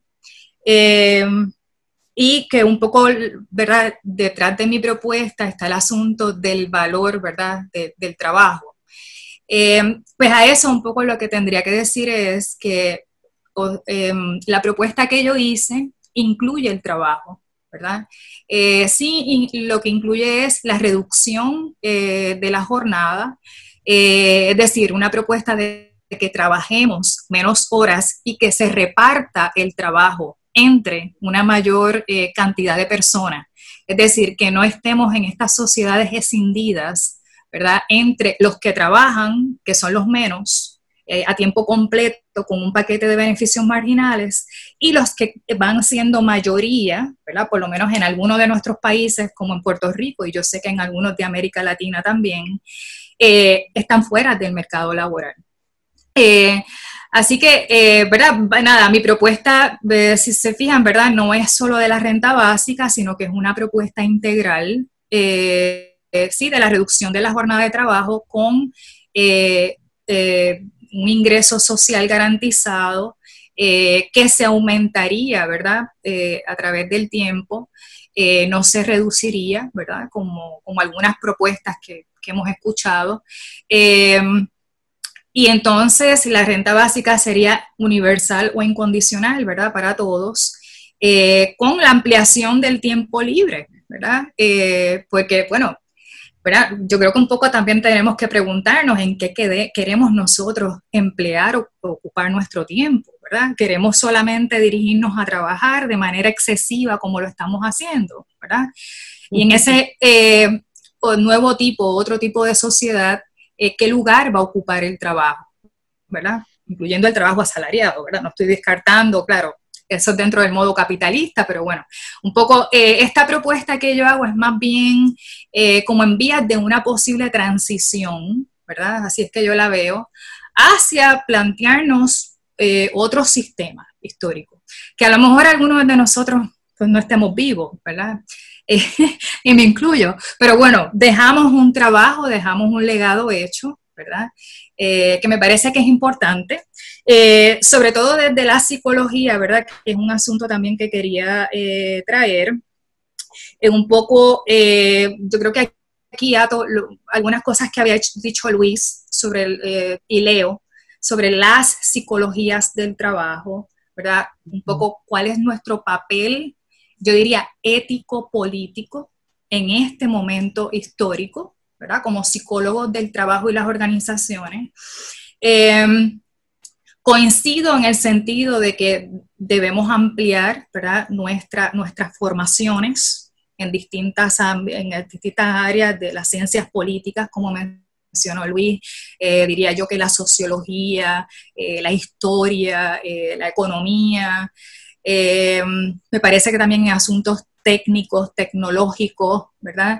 y que un poco, ¿verdad?, detrás de mi propuesta está el asunto del valor, ¿verdad?, del trabajo. Pues a eso un poco lo que tendría que decir es que la propuesta que yo hice incluye el trabajo, ¿verdad? Sí, lo que incluye es la reducción de la jornada, es decir, una propuesta de que trabajemos menos horas y que se reparta el trabajo entre una mayor cantidad de personas. Es decir, que no estemos en estas sociedades escindidas, ¿verdad?, entre los que trabajan, que son los menos, a tiempo completo con un paquete de beneficios marginales, y los que van siendo mayoría, ¿verdad?, por lo menos en algunos de nuestros países, como en Puerto Rico, y yo sé que en algunos de América Latina también, están fuera del mercado laboral. Así que, ¿verdad? Nada, mi propuesta, si se fijan, ¿verdad?, no es solo de la renta básica, sino que es una propuesta integral, sí, de la reducción de la jornada de trabajo con un ingreso social garantizado que se aumentaría, ¿verdad?, a través del tiempo, no se reduciría, ¿verdad?, como algunas propuestas que hemos escuchado. Y entonces la renta básica sería universal o incondicional, ¿verdad?, para todos, con la ampliación del tiempo libre, ¿verdad? Porque, bueno, ¿verdad?, yo creo que un poco también tenemos que preguntarnos en qué queremos nosotros emplear o ocupar nuestro tiempo, ¿verdad? ¿Queremos solamente dirigirnos a trabajar de manera excesiva como lo estamos haciendo, ¿verdad? Y en ese nuevo tipo, otro tipo de sociedad, ¿qué lugar va a ocupar el trabajo, ¿verdad? Incluyendo el trabajo asalariado, ¿verdad? No estoy descartando, claro, eso es dentro del modo capitalista, pero bueno, un poco esta propuesta que yo hago es más bien como en vías de una posible transición, ¿verdad? Así es que yo la veo, hacia plantearnos otro sistema histórico, que a lo mejor algunos de nosotros pues no estemos vivos, ¿verdad? Y me incluyo, pero bueno, dejamos un trabajo, dejamos un legado hecho, ¿verdad? Que me parece que es importante, sobre todo desde la psicología, ¿verdad? Que es un asunto también que quería traer. Un poco, yo creo que aquí algunas cosas que había dicho Luis sobre y Leo, sobre las psicologías del trabajo, ¿verdad? Un poco cuál es nuestro papel, yo diría ético-político en este momento histórico, ¿verdad?, como psicólogos del trabajo y las organizaciones. Coincido en el sentido de que debemos ampliar, ¿verdad?, nuestras formaciones en distintas áreas de las ciencias políticas, como mencionó Luis, diría yo que la sociología, la historia, la economía, me parece que también en asuntos técnicos, tecnológicos, ¿verdad?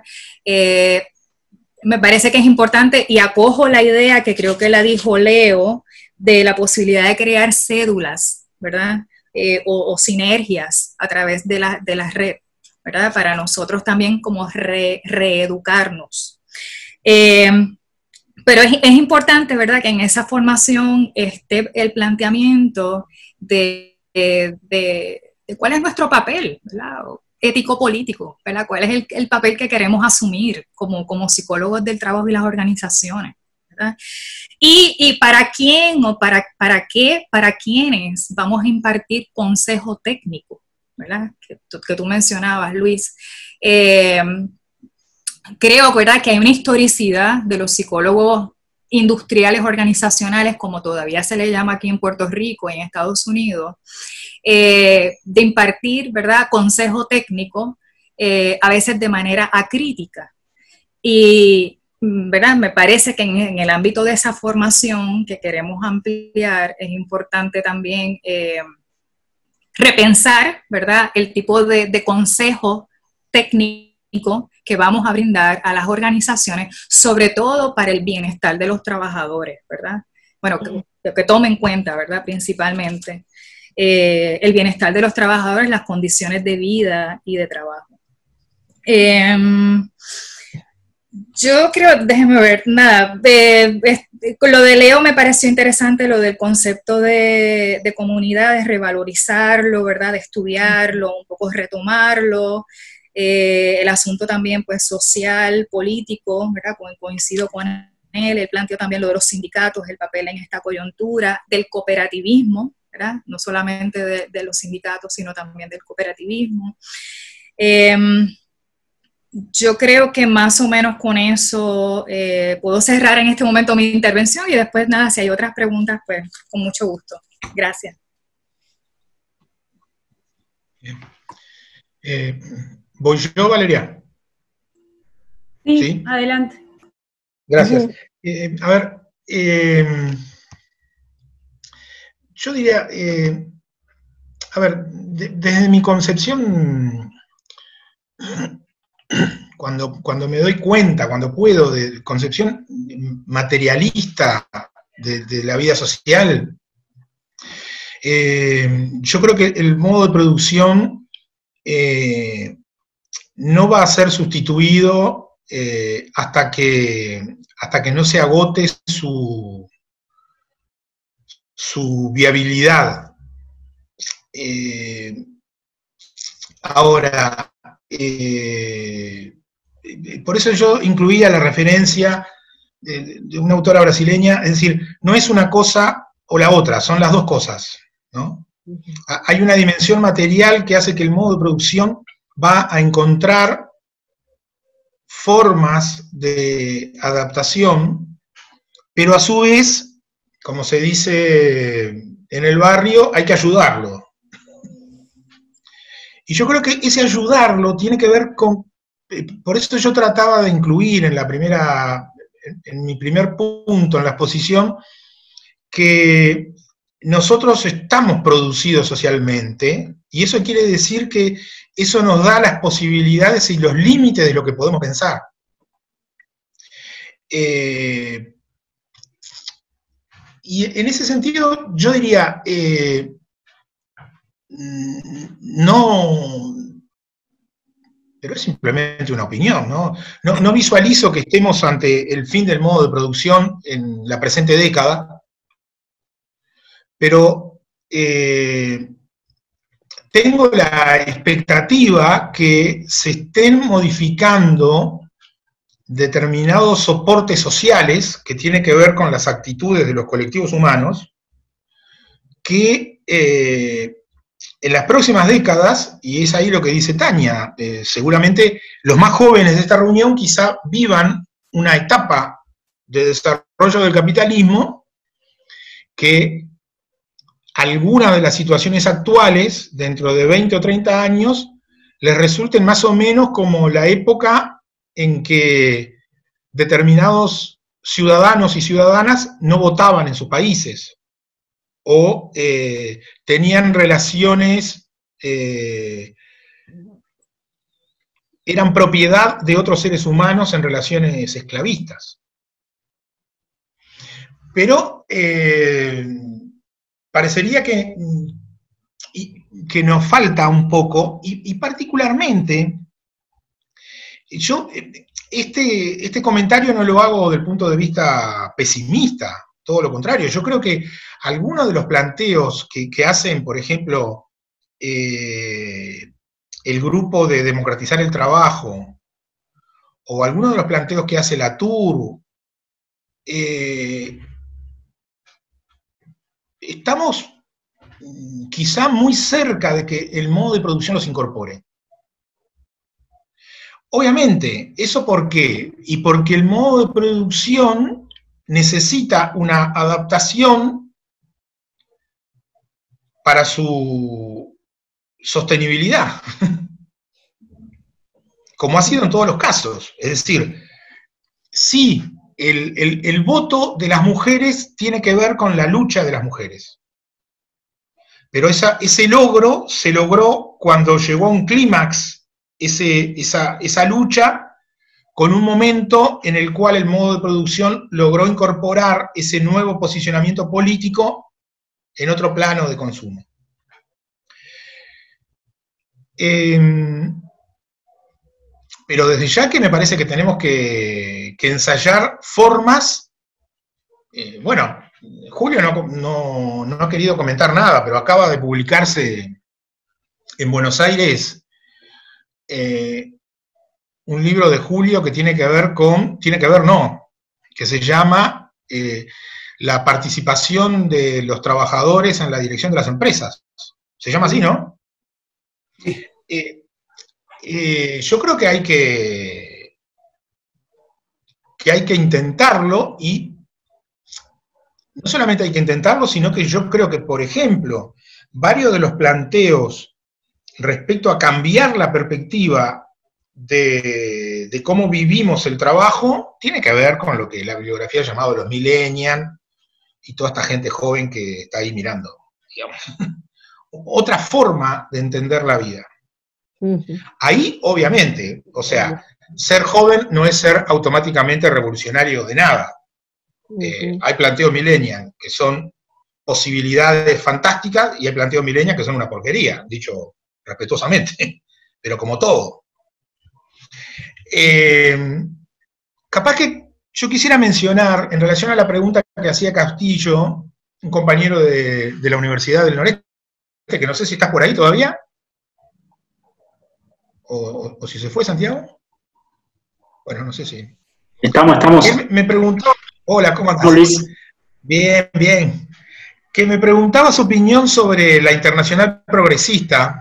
Me parece que es importante, y acojo la idea que creo que la dijo Leo, de la posibilidad de crear cédulas, ¿verdad? O sinergias a través de la red, ¿verdad? Para nosotros también como reeducarnos. Pero es importante, ¿verdad?, que en esa formación esté el planteamiento de cuál es nuestro papel, ¿verdad? ético-político, ¿verdad? ¿Cuál es el papel que queremos asumir como psicólogos del trabajo y las organizaciones? ¿Verdad? Y para quién o para qué, para quiénes vamos a impartir consejo técnico, ¿verdad? Que tú mencionabas, Luis. Creo, ¿verdad?, que hay una historicidad de los psicólogos industriales organizacionales, como todavía se le llama aquí en Puerto Rico y en Estados Unidos, de impartir, ¿verdad?, consejo técnico, a veces de manera acrítica. Y, ¿verdad?, me parece que en el ámbito de esa formación que queremos ampliar, es importante también repensar, ¿verdad?, el tipo de consejo técnico que vamos a brindar a las organizaciones, sobre todo para el bienestar de los trabajadores, ¿verdad? Bueno, que tomen en cuenta, ¿verdad?, principalmente el bienestar de los trabajadores, las condiciones de vida y de trabajo. Yo creo, déjenme ver, nada, con lo de Leo me pareció interesante lo del concepto de comunidades, revalorizarlo, ¿verdad?, de estudiarlo, un poco retomarlo. El asunto también, pues, social, político, ¿verdad?, coincido con él. Él planteó también lo de los sindicatos, el papel en esta coyuntura, del cooperativismo, ¿verdad?, no solamente de los sindicatos, sino también del cooperativismo. Yo creo que más o menos con eso puedo cerrar en este momento mi intervención y después, nada, si hay otras preguntas, pues, con mucho gusto. Gracias. ¿Voy yo, Valeria? Sí, adelante. Gracias. A ver, yo diría, a ver, desde mi concepción, cuando me doy cuenta, cuando puedo, de concepción materialista de la vida social, yo creo que el modo de producción no va a ser sustituido hasta que no se agote su viabilidad. Ahora, por eso yo incluía la referencia de una autora brasileña, es decir, no es una cosa o la otra, son las dos cosas, ¿no? Hay una dimensión material que hace que el modo de producción va a encontrar formas de adaptación, pero a su vez, como se dice en el barrio, hay que ayudarlo. Y yo creo que ese ayudarlo tiene que ver con, por eso yo trataba de incluir en mi primer punto en la exposición, que nosotros estamos producidos socialmente, y eso quiere decir que eso nos da las posibilidades y los límites de lo que podemos pensar. Y en ese sentido, yo diría, no, pero es simplemente una opinión, ¿no? No visualizo que estemos ante el fin del modo de producción en la presente década, pero tengo la expectativa que se estén modificando determinados soportes sociales que tienen que ver con las actitudes de los colectivos humanos, que en las próximas décadas, y es ahí lo que dice Tania, seguramente los más jóvenes de esta reunión quizá vivan una etapa de desarrollo del capitalismo que algunas de las situaciones actuales, dentro de 20 o 30 años, les resulten más o menos como la época en que determinados ciudadanos y ciudadanas no votaban en sus países, o tenían relaciones, eran propiedad de otros seres humanos en relaciones esclavistas. Pero parecería que nos falta un poco, y particularmente, yo este comentario no lo hago del punto de vista pesimista, todo lo contrario. Yo creo que algunos de los planteos que hacen, por ejemplo, el grupo de democratizar el trabajo, o algunos de los planteos que hace Latour, estamos quizá muy cerca de que el modo de producción los incorpore. Obviamente, ¿eso por qué? Y porque el modo de producción necesita una adaptación para su sostenibilidad, como ha sido en todos los casos. Es decir, sí, el voto de las mujeres tiene que ver con la lucha de las mujeres, pero ese logro se logró cuando llegó a un clímax esa lucha, con un momento en el cual el modo de producción logró incorporar ese nuevo posicionamiento político en otro plano de consumo. Pero desde ya que me parece que tenemos que ensayar formas. Bueno, Julio no ha querido comentar nada, pero acaba de publicarse en Buenos Aires un libro de Julio que que se llama La participación de los trabajadores en la dirección de las empresas. Se llama así, ¿no? Yo creo que hay que intentarlo, y no solamente hay que intentarlo, sino que yo creo que, por ejemplo, varios de los planteos respecto a cambiar la perspectiva de cómo vivimos el trabajo, tiene que ver con lo que la bibliografía ha llamado los millennials y toda esta gente joven que está ahí mirando, digamos. Otra forma de entender la vida. Ahí, obviamente, o sea, ser joven no es ser automáticamente revolucionario de nada. Hay planteos millennials que son posibilidades fantásticas, y hay planteos millennials que son una porquería, dicho respetuosamente, pero como todo. Capaz que yo quisiera mencionar, en relación a la pregunta que hacía Castillo, un compañero de la Universidad del Noreste, que no sé si estás por ahí todavía, o si se fue, Santiago. Bueno, no sé si... Estamos. Él me preguntó, hola, ¿cómo estás? Luis. Bien, bien. Que me preguntaba su opinión sobre la Internacional Progresista.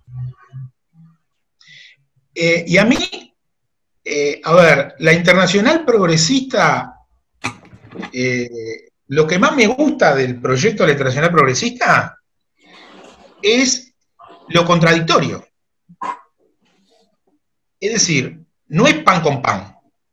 Y a mí, a ver, la Internacional Progresista, lo que más me gusta del proyecto de la Internacional Progresista es lo contradictorio. Es decir, no es pan con pan.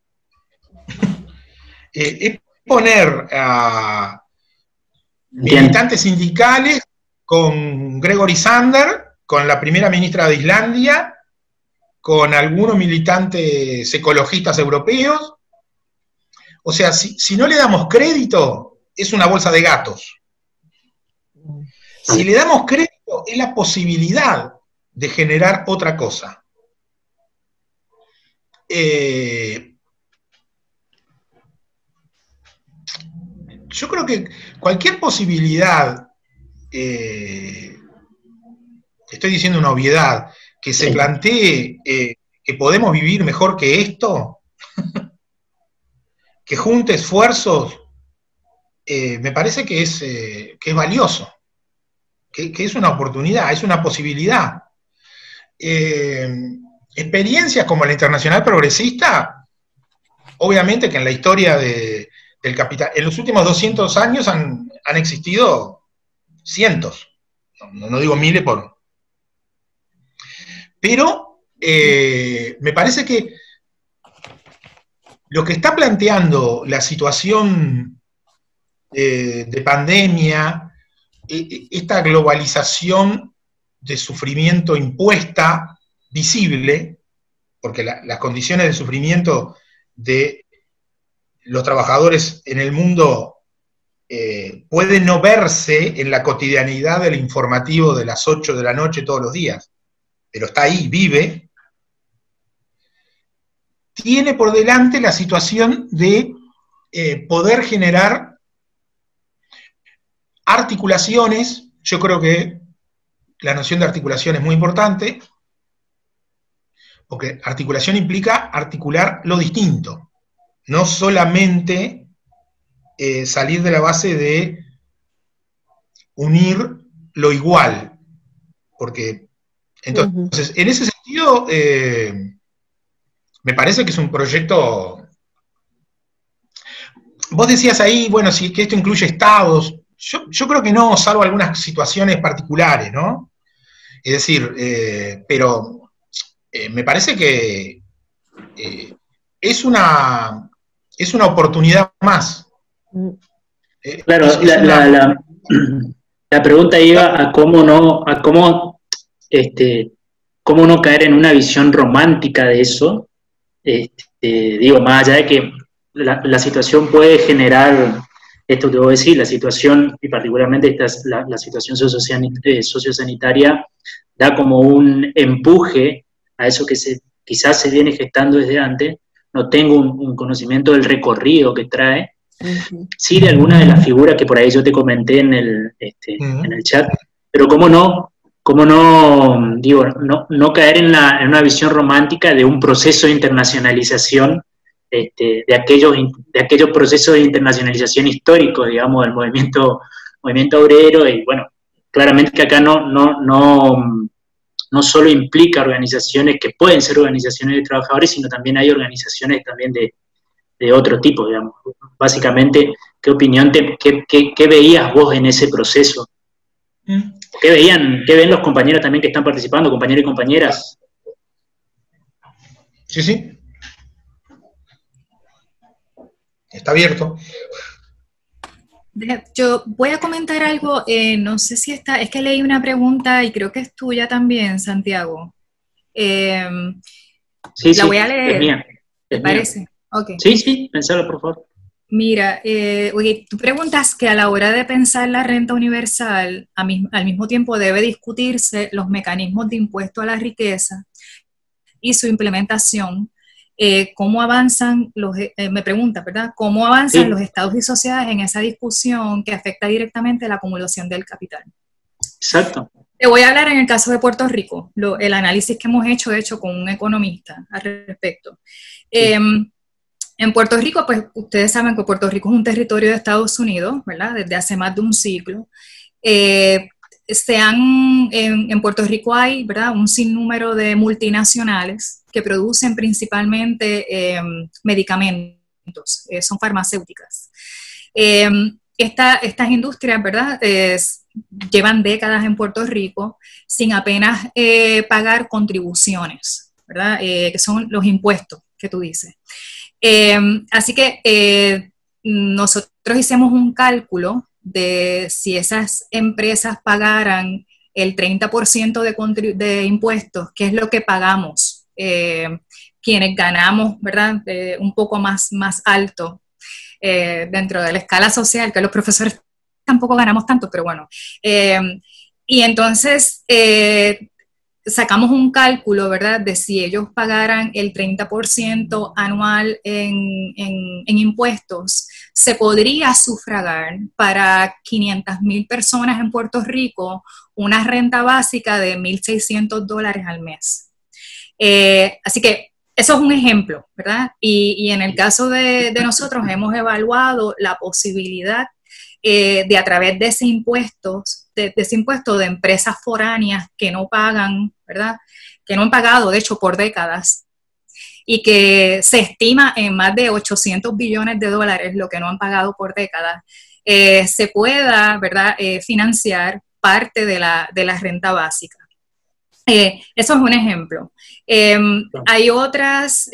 Es poner a militantes sindicales con Gregory Sander, con la primera ministra de Islandia, con algunos militantes ecologistas europeos. O sea, si no le damos crédito, es una bolsa de gatos. Si le damos crédito, es la posibilidad de generar otra cosa. Yo creo que cualquier posibilidad, estoy diciendo una obviedad, que se plantee que podemos vivir mejor que esto, que junte esfuerzos, me parece que es valioso, que es una oportunidad, es una posibilidad. Experiencias como la Internacional Progresista, obviamente que en la historia del capital, en los últimos 200 años han existido cientos, no digo miles pero me parece que lo que está planteando la situación de pandemia, esta globalización de sufrimiento impuesta, visible, porque las condiciones de sufrimiento de los trabajadores en el mundo pueden no verse en la cotidianidad del informativo de las 8 de la noche todos los días, pero está ahí, vive, tiene por delante la situación de poder generar articulaciones. Yo creo que la noción de articulación es muy importante, porque articulación implica articular lo distinto, no solamente salir de la base de unir lo igual, porque entonces, en ese sentido, me parece que es un proyecto. Vos decías ahí, bueno, si que esto incluye estados. Yo creo que no, salvo algunas situaciones particulares, ¿no? Es decir, pero me parece que es una oportunidad más. Claro, la pregunta iba a cómo no caer en una visión romántica de eso. Digo, más allá de que la situación puede generar, esto que voy a decir, la situación, y particularmente la situación sociosanitaria, da como un empuje a eso que quizás se viene gestando desde antes. No tengo un conocimiento del recorrido que trae, sí de algunas de las figuras que por ahí yo te comenté en el chat, pero cómo no caer en una visión romántica de un proceso de internacionalización, de aquellos procesos de internacionalización históricos, digamos, del movimiento obrero. Y bueno, claramente que acá no solo implica organizaciones que pueden ser organizaciones de trabajadores, sino también hay organizaciones también de otro tipo, digamos. Básicamente, ¿qué opinión, qué veías vos en ese proceso? ¿Qué ven los compañeros también que están participando, compañeros y compañeras? Sí. Está abierto. Yo voy a comentar algo, no sé si es que leí una pregunta y creo que es tuya también, Santiago. La voy a leer. Es mía. ¿Te parece? Okay. Sí, pensalo, por favor. Mira, tú preguntas que a la hora de pensar la renta universal, al mismo tiempo debe discutirse los mecanismos de impuesto a la riqueza y su implementación. ¿Cómo avanzan me pregunta, ¿verdad? ¿Cómo avanzan los estados y sociedades en esa discusión que afecta directamente la acumulación del capital? Exacto. Te voy a hablar en el caso de Puerto Rico, el análisis que hemos hecho, de hecho, con un economista al respecto. En Puerto Rico, pues ustedes saben que Puerto Rico es un territorio de Estados Unidos, ¿verdad? Desde hace más de un siglo. En Puerto Rico hay, ¿verdad?, un sinnúmero de multinacionales que producen principalmente medicamentos, son farmacéuticas. Estas industrias, ¿verdad?, llevan décadas en Puerto Rico sin apenas pagar contribuciones, ¿verdad?, que son los impuestos que tú dices. Así que nosotros hicimos un cálculo de si esas empresas pagaran el 30% de impuestos, que es lo que pagamos quienes ganamos, ¿verdad?, un poco más alto dentro de la escala social, que los profesores tampoco ganamos tanto, pero bueno. Y entonces sacamos un cálculo, ¿verdad?, de si ellos pagaran el 30% anual en impuestos, se podría sufragar para 500,000 personas en Puerto Rico una renta básica de $1,600 al mes. Así que eso es un ejemplo, ¿verdad? Y en el caso de nosotros hemos evaluado la posibilidad de a través de ese impuesto de empresas foráneas que no pagan, ¿verdad?, que no han pagado, de hecho, por décadas, y que se estima en más de $800 billones lo que no han pagado por décadas, se pueda, ¿verdad?, financiar parte de la renta básica. Eso es un ejemplo. Hay otras,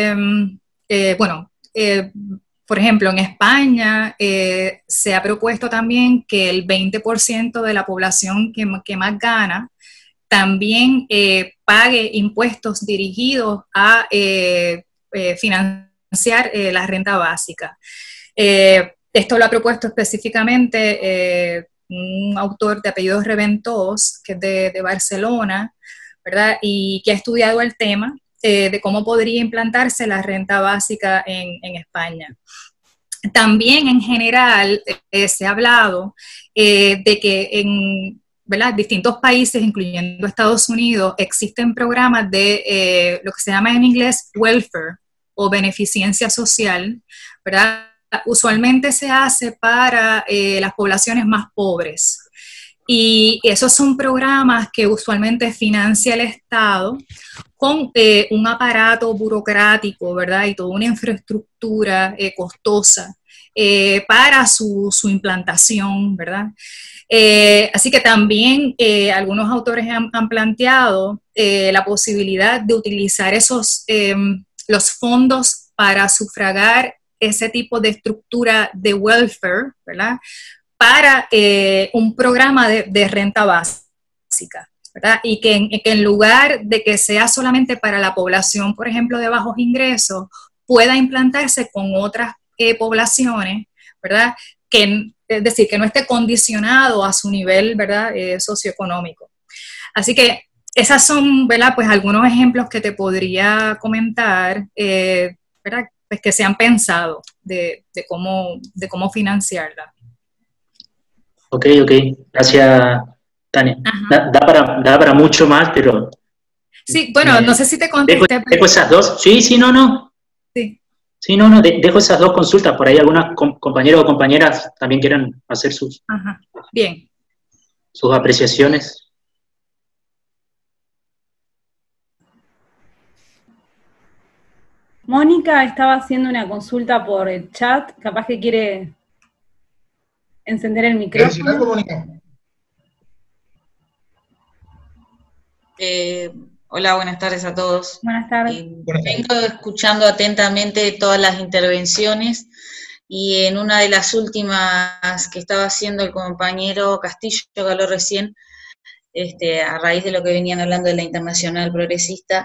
por ejemplo, en España se ha propuesto también que el 20% de la población que más gana también pague impuestos dirigidos a financiar la renta básica. Esto lo ha propuesto específicamente un autor de apellidos Reventós, que es de Barcelona, ¿verdad?, y que ha estudiado el tema de cómo podría implantarse la renta básica en España. También en general se ha hablado de que ¿verdad? Distintos países, incluyendo Estados Unidos, existen programas de lo que se llama en inglés welfare o beneficencia social, ¿verdad? Usualmente se hace para las poblaciones más pobres. Y esos son programas que usualmente financia el Estado con un aparato burocrático, ¿verdad? Y toda una infraestructura costosa para su implantación, ¿verdad? Así que también algunos autores han planteado la posibilidad de utilizar los fondos para sufragar ese tipo de estructura de welfare, ¿verdad? Para un programa de renta básica, ¿verdad? Y que en lugar de que sea solamente para la población, por ejemplo, de bajos ingresos, pueda implantarse con otras poblaciones, ¿verdad? Es decir, que no esté condicionado a su nivel, ¿verdad? Socioeconómico. Así que esas son, ¿verdad? Pues algunos ejemplos que te podría comentar, ¿verdad? Pues que se han pensado de cómo financiarla. Ok, gracias, Tania. Da para mucho más, pero... Sí, bueno, no sé si te contesté. Dejo esas dos, sí, no. Sí. Sí, no, dejo esas dos consultas, por ahí algunas compañeros o compañeras también quieran hacer sus apreciaciones. Mónica estaba haciendo una consulta por el chat, capaz que quiere encender el micrófono. ¿Quieres decir algo, Mónica? Hola, buenas tardes a todos. Buenas tardes. Vengo escuchando atentamente todas las intervenciones y en una de las últimas que estaba haciendo el compañero Castillo, que habló recién, a raíz de lo que venían hablando de la Internacional Progresista,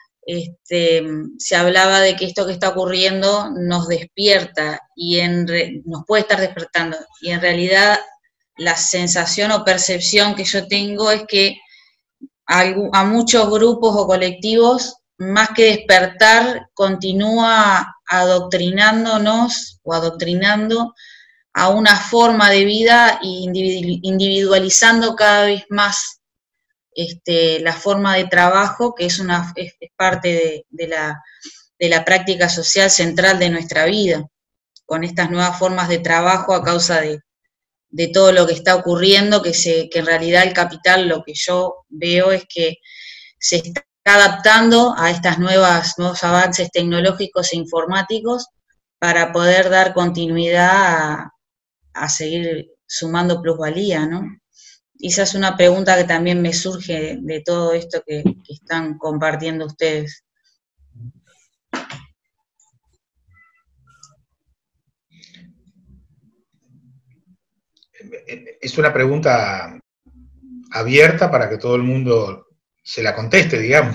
se hablaba de que esto que está ocurriendo nos despierta y nos puede estar despertando. Y en realidad la sensación o percepción que yo tengo es que a muchos grupos o colectivos, más que despertar, continúa adoctrinándonos o adoctrinando a una forma de vida e individualizando cada vez más la forma de trabajo, que es parte de la práctica social central de nuestra vida, con estas nuevas formas de trabajo a causa de todo lo que está ocurriendo, que en realidad el capital, lo que yo veo es que se está adaptando a estos nuevos avances tecnológicos e informáticos para poder dar continuidad a seguir sumando plusvalía, ¿no? Esa es una pregunta que también me surge de todo esto que están compartiendo ustedes. Es una pregunta abierta para que todo el mundo se la conteste, digamos.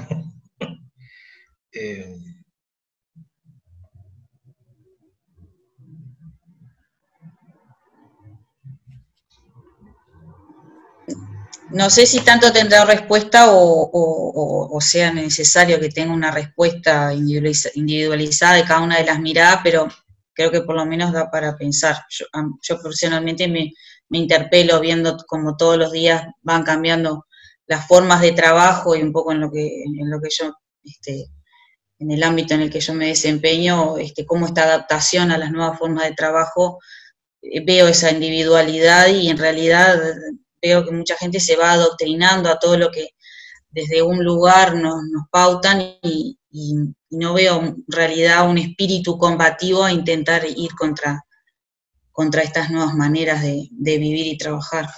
No sé si tanto tendrá respuesta o sea necesario que tenga una respuesta individualizada de cada una de las miradas, pero creo que por lo menos da para pensar. Yo personalmente me interpelo viendo como todos los días van cambiando las formas de trabajo y un poco en lo que yo, en el ámbito en el que yo me desempeño, cómo esta adaptación a las nuevas formas de trabajo, veo esa individualidad y en realidad veo que mucha gente se va adoctrinando a todo lo que desde un lugar nos pautan y no veo en realidad un espíritu combativo a intentar ir contra estas nuevas maneras de vivir y trabajar.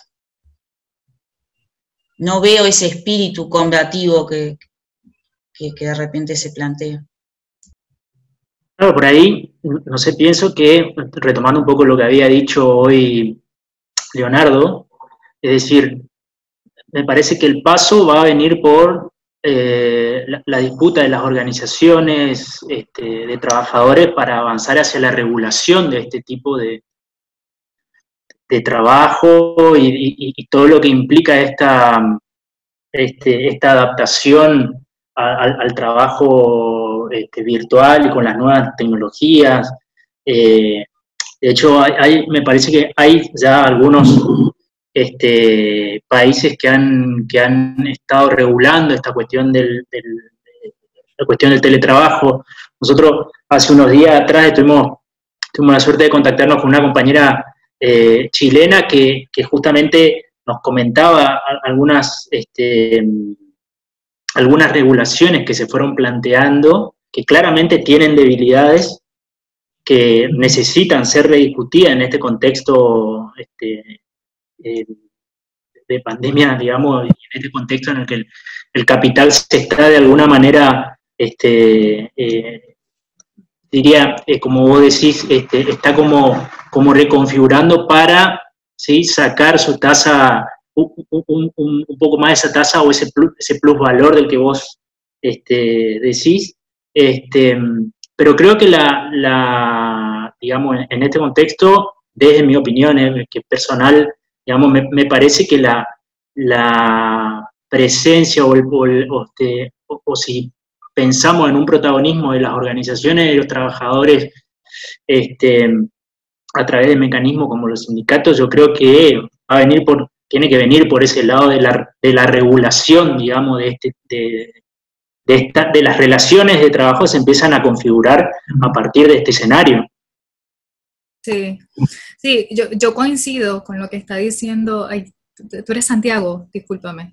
No veo ese espíritu combativo que de repente se plantea. Claro, por ahí, no sé, pienso que, retomando un poco lo que había dicho hoy Leonardo, es decir, me parece que el paso va a venir por la disputa de las organizaciones de trabajadores para avanzar hacia la regulación de este tipo de trabajo y todo lo que implica esta adaptación al trabajo virtual y con las nuevas tecnologías. De hecho, me parece que hay ya algunos países que han estado regulando esta cuestión la cuestión del teletrabajo. Nosotros hace unos días atrás tuvimos la suerte de contactarnos con una compañera chilena que justamente nos comentaba algunas regulaciones que se fueron planteando, que claramente tienen debilidades, que necesitan ser rediscutidas en este contexto de pandemia, digamos, y en este contexto en el que el capital se está de alguna manera, diría, como vos decís, está como reconfigurando para, ¿sí?, sacar su tasa, un poco más de esa tasa o ese plusvalor del que vos decís. Pero creo que digamos, en este contexto, desde mi opinión, que personal, digamos, me parece que la presencia o si pensamos en un protagonismo de las organizaciones de los trabajadores a través de mecanismos como los sindicatos, yo creo que tiene que venir por ese lado de la regulación, digamos, de las relaciones de trabajo se empiezan a configurar a partir de este escenario. Sí, yo coincido con lo que está diciendo. Ay, tú eres Santiago, discúlpame.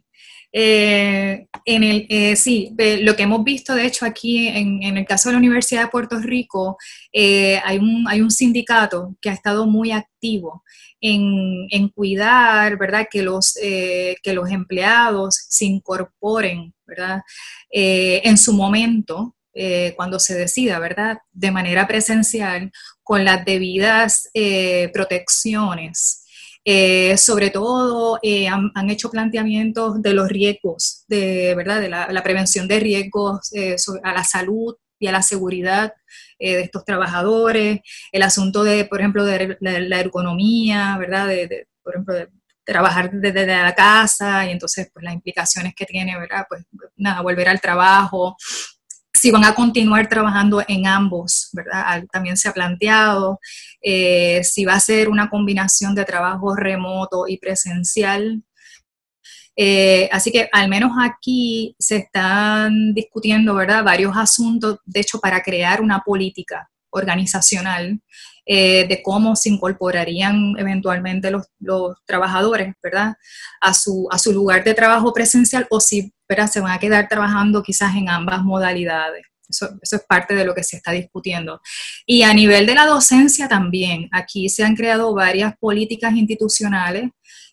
Sí, lo que hemos visto, de hecho, aquí en el caso de la Universidad de Puerto Rico, hay un sindicato que ha estado muy activo en cuidar, ¿verdad?, que los empleados se incorporen, ¿verdad?, en su momento, cuando se decida, ¿verdad?, de manera presencial, con las debidas protecciones. Sobre todo han hecho planteamientos de los riesgos, ¿verdad?, de la prevención de riesgos a la salud y a la seguridad de estos trabajadores, el asunto por ejemplo, de la ergonomía, ¿verdad?, por ejemplo, de trabajar desde la casa, y entonces pues las implicaciones que tiene, ¿verdad?, pues nada, volver al trabajo. Si van a continuar trabajando en ambos, ¿verdad? También se ha planteado si va a ser una combinación de trabajo remoto y presencial. Así que al menos aquí se están discutiendo, ¿verdad?, varios asuntos, de hecho, para crear una política organizacional de cómo se incorporarían eventualmente los trabajadores, ¿verdad?, a su lugar de trabajo presencial, o si, ¿verdad?, se van a quedar trabajando quizás en ambas modalidades. Eso es parte de lo que se está discutiendo. Y a nivel de la docencia también, aquí se han creado varias políticas institucionales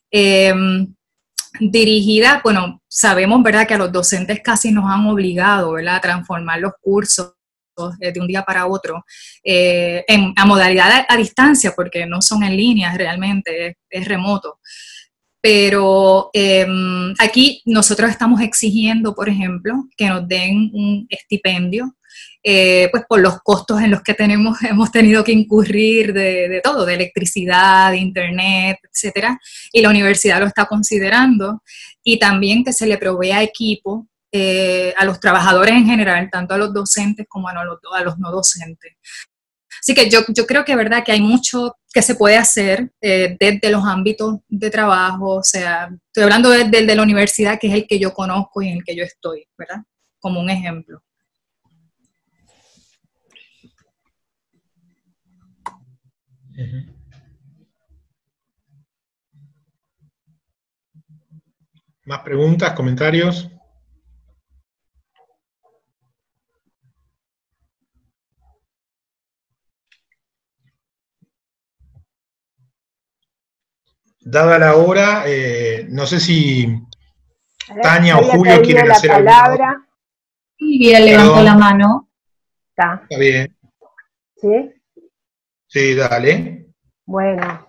dirigidas, bueno, sabemos, ¿verdad?, que a los docentes casi nos han obligado, ¿verdad?, a transformar los cursos de un día para otro a modalidad a distancia, porque no son en línea realmente, es remoto. Pero aquí nosotros estamos exigiendo, por ejemplo, que nos den un estipendio, pues por los costos en los que hemos tenido que incurrir de todo, de electricidad, de internet, etcétera, y la universidad lo está considerando, y también que se le provea equipo a los trabajadores en general, tanto a los docentes como a los no docentes. Así que yo creo que, ¿verdad?, que hay mucho que se puede hacer desde los ámbitos de trabajo, o sea, estoy hablando desde el de la universidad, que es el que yo conozco y en el que yo estoy, ¿verdad?, como un ejemplo. ¿Más preguntas, comentarios? Dada la hora, no sé si Tania o Julio quieren hacer la palabra. Sí, bien, levantó la mano. Está bien. ¿Sí? Sí, dale. Bueno,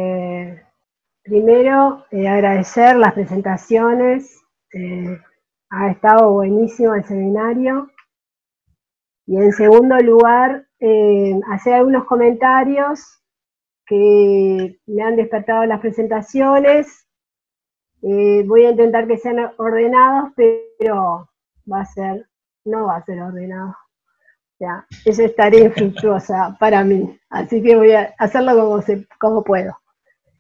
primero agradecer las presentaciones. Ha estado buenísimo el seminario. Y en segundo lugar, hacer algunos comentarios que me han despertado las presentaciones. Voy a intentar que sean ordenados, pero no va a ser ordenado. O sea, eso es tarea infructuosa para mí, así que voy a hacerlo como puedo.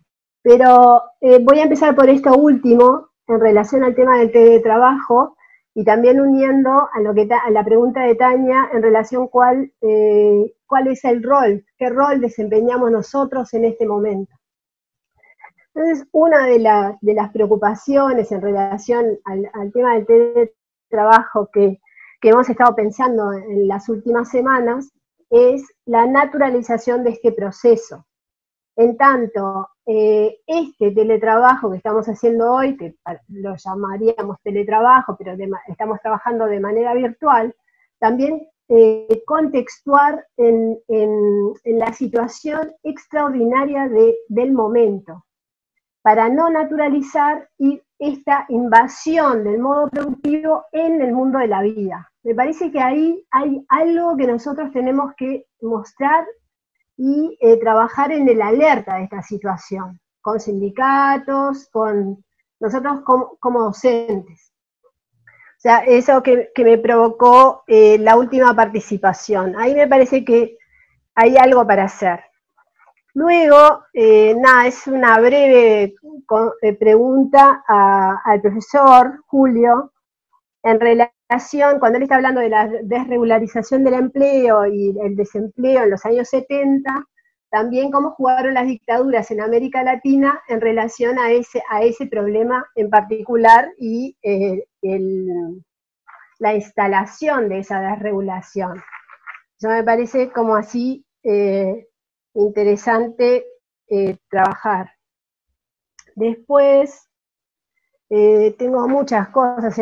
Pero voy a empezar por esto último, en relación al tema del teletrabajo, y también uniendo a la pregunta de Tania en relación cuál es el rol, qué rol desempeñamos nosotros en este momento. Entonces, una de las preocupaciones en relación al tema del teletrabajo que hemos estado pensando en las últimas semanas es la naturalización de este proceso. En tanto, este teletrabajo que estamos haciendo hoy, que lo llamaríamos teletrabajo, pero estamos trabajando de manera virtual, también contextuar en la situación extraordinaria del momento, para no naturalizar esta invasión del modo productivo en el mundo de la vida. Me parece que ahí hay algo que nosotros tenemos que mostrar y trabajar en el alerta de esta situación, con sindicatos, con nosotros como docentes. O sea, eso que me provocó la última participación. Ahí me parece que hay algo para hacer. Luego, es una breve pregunta al profesor Julio, en relación, cuando él está hablando de la desregularización del empleo y el desempleo en los años 70, también cómo jugaron las dictaduras en América Latina en relación a ese problema en particular y la instalación de esa desregulación. Eso me parece como así interesante trabajar. Después, tengo muchas cosas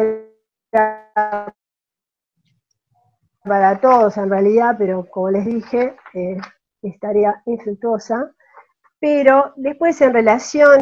para todos en realidad, pero como les dije, estaría infructuosa. Pero después en relación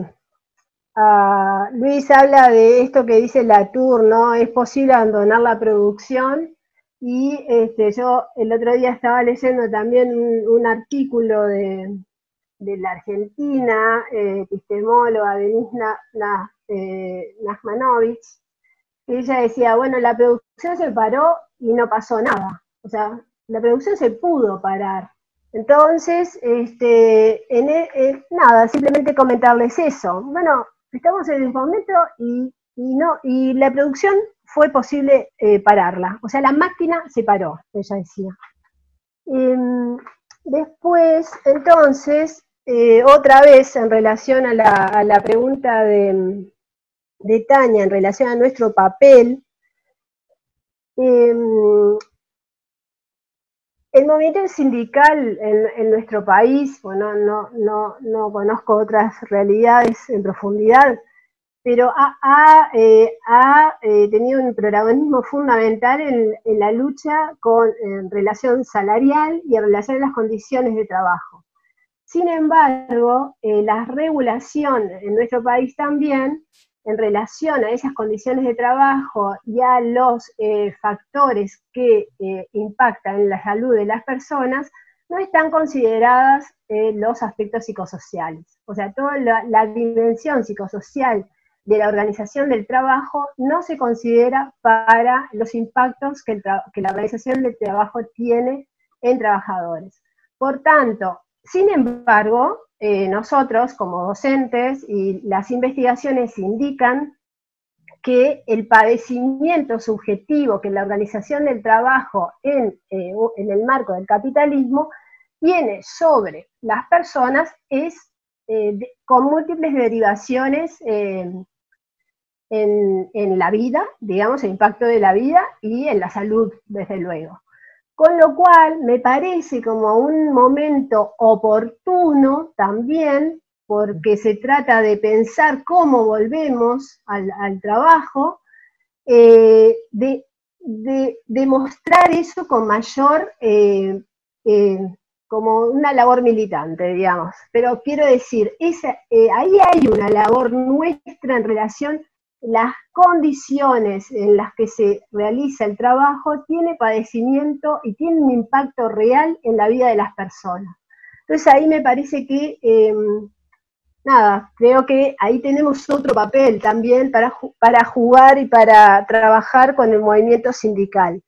a Luis habla de esto que dice Latour, ¿no? Es posible abandonar la producción, y yo el otro día estaba leyendo también un artículo de la argentina, epistemóloga Denise Nachmanovitch, que ella decía, bueno, la producción se paró y no pasó nada. O sea, la producción se pudo parar. Entonces, nada, simplemente comentarles eso. Bueno, estamos en el momento y la producción fue posible pararla. O sea, la máquina se paró, ella decía. Después, entonces, otra vez en relación a la pregunta de Tania en relación a nuestro papel, el movimiento sindical en nuestro país, bueno, no conozco otras realidades en profundidad, pero ha tenido un protagonismo fundamental en la lucha en relación salarial y en relación a las condiciones de trabajo. Sin embargo, la regulación en nuestro país también, en relación a esas condiciones de trabajo y a los factores que impactan en la salud de las personas, no están consideradas los aspectos psicosociales. O sea, toda la dimensión psicosocial de la organización del trabajo no se considera para los impactos que la organización del trabajo tiene en trabajadores. Por tanto, sin embargo, nosotros como docentes y las investigaciones indican que el padecimiento subjetivo que la organización del trabajo en el marco del capitalismo tiene sobre las personas es con múltiples derivaciones en la vida, digamos, el impacto de la vida y en la salud, desde luego. Con lo cual, me parece como un momento oportuno también, porque se trata de pensar cómo volvemos al trabajo, de mostrar eso con mayor, como una labor militante, digamos. Pero quiero decir, ahí hay una labor nuestra en relación a las condiciones en las que se realiza el trabajo, tiene padecimiento y tiene un impacto real en la vida de las personas. Entonces ahí me parece que, creo que ahí tenemos otro papel también para jugar y para trabajar con el movimiento sindical.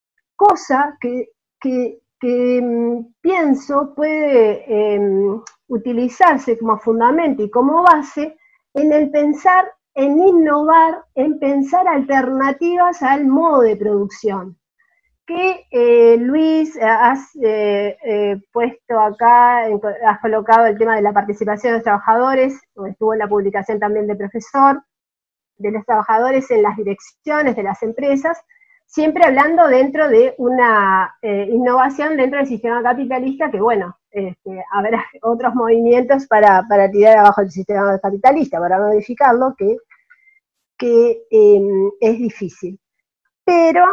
Cosa que pienso puede utilizarse como fundamento y como base en el pensar, en innovar, en pensar alternativas al modo de producción. Que Luis, has puesto acá, has colocado el tema de la participación de los trabajadores, estuvo en la publicación también del profesor, de los trabajadores en las direcciones de las empresas, siempre hablando dentro de una innovación dentro del sistema capitalista, que bueno, habrá otros movimientos para tirar abajo el sistema capitalista, para modificarlo, que es difícil. Pero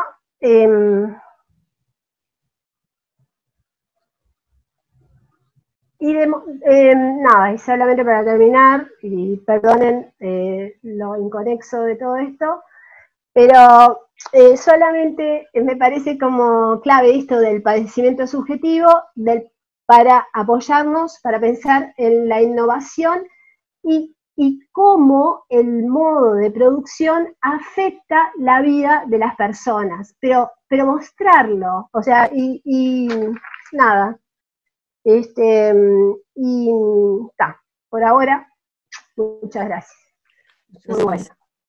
nada, y solamente para terminar, y perdonen lo inconexo de todo esto, pero solamente me parece como clave esto del padecimiento subjetivo, para apoyarnos, para pensar en la innovación y cómo el modo de producción afecta la vida de las personas, pero mostrarlo, o sea, y nada. Y está, por ahora, muchas gracias. Muy bueno.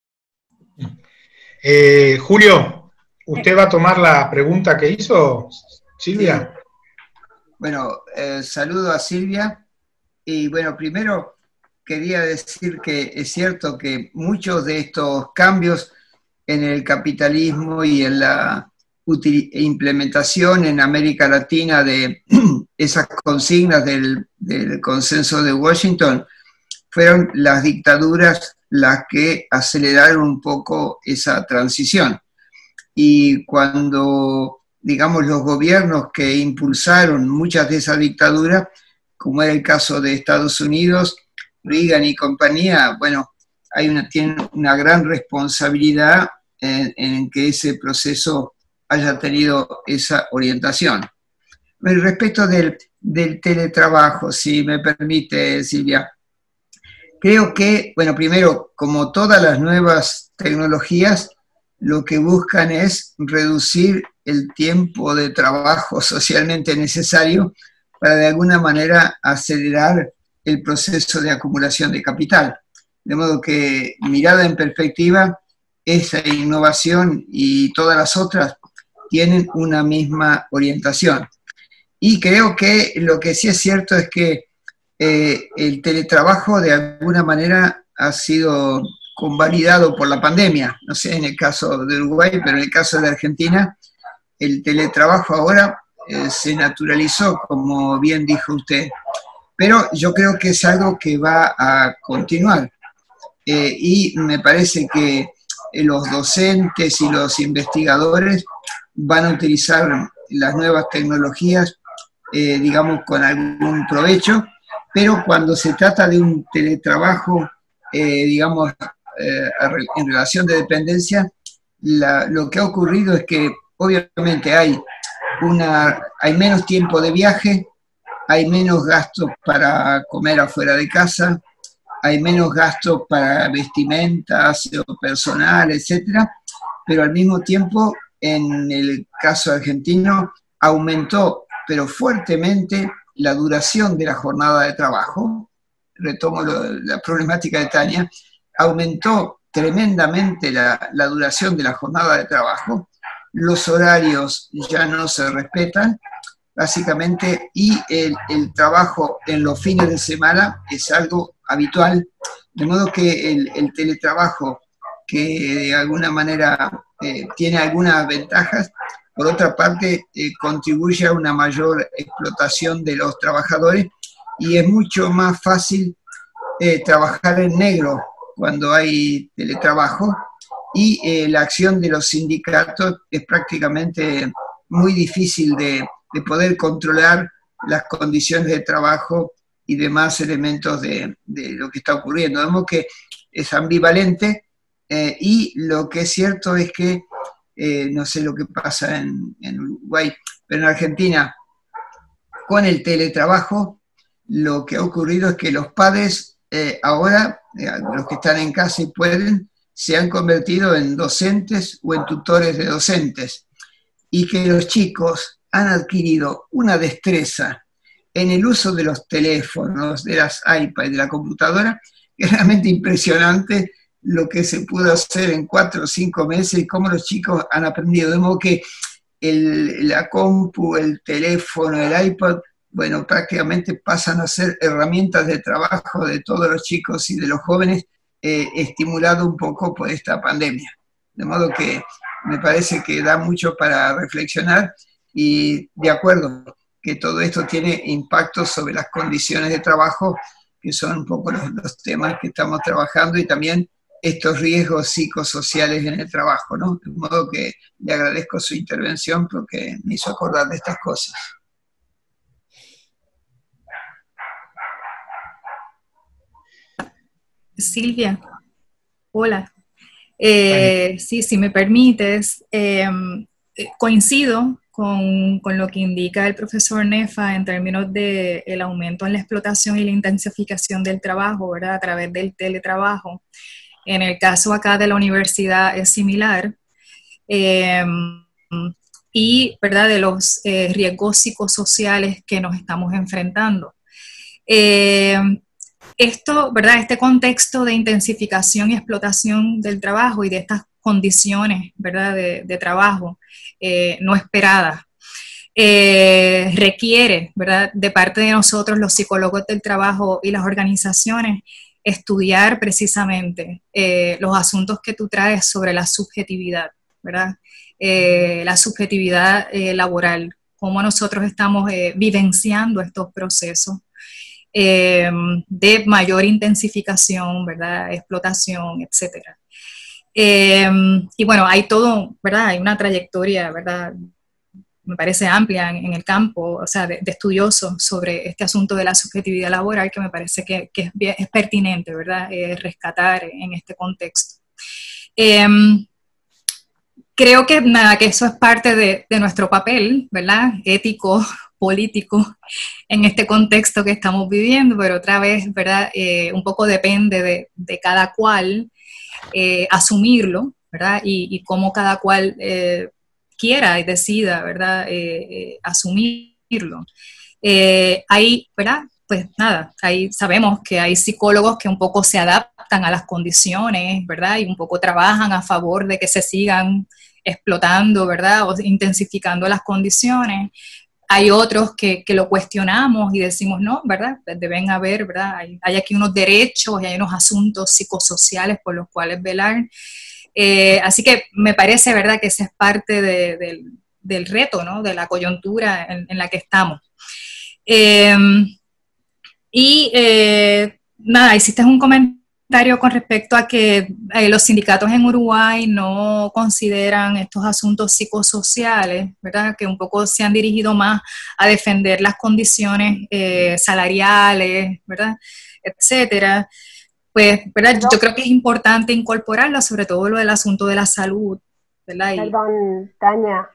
Julio, ¿usted va a tomar la pregunta que hizo Silvia? Sí. Bueno, saludo a Silvia, y bueno, primero quería decir que es cierto que muchos de estos cambios en el capitalismo y en la implementación en América Latina de esas consignas del consenso de Washington, fueron las dictaduras las que aceleraron un poco esa transición. Y cuando, digamos, los gobiernos que impulsaron muchas de esas dictaduras, como era el caso de Estados Unidos, Reagan y compañía, bueno, tienen una gran responsabilidad en que ese proceso haya tenido esa orientación. Respecto del teletrabajo, si me permite, Silvia, creo que, bueno, primero, como todas las nuevas tecnologías, lo que buscan es reducir el tiempo de trabajo socialmente necesario para de alguna manera acelerar el proceso de acumulación de capital. De modo que, mirada en perspectiva, esa innovación y todas las otras tienen una misma orientación. Y creo que lo que sí es cierto es que el teletrabajo de alguna manera ha sido convalidado por la pandemia. No sé en el caso de Uruguay, pero en el caso de Argentina, el teletrabajo ahora se naturalizó, como bien dijo usted. Pero yo creo que es algo que va a continuar. Y me parece que los docentes y los investigadores van a utilizar las nuevas tecnologías, digamos, con algún provecho, pero cuando se trata de un teletrabajo, digamos, en relación de dependencia, lo que ha ocurrido es que obviamente hay menos tiempo de viaje, hay menos gastos para comer afuera de casa, hay menos gastos para vestimentas o personal, etcétera, pero al mismo tiempo, en el caso argentino, aumentó, pero fuertemente, la duración de la jornada de trabajo. Retomo la problemática de Tania. Aumentó tremendamente la duración de la jornada de trabajo. Los horarios ya no se respetan, básicamente, y el trabajo en los fines de semana es algo habitual, de modo que el teletrabajo, que de alguna manera tiene algunas ventajas, por otra parte contribuye a una mayor explotación de los trabajadores, y es mucho más fácil trabajar en negro cuando hay teletrabajo, y la acción de los sindicatos es prácticamente muy difícil de poder controlar las condiciones de trabajo y demás elementos de lo que está ocurriendo. Vemos que es ambivalente, y lo que es cierto es que, no sé lo que pasa en Uruguay, pero en Argentina, con el teletrabajo, lo que ha ocurrido es que los padres ahora, los que están en casa y pueden, se han convertido en docentes o en tutores de docentes, y que los chicos han adquirido una destreza en el uso de los teléfonos, de las iPads, de la computadora. Es realmente impresionante lo que se pudo hacer en 4 o 5 meses y cómo los chicos han aprendido. De modo que la compu, el teléfono, el iPad, bueno, prácticamente pasan a ser herramientas de trabajo de todos los chicos y de los jóvenes, estimulado un poco por esta pandemia. De modo que me parece que da mucho para reflexionar y de acuerdo que todo esto tiene impacto sobre las condiciones de trabajo, que son un poco los temas que estamos trabajando, y también estos riesgos psicosociales en el trabajo, ¿no? De modo que le agradezco su intervención porque me hizo acordar de estas cosas. Silvia, hola. Sí, si me permites, coincido con lo que indica el profesor Neffa en términos del aumento en la explotación y la intensificación del trabajo, ¿verdad? A través del teletrabajo. En el caso acá de la universidad es similar. Y, ¿verdad?, de los riesgos psicosociales que nos estamos enfrentando. Esto, ¿verdad?, este contexto de intensificación y explotación del trabajo y de estas condiciones, ¿verdad?, de trabajo no esperadas, requiere, ¿verdad?, de parte de nosotros, los psicólogos del trabajo y las organizaciones, estudiar precisamente los asuntos que tú traes sobre la subjetividad, ¿verdad? La subjetividad laboral, cómo nosotros estamos vivenciando estos procesos de mayor intensificación, ¿verdad? Explotación, etcétera. Y bueno, hay todo, ¿verdad? Hay una trayectoria, ¿verdad?, me parece amplia en el campo, o sea, de estudiosos sobre este asunto de la subjetividad laboral, que me parece que es pertinente, ¿verdad?, rescatar en este contexto. Creo que nada, que eso es parte de nuestro papel, ¿verdad?, ético, político, en este contexto que estamos viviendo, pero otra vez, ¿verdad?, un poco depende de cada cual asumirlo, ¿verdad?, y cómo cada cual quiera y decida, ¿verdad?, asumirlo. Ahí, ¿verdad?, pues nada, ahí sabemos que hay psicólogos que un poco se adaptan a las condiciones, ¿verdad?, y un poco trabajan a favor de que se sigan explotando, ¿verdad?, o intensificando las condiciones. Hay otros que lo cuestionamos y decimos, no, ¿verdad?, deben haber, ¿verdad?, hay aquí unos derechos y hay unos asuntos psicosociales por los cuales velar. Así que me parece, ¿verdad?, que ese es parte del reto, ¿no?, de la coyuntura en la que estamos. Nada, hiciste un comentario con respecto a que los sindicatos en Uruguay no consideran estos asuntos psicosociales, ¿verdad?, que un poco se han dirigido más a defender las condiciones salariales, ¿verdad?, etcétera. Pues, ¿verdad?, yo creo que es importante incorporarlo, sobre todo lo del asunto de la salud, ¿verdad? Perdón, Tania,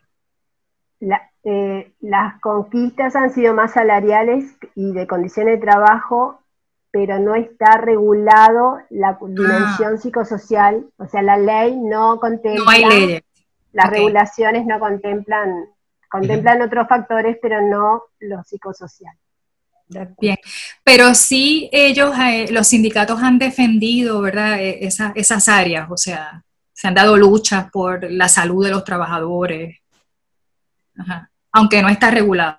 las conquistas han sido más salariales y de condiciones de trabajo, pero no está regulado la dimensión psicosocial, o sea, la ley no contempla, no hay leyes. Las regulaciones no contemplan otros factores, pero no los psicosociales. Bien, pero sí ellos, los sindicatos han defendido, ¿verdad?, esas áreas, o sea, se han dado luchas por la salud de los trabajadores, aunque no está regulado.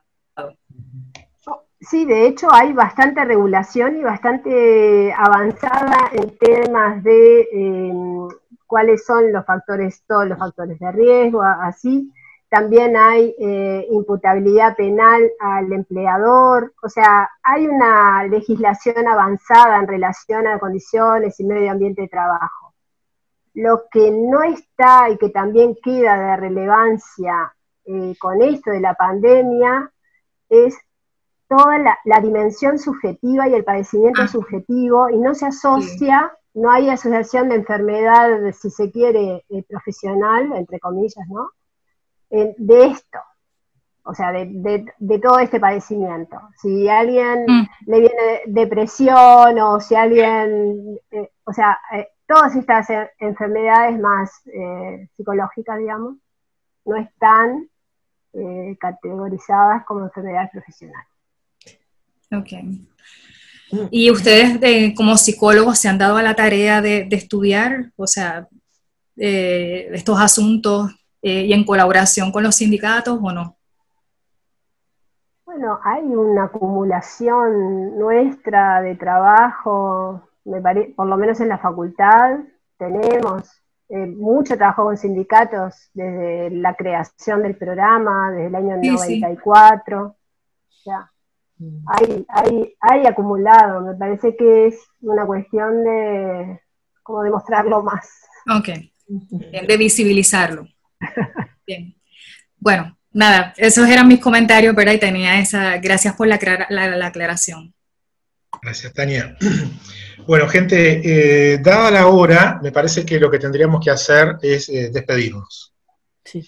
Sí, de hecho hay bastante regulación y bastante avanzada en temas de cuáles son los factores, todos los factores de riesgo, así. También hay imputabilidad penal al empleador, o sea, hay una legislación avanzada en relación a condiciones y medio ambiente de trabajo. Lo que no está y que también queda de relevancia con esto de la pandemia es toda la dimensión subjetiva y el padecimiento subjetivo, y no se asocia, no hay asociación de enfermedad, si se quiere, profesional, entre comillas, ¿no?, de esto, o sea, de todo este padecimiento. Si a alguien le viene depresión, o si alguien, o sea, todas estas enfermedades más psicológicas, digamos, no están categorizadas como enfermedades profesionales. Ok. ¿Y ustedes como psicólogos se han dado a la tarea de estudiar, o sea, estos asuntos y en colaboración con los sindicatos o no? Bueno, hay una acumulación nuestra de trabajo, por lo menos en la facultad tenemos mucho trabajo con sindicatos desde la creación del programa, desde el año 94. Sí. Ya. Hay acumulado, me parece que es una cuestión de cómo demostrarlo más. Ok, bien, de visibilizarlo. Bien, bueno, nada, esos eran mis comentarios, ¿verdad? Y tenía gracias por la aclaración. Gracias, Tania. Bueno, gente, dada la hora, me parece que lo que tendríamos que hacer es despedirnos. Sí.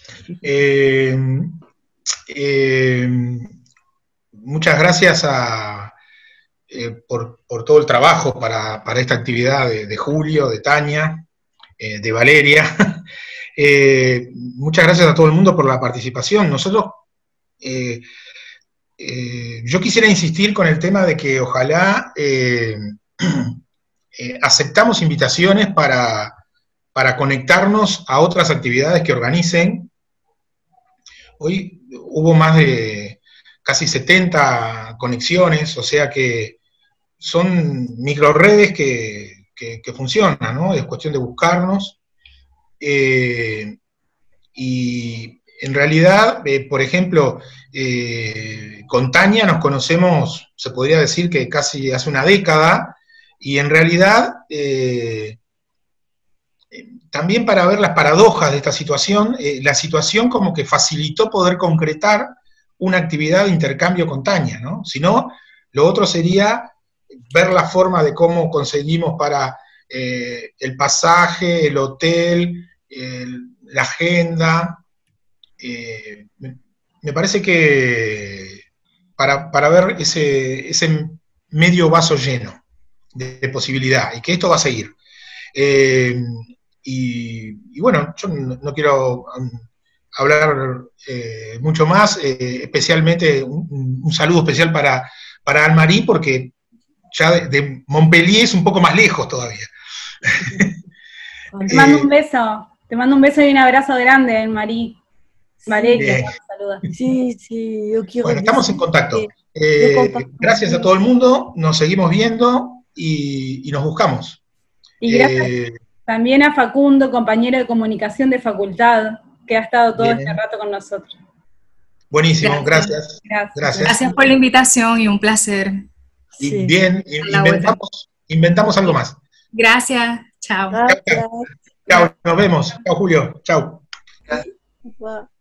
Muchas gracias por todo el trabajo para esta actividad de Julio, de Tania, de Valeria. Muchas gracias a todo el mundo por la participación. Nosotros, yo quisiera insistir con el tema de que ojalá aceptamos invitaciones para conectarnos a otras actividades que organicen. Hoy hubo más de casi 70 conexiones, o sea que son microredes que funcionan, ¿no? Es cuestión de buscarnos. Y en realidad, por ejemplo, con Tania nos conocemos, se podría decir que casi hace una década, y en realidad también para ver las paradojas de esta situación, la situación como que facilitó poder concretar una actividad de intercambio con Tania, ¿no? Si no, lo otro sería ver la forma de cómo conseguimos para el pasaje, el hotel, la agenda. Me parece que para ver ese medio vaso lleno de posibilidad, y que esto va a seguir. Y bueno, yo no quiero hablar mucho más, especialmente un saludo especial para Anne-Marie, porque ya de Montpellier es un poco más lejos todavía. Te mando un beso y un abrazo grande, Anne-Marie. Valeria, saluda. Sí, yo quiero. Bueno, estamos en contacto. Gracias a todo el mundo, nos seguimos viendo y nos buscamos. Y gracias también a Facundo, compañero de comunicación de facultad, que ha estado todo este rato con nosotros. Buenísimo, gracias. Gracias por la invitación y un placer. Sí. Bien, inventamos algo más. Gracias, chao. Chao, nos vemos. Chao, Julio. Chao. Gracias.